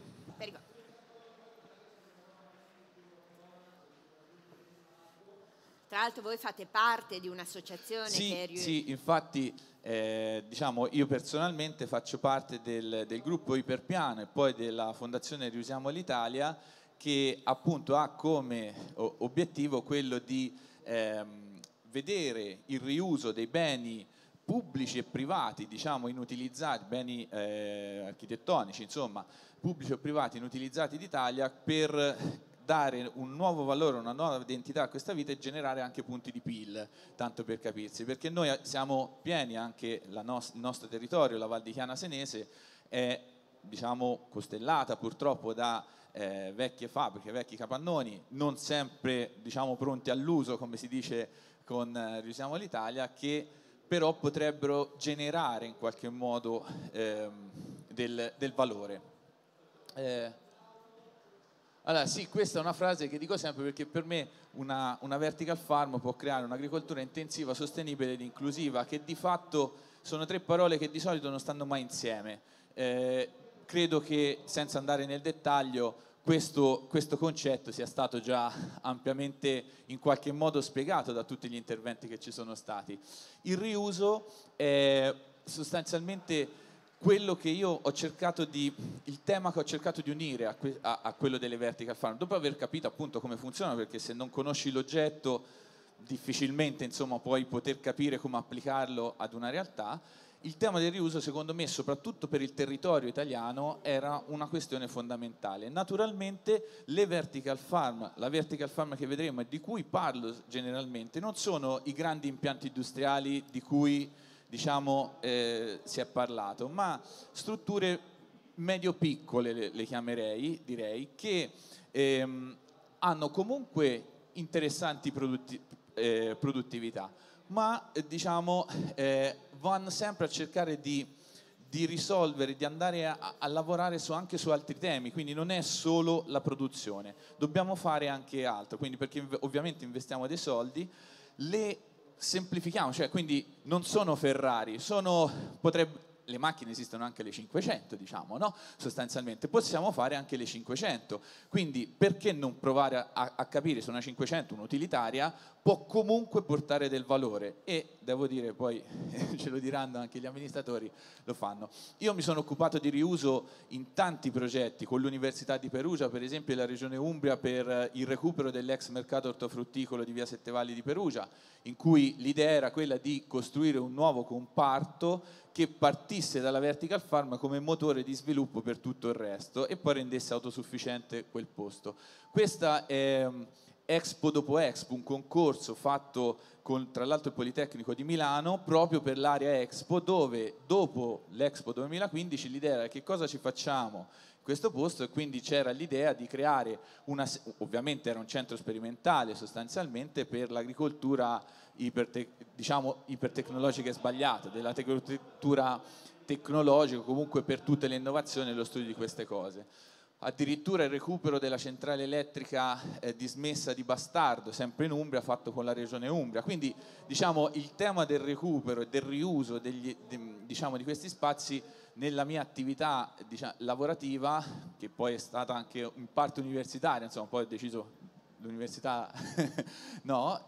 Tra l'altro voi fate parte di un'associazione che è... Sì, infatti diciamo, io personalmente faccio parte del gruppo Iperpiano e poi della Fondazione Riusiamo l'Italia, che appunto ha come obiettivo quello di vedere il riuso dei beni pubblici e privati, diciamo inutilizzati, beni architettonici, insomma, pubblici o privati inutilizzati d'Italia, per dare un nuovo valore, una nuova identità a questa vita e generare anche punti di PIL, tanto per capirsi, perché noi siamo pieni, anche il nostro territorio, la Val di Chiana Senese, è diciamo, costellata purtroppo da vecchie fabbriche, vecchi capannoni, non sempre, diciamo, pronti all'uso, come si dice con Riusiamo l'Italia, che però potrebbero generare in qualche modo del valore. Allora sì, questa è una frase che dico sempre perché per me una vertical farm può creare un'agricoltura intensiva, sostenibile ed inclusiva, che di fatto sono tre parole che di solito non stanno mai insieme. Credo che, senza andare nel dettaglio, questo concetto sia stato già ampiamente in qualche modo spiegato da tutti gli interventi che ci sono stati. Il riuso è sostanzialmente quello che io ho cercato il tema che ho cercato di unire a quello delle vertical farm, dopo aver capito appunto come funziona, perché se non conosci l'oggetto difficilmente, insomma, puoi poter capire come applicarlo ad una realtà. Il tema del riuso, secondo me, soprattutto per il territorio italiano, era una questione fondamentale. Naturalmente le vertical farm, la vertical farm che vedremo e di cui parlo generalmente, non sono i grandi impianti industriali di cui, diciamo, si è parlato, ma strutture medio-piccole, le chiamerei, direi, che hanno comunque interessanti produttività, ma diciamo vanno sempre a cercare di risolvere, di andare a lavorare anche su altri temi, quindi non è solo la produzione, dobbiamo fare anche altro, quindi perché ovviamente investiamo dei soldi, le semplifichiamo, cioè quindi non sono Ferrari, le macchine esistono anche le 500, diciamo, no? Sostanzialmente possiamo fare anche le 500, quindi perché non provare a capire se una 500, un'utilitaria, può comunque portare del valore, e devo dire, poi ce lo diranno anche gli amministratori, lo fanno. Io mi sono occupato di riuso in tanti progetti, con l'Università di Perugia, per esempio, e la Regione Umbria, per il recupero dell'ex mercato ortofrutticolo di via Settevalli di Perugia, in cui l'idea era quella di costruire un nuovo comparto che partisse dalla vertical farm come motore di sviluppo per tutto il resto e poi rendesse autosufficiente quel posto. Questa è Expo dopo Expo, un concorso fatto con, tra l'altro, il Politecnico di Milano proprio per l'area Expo, dove dopo l'Expo 2015 l'idea era: che cosa ci facciamo in questo posto, e quindi c'era l'idea di creare ovviamente era un centro sperimentale sostanzialmente per l'agricoltura ipertecnologica, è sbagliato, dell'agricoltura tecnologica, comunque per tutte le innovazioni e lo studio di queste cose. Addirittura il recupero della centrale elettrica dismessa di Bastardo, sempre in Umbria, fatto con la Regione Umbria. Quindi, diciamo, il tema del recupero e del riuso di questi spazi nella mia attività lavorativa, che poi è stata anche in parte universitaria, insomma, poi ho deciso l'università no,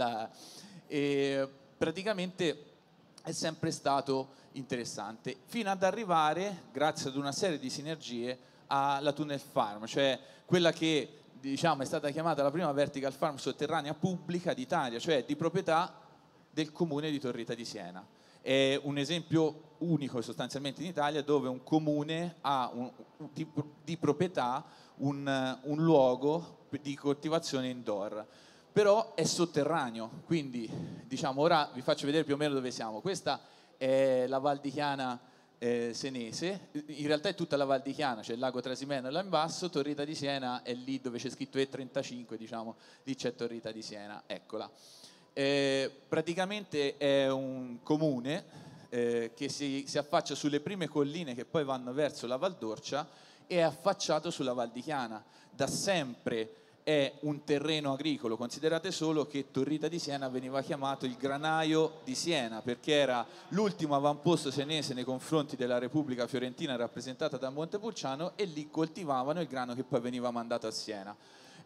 e praticamente è sempre stato interessante, fino ad arrivare, grazie ad una serie di sinergie, alla Tunnel Farm, cioè quella che, diciamo, è stata chiamata la prima vertical farm sotterranea pubblica d'Italia, cioè di proprietà del comune di Torrita di Siena. È un esempio unico sostanzialmente in Italia, dove un comune ha di proprietà un luogo di coltivazione indoor, però è sotterraneo, quindi, diciamo, ora vi faccio vedere più o meno dove siamo. Questa è la Val di Chiana senese, in realtà è tutta la Val di Chiana, c'è il lago Trasimeno là in basso, Torrita di Siena è lì dove c'è scritto E35, diciamo, lì c'è Torrita di Siena, eccola. Praticamente è un comune che si affaccia sulle prime colline che poi vanno verso la Val d'Orcia e è affacciato sulla Val di Chiana. Da sempre è un terreno agricolo, considerate solo che Torrita di Siena veniva chiamato il granaio di Siena, perché era l'ultimo avamposto senese nei confronti della Repubblica Fiorentina rappresentata da Montepulciano, e lì coltivavano il grano che poi veniva mandato a Siena.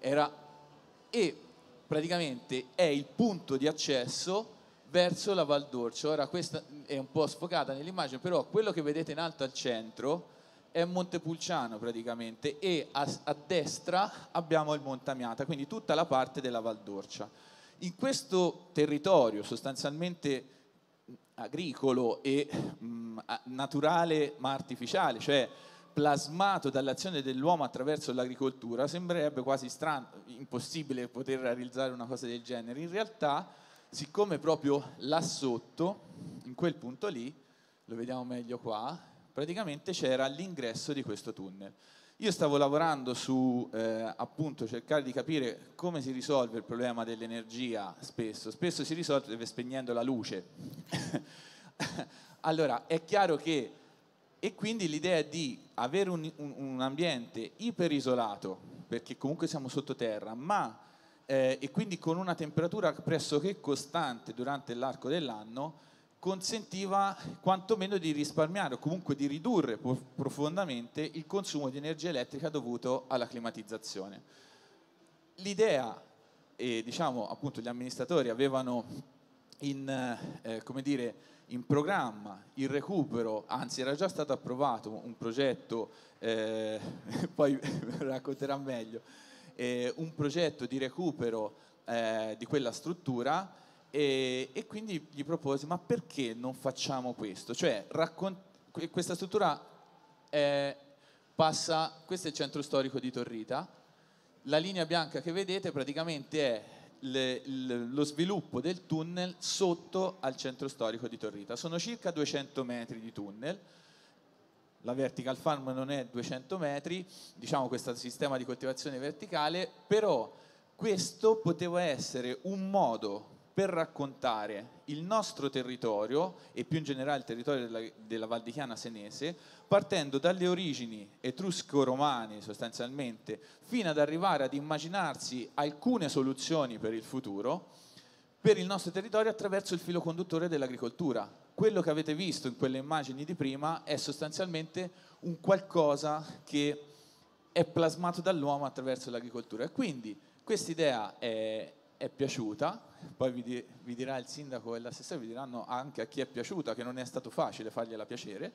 E praticamente è il punto di accesso verso la Val d'Orcia. Ora questa è un po' sfocata nell'immagine, però quello che vedete in alto al centro è Montepulciano praticamente, e a destra abbiamo il Montamiata, quindi tutta la parte della Val d'Orcia. In questo territorio sostanzialmente agricolo e naturale ma artificiale, cioè plasmato dall'azione dell'uomo attraverso l'agricoltura, sembrerebbe quasi strano, impossibile poter realizzare una cosa del genere. In realtà, siccome proprio là sotto, in quel punto lì, lo vediamo meglio qua, praticamente c'era l'ingresso di questo tunnel. Io stavo lavorando su appunto cercare di capire come si risolve il problema dell'energia spesso si risolve spegnendo la luce. Allora è chiaro che, e quindi l'idea è di avere un ambiente iperisolato, perché comunque siamo sottoterra, ma e quindi con una temperatura pressoché costante durante l'arco dell'anno, consentiva quantomeno di risparmiare o comunque di ridurre profondamente il consumo di energia elettrica dovuto alla climatizzazione. L'idea, e diciamo appunto gli amministratori avevano come dire, in programma il recupero, anzi era già stato approvato un progetto, poi racconterà meglio, un progetto di recupero di quella struttura. E quindi gli proposi, ma perché non facciamo questo? Cioè, questa struttura passa, questo è il centro storico di Torrita, la linea bianca che vedete praticamente è lo sviluppo del tunnel sotto al centro storico di Torrita. Sono circa 200 metri di tunnel, la vertical farm non è 200 metri, diciamo questo sistema di coltivazione verticale, però questo poteva essere un modo per raccontare il nostro territorio e più in generale il territorio della Val di Chiana senese, partendo dalle origini etrusco-romane sostanzialmente, fino ad arrivare ad immaginarsi alcune soluzioni per il futuro, per il nostro territorio attraverso il filo conduttore dell'agricoltura. Quello che avete visto in quelle immagini di prima è sostanzialmente un qualcosa che è plasmato dall'uomo attraverso l'agricoltura. E quindi quest'idea è piaciuta, poi vi dirà il sindaco e l'assessore, vi diranno anche a chi è piaciuta, che non è stato facile fargliela piacere.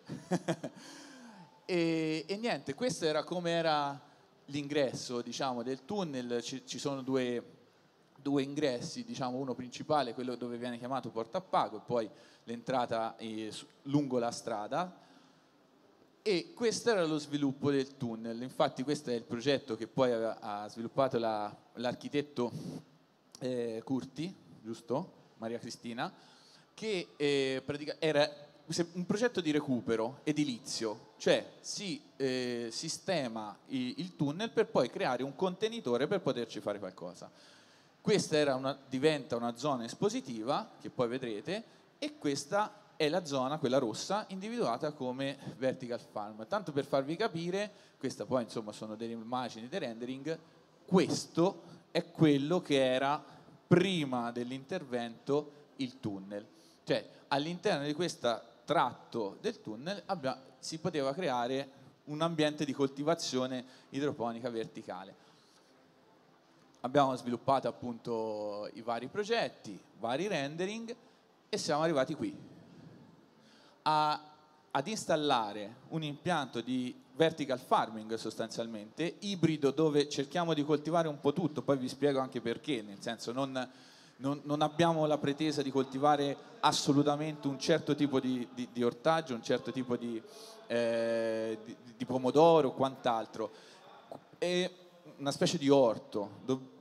e niente, questo era come era l'ingresso, diciamo, del tunnel. Ci sono due ingressi, diciamo, uno principale, quello dove viene chiamato Porta a Pago, e poi l'entrata lungo la strada. E questo era lo sviluppo del tunnel. Infatti questo è il progetto che poi ha sviluppato l'architetto Curti, giusto? Maria Cristina, che era un progetto di recupero edilizio, cioè si sistema il tunnel per poi creare un contenitore per poterci fare qualcosa. Questa diventa una zona espositiva, che poi vedrete, e questa è la zona, quella rossa, individuata come vertical farm. Tanto per farvi capire, questa poi insomma sono delle immagini, dei rendering, questo è quello che era prima dell'intervento il tunnel. Cioè all'interno di questo tratto del tunnel si poteva creare un ambiente di coltivazione idroponica verticale. Abbiamo sviluppato appunto i vari progetti, vari rendering, e siamo arrivati qui ad installare un impianto di vertical farming sostanzialmente, ibrido, dove cerchiamo di coltivare un po' tutto, poi vi spiego anche perché, nel senso non abbiamo la pretesa di coltivare assolutamente un certo tipo di ortaggio, un certo tipo di pomodoro o quant'altro, è una specie di orto,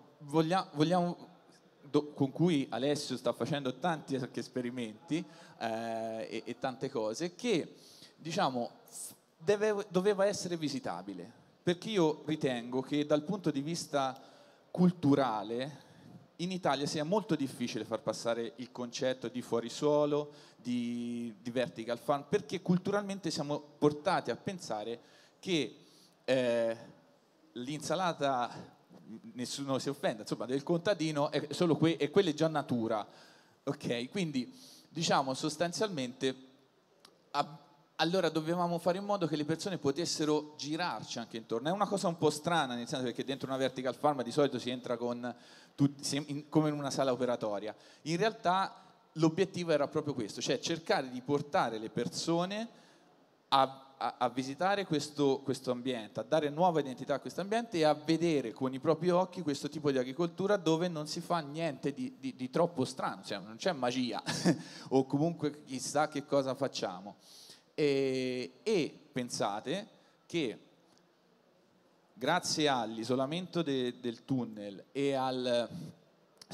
con cui Alessio sta facendo tanti esperimenti e tante cose, che diciamo doveva essere visitabile, perché io ritengo che dal punto di vista culturale in Italia sia molto difficile far passare il concetto di fuorisuolo, di vertical farm, perché culturalmente siamo portati a pensare che l'insalata, nessuno si offenda, insomma, del contadino è solo e quella è già natura, ok? Quindi diciamo sostanzialmente allora dovevamo fare in modo che le persone potessero girarci anche intorno. È una cosa un po' strana, nel senso che dentro una vertical farm di solito si entra come in una sala operatoria. In realtà l'obiettivo era proprio questo, cioè cercare di portare le persone a visitare questo ambiente, a dare nuova identità a questo ambiente e a vedere con i propri occhi questo tipo di agricoltura dove non si fa niente di troppo strano, cioè non c'è magia o comunque chissà che cosa facciamo. E pensate che grazie all'isolamento del tunnel e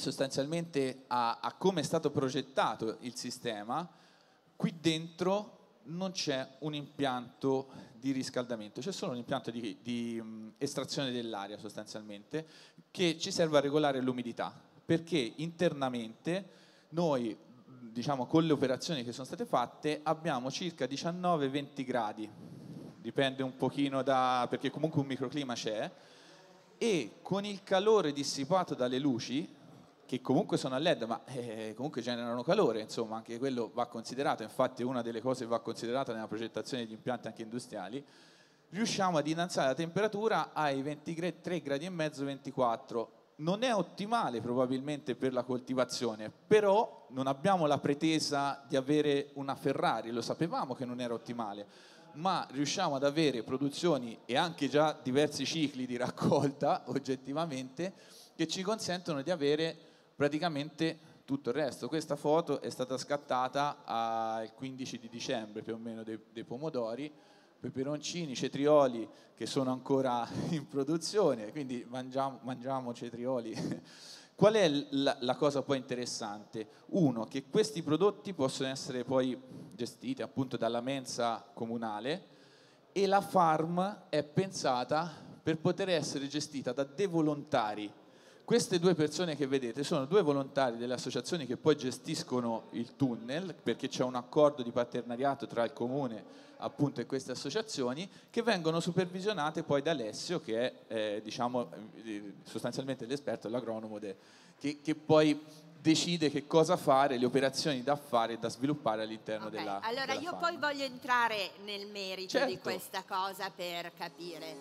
sostanzialmente a come è stato progettato il sistema, qui dentro non c'è un impianto di riscaldamento, c'è solo un impianto di estrazione dell'aria sostanzialmente, che ci serve a regolare l'umidità, perché internamente noi, diciamo, con le operazioni che sono state fatte abbiamo circa 19-20 gradi, dipende un pochino perché comunque un microclima c'è, e con il calore dissipato dalle luci, che comunque sono a LED, ma comunque generano calore, insomma, anche quello va considerato, infatti è una delle cose che va considerata nella progettazione di impianti anche industriali, riusciamo ad innalzare la temperatura ai 23 gradi e mezzo, 24. Non è ottimale probabilmente per la coltivazione, però non abbiamo la pretesa di avere una Ferrari, lo sapevamo che non era ottimale, ma riusciamo ad avere produzioni e anche già diversi cicli di raccolta oggettivamente che ci consentono di avere praticamente tutto il resto. Questa foto è stata scattata il 15 di dicembre più o meno dei pomodori, peperoncini, cetrioli che sono ancora in produzione, quindi mangiamo cetrioli. Qual è la cosa poi interessante? Uno, che questi prodotti possono essere poi gestiti appunto dalla mensa comunale, e la farm è pensata per poter essere gestita da dei volontari. Queste due persone che vedete sono due volontari delle associazioni che poi gestiscono il tunnel, perché c'è un accordo di partenariato tra il comune appunto e queste associazioni, che vengono supervisionate poi da Alessio, che è diciamo sostanzialmente l'esperto, l'agronomo che poi decide che cosa fare, le operazioni da fare e da sviluppare all'interno della Allora io farm. poi voglio entrare nel merito di questa cosa per capire.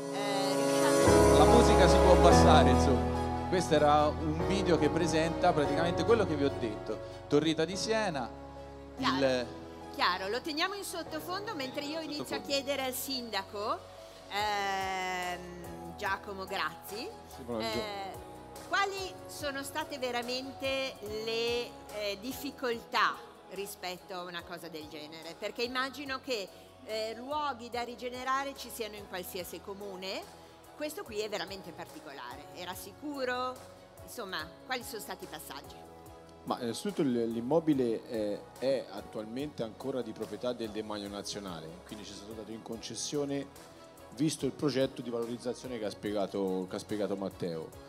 La musica si può abbassare, insomma. Questo era un video che presenta praticamente quello che vi ho detto. Torrita di Siena. Chiaro, lo teniamo in sottofondo mentre io inizio a chiedere al sindaco Giacomo Grazzi quali sono state veramente le difficoltà rispetto a una cosa del genere, perché immagino che luoghi da rigenerare ci siano in qualsiasi comune. Questo qui è veramente particolare. Era sicuro? Insomma, quali sono stati i passaggi? Ma innanzitutto l'immobile è attualmente ancora di proprietà del Demanio Nazionale, quindi ci è stato dato in concessione visto il progetto di valorizzazione che ha spiegato Matteo.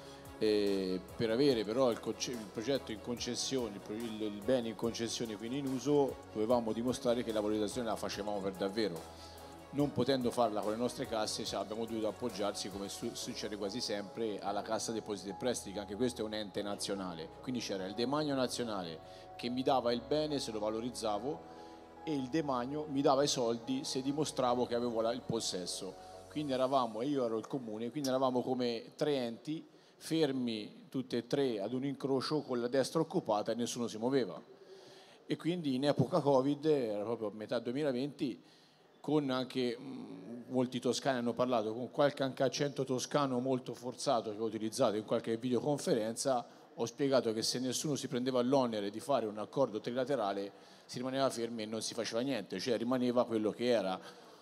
Per avere però il progetto in concessione, il bene in concessione, quindi in uso, dovevamo dimostrare che la valorizzazione la facevamo per davvero. Non potendo farla con le nostre casse, abbiamo dovuto appoggiarsi, come succede quasi sempre, alla Cassa Depositi e Prestiti, anche questo è un ente nazionale. Quindi c'era il Demanio Nazionale che mi dava il bene se lo valorizzavo e il Demanio mi dava i soldi se dimostravo che avevo il possesso. Quindi io ero il comune, quindi eravamo come tre enti fermi tutti e tre ad un incrocio con la destra occupata e nessuno si muoveva. E quindi in epoca Covid, era proprio a metà 2020, con anche molti toscani hanno parlato, con qualche anche accento toscano molto forzato che ho utilizzato in qualche videoconferenza, ho spiegato che se nessuno si prendeva l'onere di fare un accordo trilaterale si rimaneva fermi e non si faceva niente, cioè rimaneva quello che era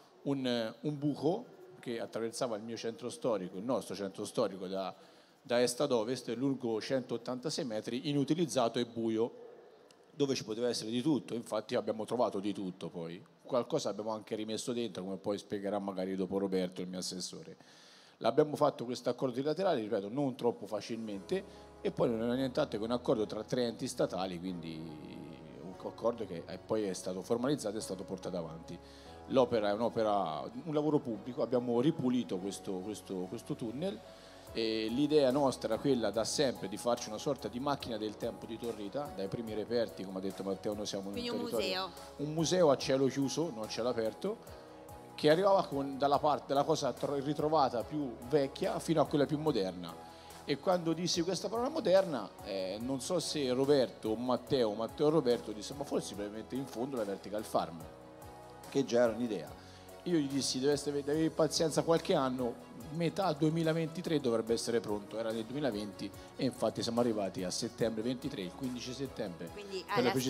un buco che attraversava il mio centro storico, il nostro centro storico da est ad ovest, lungo 186 metri, inutilizzato e buio, dove ci poteva essere di tutto. Infatti abbiamo trovato di tutto, poi qualcosa abbiamo anche rimesso dentro, come poi spiegherà magari dopo Roberto, il mio assessore. L'abbiamo fatto questo accordo trilaterale, ripeto, non troppo facilmente, e poi non è nient'altro che un accordo tra tre enti statali, quindi un accordo che poi è stato formalizzato e è stato portato avanti. L'opera è un lavoro pubblico, abbiamo ripulito questo tunnel. E l'idea nostra era quella da sempre di farci una sorta di macchina del tempo di Torrita, dai primi reperti, come ha detto Matteo, noi siamo in un territorio, un museo a cielo chiuso, non a cielo aperto, che arrivava dalla parte della cosa ritrovata più vecchia fino a quella più moderna. E quando dissi questa parola moderna, non so se Roberto o Matteo o Roberto disse, ma forse probabilmente in fondo la vertical farm, che già era un'idea. Io gli dissi, devi avere pazienza qualche anno, metà 2023 dovrebbe essere pronto, era nel 2020 e infatti siamo arrivati a settembre 23, il 15 settembre. Quindi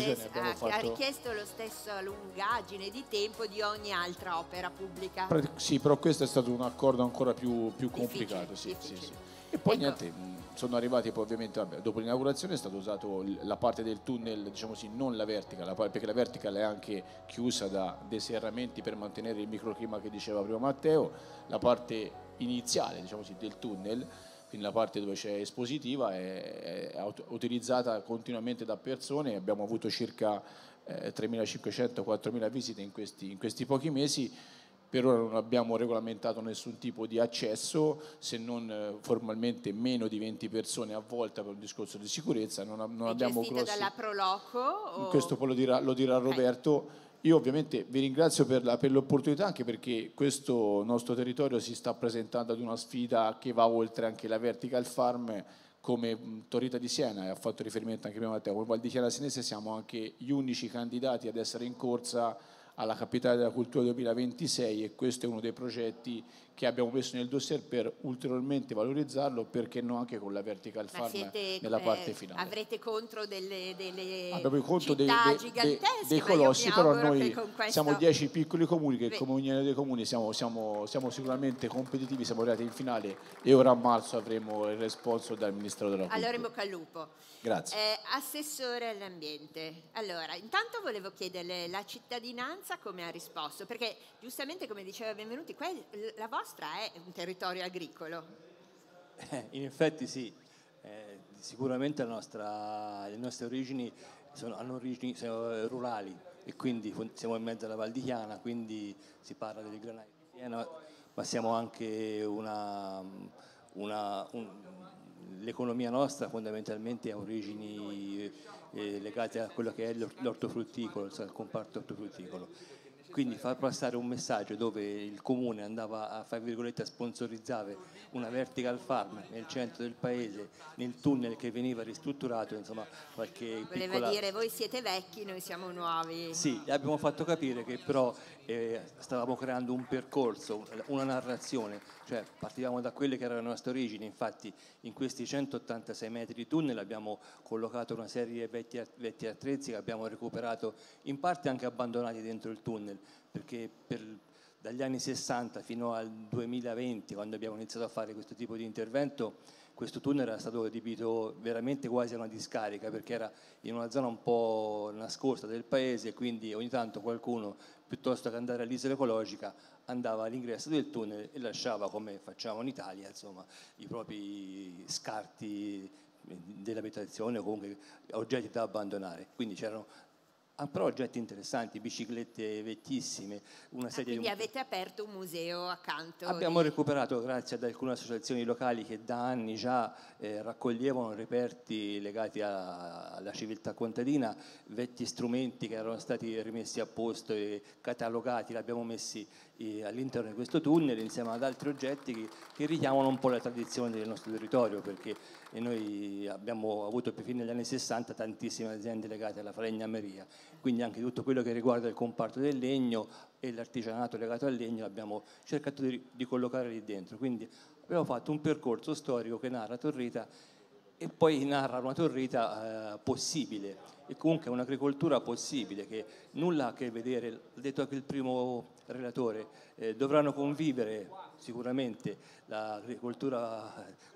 ha richiesto lo stesso lungaggine di tempo di ogni altra opera pubblica. Sì, però questo è stato un accordo ancora più complicato. Sì. E poi niente, sono arrivati poi ovviamente, dopo l'inaugurazione è stato usato la parte del tunnel, diciamo così, non la vertical, perché la vertical è anche chiusa da dei serramenti per mantenere il microclima che diceva prima Matteo, la parte iniziale, diciamo così, del tunnel, quindi la parte dove c'è espositiva è utilizzata continuamente da persone, abbiamo avuto circa 3.500-4.000 visite in questi pochi mesi. Per ora non abbiamo regolamentato nessun tipo di accesso, se non formalmente meno di 20 persone a volta per un discorso di sicurezza. Non abbiamo gestita dalla Proloco? Questo poi lo dirà Roberto. Io ovviamente vi ringrazio per l'opportunità, anche perché questo nostro territorio si sta presentando ad una sfida che va oltre anche la vertical farm, come Torrita di Siena, e ha fatto riferimento anche prima Matteo, come Val di Chiana Senese siamo anche gli unici candidati ad essere in corsa alla Capitale della Cultura 2026, e questo è uno dei progetti che abbiamo messo nel dossier per ulteriormente valorizzarlo, perché no anche con la vertical farm nella parte finale. Avrete contro delle contro città gigantesche, dei colossi, però noi questo... siamo 10 piccoli comuni che come Unione dei Comuni siamo sicuramente competitivi, siamo arrivati in finale e ora a marzo avremo il responso dal Ministero della Cultura. Allora in bocca al lupo. Grazie. Assessore all'ambiente, allora intanto volevo chiederle la cittadinanza come ha risposto, perché giustamente come diceva Benvenuti, la vostra è un territorio agricolo. In effetti sì, sicuramente le nostre origini hanno origini rurali, e quindi siamo in mezzo alla Val di Chiana, quindi si parla delle granaie di Siena, ma siamo anche l'economia nostra fondamentalmente ha origini legate a quello che è l'ortofrutticolo, il comparto ortofrutticolo. Quindi far passare un messaggio dove il comune andava a, fra virgolette, a sponsorizzare una vertical farm nel centro del paese, nel tunnel che veniva ristrutturato, insomma qualche Voleva piccola... dire voi siete vecchi, noi siamo nuovi. Sì, gli abbiamo fatto capire che però stavamo creando un percorso, una narrazione, cioè partivamo da quelle che erano le nostre origini. Infatti in questi 186 metri di tunnel abbiamo collocato una serie di vecchi attrezzi che abbiamo recuperato, in parte anche abbandonati dentro il tunnel, perché dagli anni 60 fino al 2020, quando abbiamo iniziato a fare questo tipo di intervento, questo tunnel era stato adibito veramente quasi a una discarica, perché era in una zona un po' nascosta del paese, e quindi ogni tanto qualcuno, piuttosto che andare all'isola ecologica, andava all'ingresso del tunnel e lasciava, come facciamo in Italia, insomma, i propri scarti dell'abitazione o comunque oggetti da abbandonare. Quindi c'erano però oggetti interessanti, biciclette vecchissime, una serie quindi avete aperto un museo accanto? Abbiamo recuperato, grazie ad alcune associazioni locali che da anni già raccoglievano reperti legati alla civiltà contadina, vecchi strumenti che erano stati rimessi a posto e catalogati, li abbiamo messi all'interno di questo tunnel insieme ad altri oggetti che richiamano un po' la tradizione del nostro territorio, perché noi abbiamo avuto fino agli anni 60 tantissime aziende legate alla falegnameria, quindi anche tutto quello che riguarda il comparto del legno e l'artigianato legato al legno abbiamo cercato di collocare lì dentro. Quindi abbiamo fatto un percorso storico che narra Torrita e poi narra una Torrita possibile, e comunque un'agricoltura possibile che nulla ha a che vedere, l'ha detto anche il primo relatore, dovranno convivere sicuramente l'agricoltura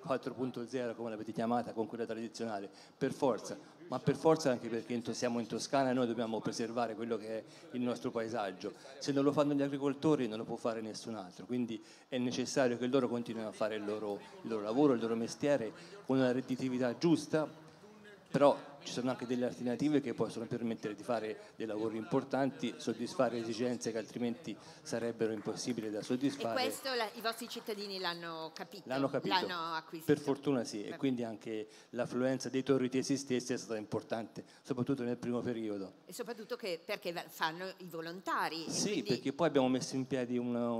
4.0, come l'avete chiamata, con quella tradizionale, per forza, ma per forza anche perché siamo in Toscana e noi dobbiamo preservare quello che è il nostro paesaggio. Se non lo fanno gli agricoltori non lo può fare nessun altro, quindi è necessario che loro continuino a fare il loro lavoro, il loro mestiere con una redditività giusta, però ci sono anche delle alternative che possono permettere di fare dei lavori importanti, soddisfare esigenze che altrimenti sarebbero impossibili da soddisfare. E questo i vostri cittadini l'hanno capito? L'hanno acquisito? Per fortuna sì, e quindi anche l'affluenza dei torritesi stessi è stata importante, soprattutto nel primo periodo. E soprattutto perché fanno i volontari. Sì, quindi... perché poi abbiamo messo in piedi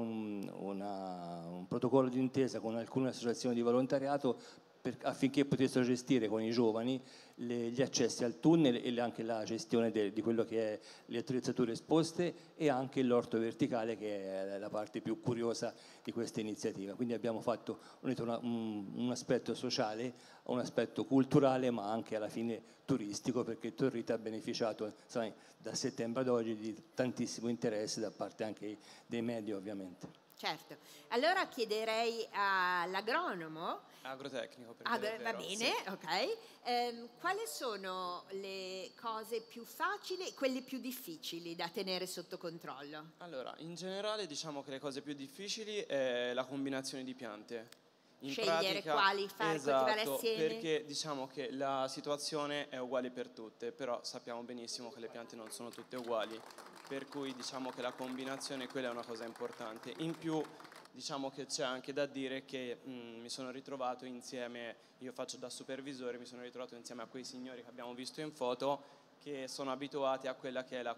un protocollo d'intesa con alcune associazioni di volontariato affinché potessero gestire con i giovani gli accessi al tunnel e anche la gestione di quello che è le attrezzature esposte e anche l'orto verticale, che è la parte più curiosa di questa iniziativa. Quindi abbiamo fatto un aspetto sociale, un aspetto culturale, ma anche alla fine turistico, perché Torrita ha beneficiato da settembre ad oggi di tantissimo interesse da parte anche dei media, ovviamente. certo. Allora chiederei all'agronomo. Agrotecnico, Va vero, bene, sì. ok. Quali sono le cose più facili e quelle più difficili da tenere sotto controllo? Allora, in generale diciamo che le cose più difficili è la combinazione di piante. In Scegliere pratica, quali fare, coltivare esatto, assieme? perché diciamo che la situazione è uguale per tutte, però sappiamo benissimo che le piante non sono tutte uguali, per cui diciamo che la combinazione quella è una cosa importante. In più diciamo che c'è anche da dire che mi sono ritrovato insieme, io faccio da supervisore, mi sono ritrovato insieme a quei signori che abbiamo visto in foto, che sono abituati a quella che è la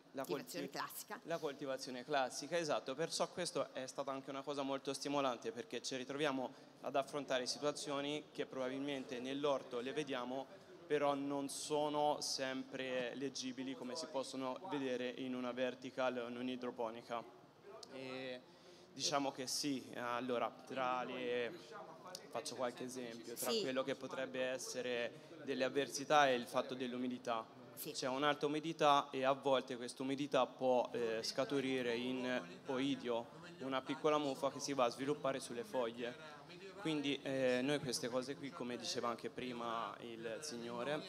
coltivazione classica, esatto, perciò questo è stata anche una cosa molto stimolante, perché ci ritroviamo ad affrontare situazioni che probabilmente nell'orto le vediamo, però non sono sempre leggibili come si possono vedere in una vertical o in un'idroponica. E diciamo che sì, allora faccio qualche esempio, tra quello che potrebbe essere delle avversità è il fatto dell'umidità. C'è un'alta umidità e a volte questa umidità può scaturire in oidio, una piccola muffa che si va a sviluppare sulle foglie. Quindi noi queste cose qui, come diceva anche prima il signore,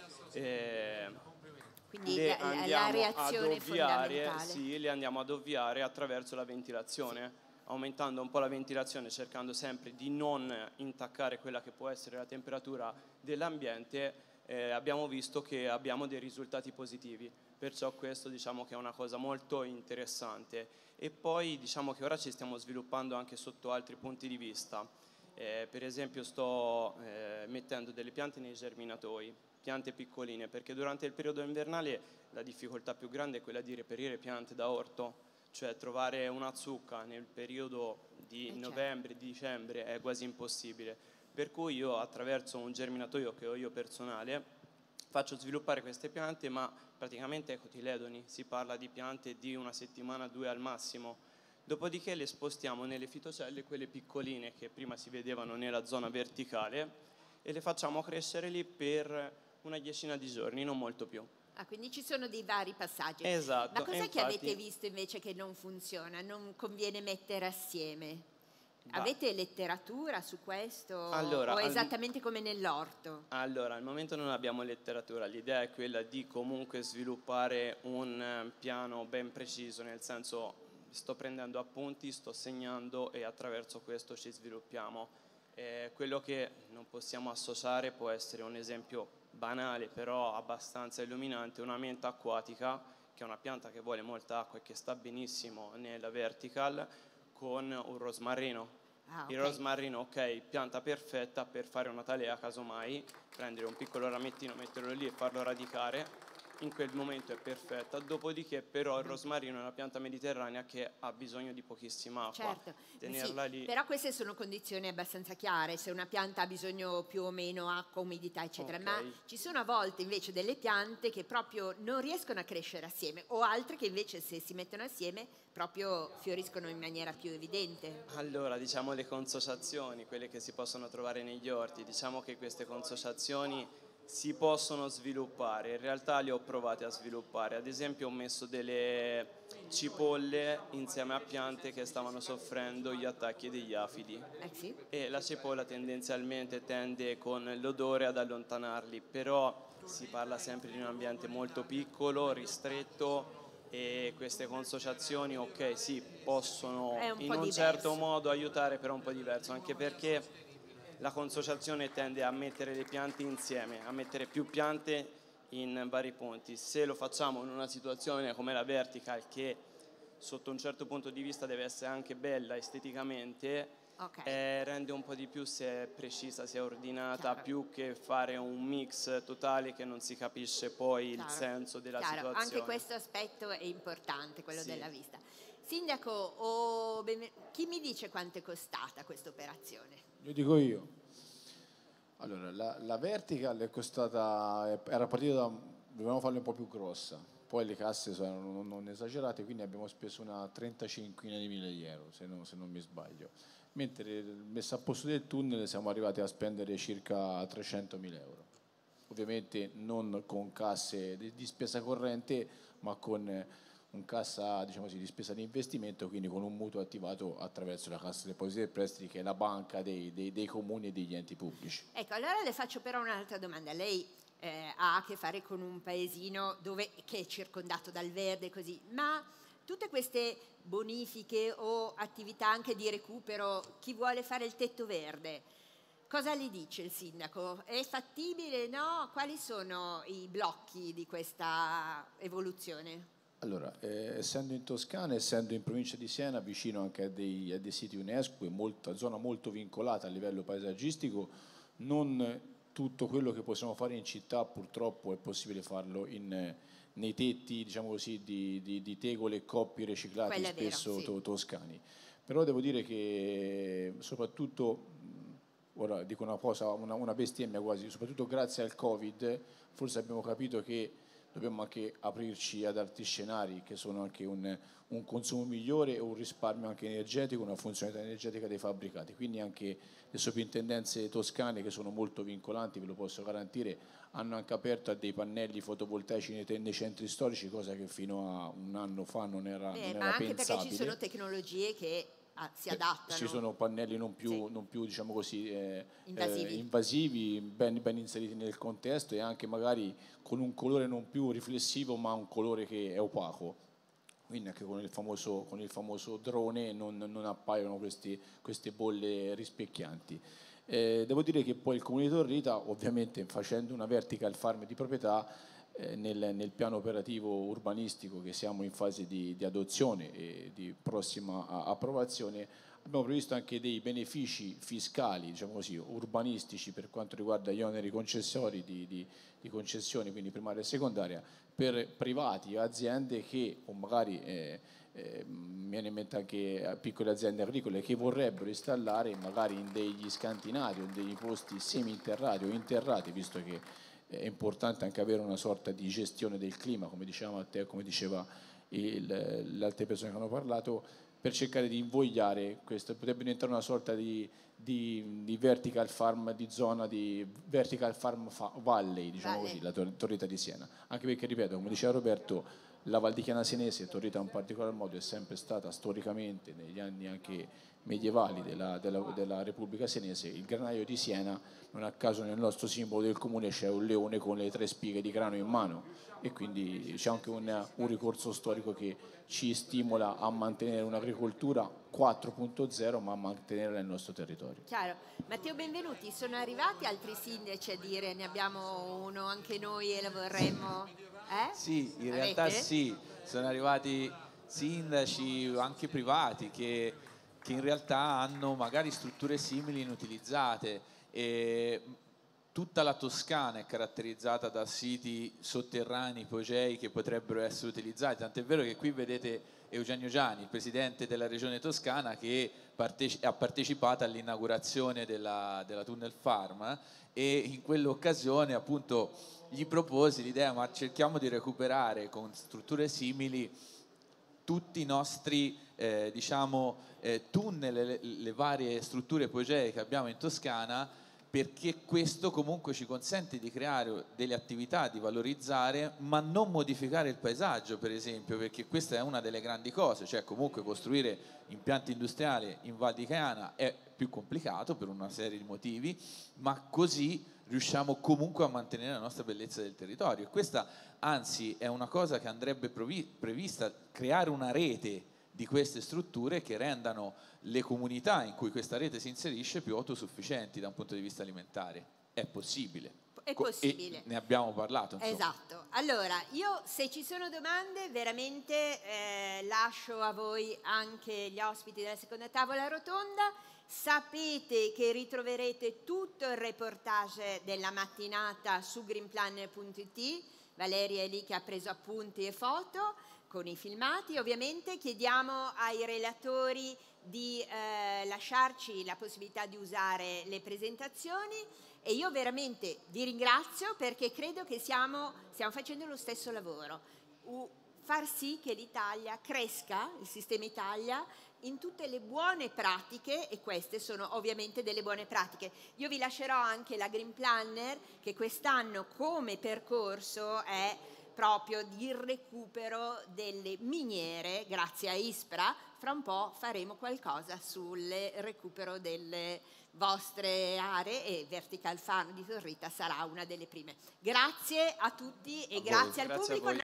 Quindi le la andiamo reazione ad ovviare, fondamentale. sì, le andiamo ad ovviare attraverso la ventilazione, aumentando un po' la ventilazione, cercando sempre di non intaccare quella che può essere la temperatura dell'ambiente. Abbiamo visto che abbiamo dei risultati positivi, perciò questo diciamo che è una cosa molto interessante. E poi diciamo che ora ci stiamo sviluppando anche sotto altri punti di vista. Per esempio sto mettendo delle piante nei germinatoi, piante piccoline, perché durante il periodo invernale la difficoltà più grande è quella di reperire piante da orto, cioè trovare una zucca nel periodo di novembre, dicembre è quasi impossibile. Per cui io attraverso un germinatoio che ho io personale faccio sviluppare queste piante, ma praticamente cotiledoni, si parla di piante di una settimana, 2 al massimo. Dopodiché le spostiamo nelle fitocelle, quelle piccoline che prima si vedevano nella zona verticale, e le facciamo crescere lì per una decina di giorni, non molto più. Quindi ci sono dei vari passaggi. Esatto. Ma cos'è che infatti, avete visto invece che non funziona, non conviene mettere assieme? Avete letteratura su questo? Allora, o è esattamente come nell'orto? Allora, al momento non abbiamo letteratura, l'idea è quella di comunque sviluppare un piano ben preciso, nel senso sto prendendo appunti, sto segnando e attraverso questo ci sviluppiamo. Quello che non possiamo associare può essere un esempio banale però abbastanza illuminante, una menta acquatica, che è una pianta che vuole molta acqua e che sta benissimo nella vertical, con un rosmarino. Okay. Il rosmarino, ok, pianta perfetta per fare una talea, casomai, prendere un piccolo ramettino, metterlo lì e farlo radicare, in quel momento è perfetta. Dopodiché però il rosmarino è una pianta mediterranea che ha bisogno di pochissima acqua. Certo, tenerla lì. Però queste sono condizioni abbastanza chiare, se una pianta ha bisogno più o meno acqua, umidità eccetera, ma ci sono a volte invece delle piante che proprio non riescono a crescere assieme o altre che invece se si mettono assieme proprio fioriscono in maniera più evidente. Allora, diciamo le consociazioni, quelle che si possono trovare negli orti, diciamo che queste consociazioni si possono sviluppare, in realtà le ho provate a sviluppare, ad esempio ho messo delle cipolle insieme a piante che stavano soffrendo gli attacchi degli afidi Sì. e la cipolla tendenzialmente tende con l'odore ad allontanarli, però si parla sempre di un ambiente molto piccolo, ristretto, e queste consociazioni ok sì possono in un certo modo aiutare, però un po' diverso, anche perché la consociazione tende a mettere le piante insieme, a mettere più piante in vari punti. Se lo facciamo in una situazione come la vertical, che sotto un certo punto di vista deve essere anche bella esteticamente, rende un po' di più se è precisa, se è ordinata, più che fare un mix totale che non si capisce poi il senso della situazione. Anche questo aspetto è importante, quello della vista. Sindaco, chi mi dice quanto è costata questa operazione? Lo dico io. Allora, la vertical è costata, era partita dovevamo farla un po' più grossa, poi le casse sono non esagerate, quindi abbiamo speso una 35.000 di euro, se non mi sbaglio. Mentre messa a posto del tunnel siamo arrivati a spendere circa 300.000 euro. Ovviamente non con casse di spesa corrente, ma con un cassa, diciamo così, di spesa di investimento, quindi con un mutuo attivato attraverso la Cassa depositi e prestiti, che è la banca dei comuni e degli enti pubblici. Ecco, allora le faccio però un'altra domanda. Lei ha a che fare con un paesino che è circondato dal verde, così, ma tutte queste bonifiche o attività anche di recupero, chi vuole fare il tetto verde, cosa gli dice il sindaco? È fattibile? No? Quali sono i blocchi di questa evoluzione? Allora, essendo in Toscana, essendo in provincia di Siena, vicino anche a dei siti UNESCO, è zona molto vincolata a livello paesaggistico, non tutto quello che possiamo fare in città purtroppo è possibile farlo nei tetti, diciamo così, di tegole e coppi riciclati spesso toscani. Però devo dire che soprattutto, ora dico una cosa, una bestemmia quasi, soprattutto grazie al Covid, forse abbiamo capito che dobbiamo anche aprirci ad altri scenari, che sono anche un consumo migliore e un risparmio anche energetico, una funzionalità energetica dei fabbricati. Quindi anche le soprintendenze toscane, che sono molto vincolanti, ve lo posso garantire, hanno anche aperto a dei pannelli fotovoltaici nei centri storici, cosa che fino a un anno fa non era ma anche pensabile. perché ci sono tecnologie che si adattano. Ci sono pannelli non più diciamo così, invasivi, ben inseriti nel contesto, e anche magari con un colore non più riflessivo, ma un colore che è opaco. Quindi anche con il famoso drone non appaiono queste bolle rispecchianti. Devo dire che poi il Comune di Torrita, ovviamente facendo una vertical farm di proprietà, nel piano operativo urbanistico che siamo in fase di adozione e di prossima approvazione, abbiamo previsto anche dei benefici fiscali, diciamo così, urbanistici per quanto riguarda gli oneri concessori di concessioni, quindi primaria e secondaria, per privati o aziende che, o magari mi viene in mente anche piccole aziende agricole che vorrebbero installare magari in degli scantinati o in dei posti semi-interrati o interrati, visto che è importante anche avere una sorta di gestione del clima, come diceva Matteo, come diceva le altre persone che hanno parlato, per cercare di invogliare questo. Potrebbe diventare una sorta di vertical farm, di zona di vertical farm valley, diciamo così, la Torrita di Siena. Anche perché, ripeto, come diceva Roberto, la Val di Chiana Senese, Torrita in particolar modo, è sempre stata storicamente, negli anni anche medievali della Repubblica Senese, il granaio di Siena. Non a caso nel nostro simbolo del comune c'è un leone con le 3 spighe di grano in mano, e quindi c'è anche un ricorso storico che ci stimola a mantenere un'agricoltura 4.0, ma a mantenerla nel nostro territorio. Chiaro. Matteo Benvenuti, sono arrivati altri sindaci a dire ne abbiamo uno anche noi e lo vorremmo? Sì, in realtà sì, sono arrivati sindaci anche privati che in realtà hanno magari strutture simili inutilizzate, e tutta la Toscana è caratterizzata da siti sotterranei, ipogei, che potrebbero essere utilizzati, tant'è vero che qui vedete Eugenio Giani, il presidente della regione Toscana, che ha partecipato all'inaugurazione della Tunnel Farm, e in quell'occasione appunto gli proposi l'idea: ma cerchiamo di recuperare con strutture simili tutti i nostri tunnel, le varie strutture ipogee che abbiamo in Toscana, perché questo comunque ci consente di creare delle attività, di valorizzare, ma non modificare il paesaggio, per esempio, perché questa è una delle grandi cose, cioè comunque costruire impianti industriali in Val di Chiana è più complicato per una serie di motivi, ma così riusciamo comunque a mantenere la nostra bellezza del territorio. E questa anzi è una cosa che andrebbe prevista, creare una rete di queste strutture che rendano le comunità in cui questa rete si inserisce più autosufficienti da un punto di vista alimentare. È possibile. È possibile. E ne abbiamo parlato. Insomma. Esatto. Allora, io se ci sono domande veramente lascio a voi anche gli ospiti della seconda tavola rotonda. Sapete che ritroverete tutto il reportage della mattinata su greenplanner.it. Valeria è lì che ha preso appunti e foto con i filmati. Ovviamente chiediamo ai relatori di lasciarci la possibilità di usare le presentazioni, e io veramente vi ringrazio perché credo che stiamo facendo lo stesso lavoro, far sì che l'Italia cresca, il sistema Italia, in tutte le buone pratiche, e queste sono ovviamente delle buone pratiche. Io vi lascerò anche la Green Planner, che quest'anno come percorso è proprio di recupero delle miniere grazie a ISPRA. Fra un po' faremo qualcosa sul recupero delle vostre aree e Vertical Farm di Torrita sarà una delle prime. Grazie a tutti e grazie al pubblico.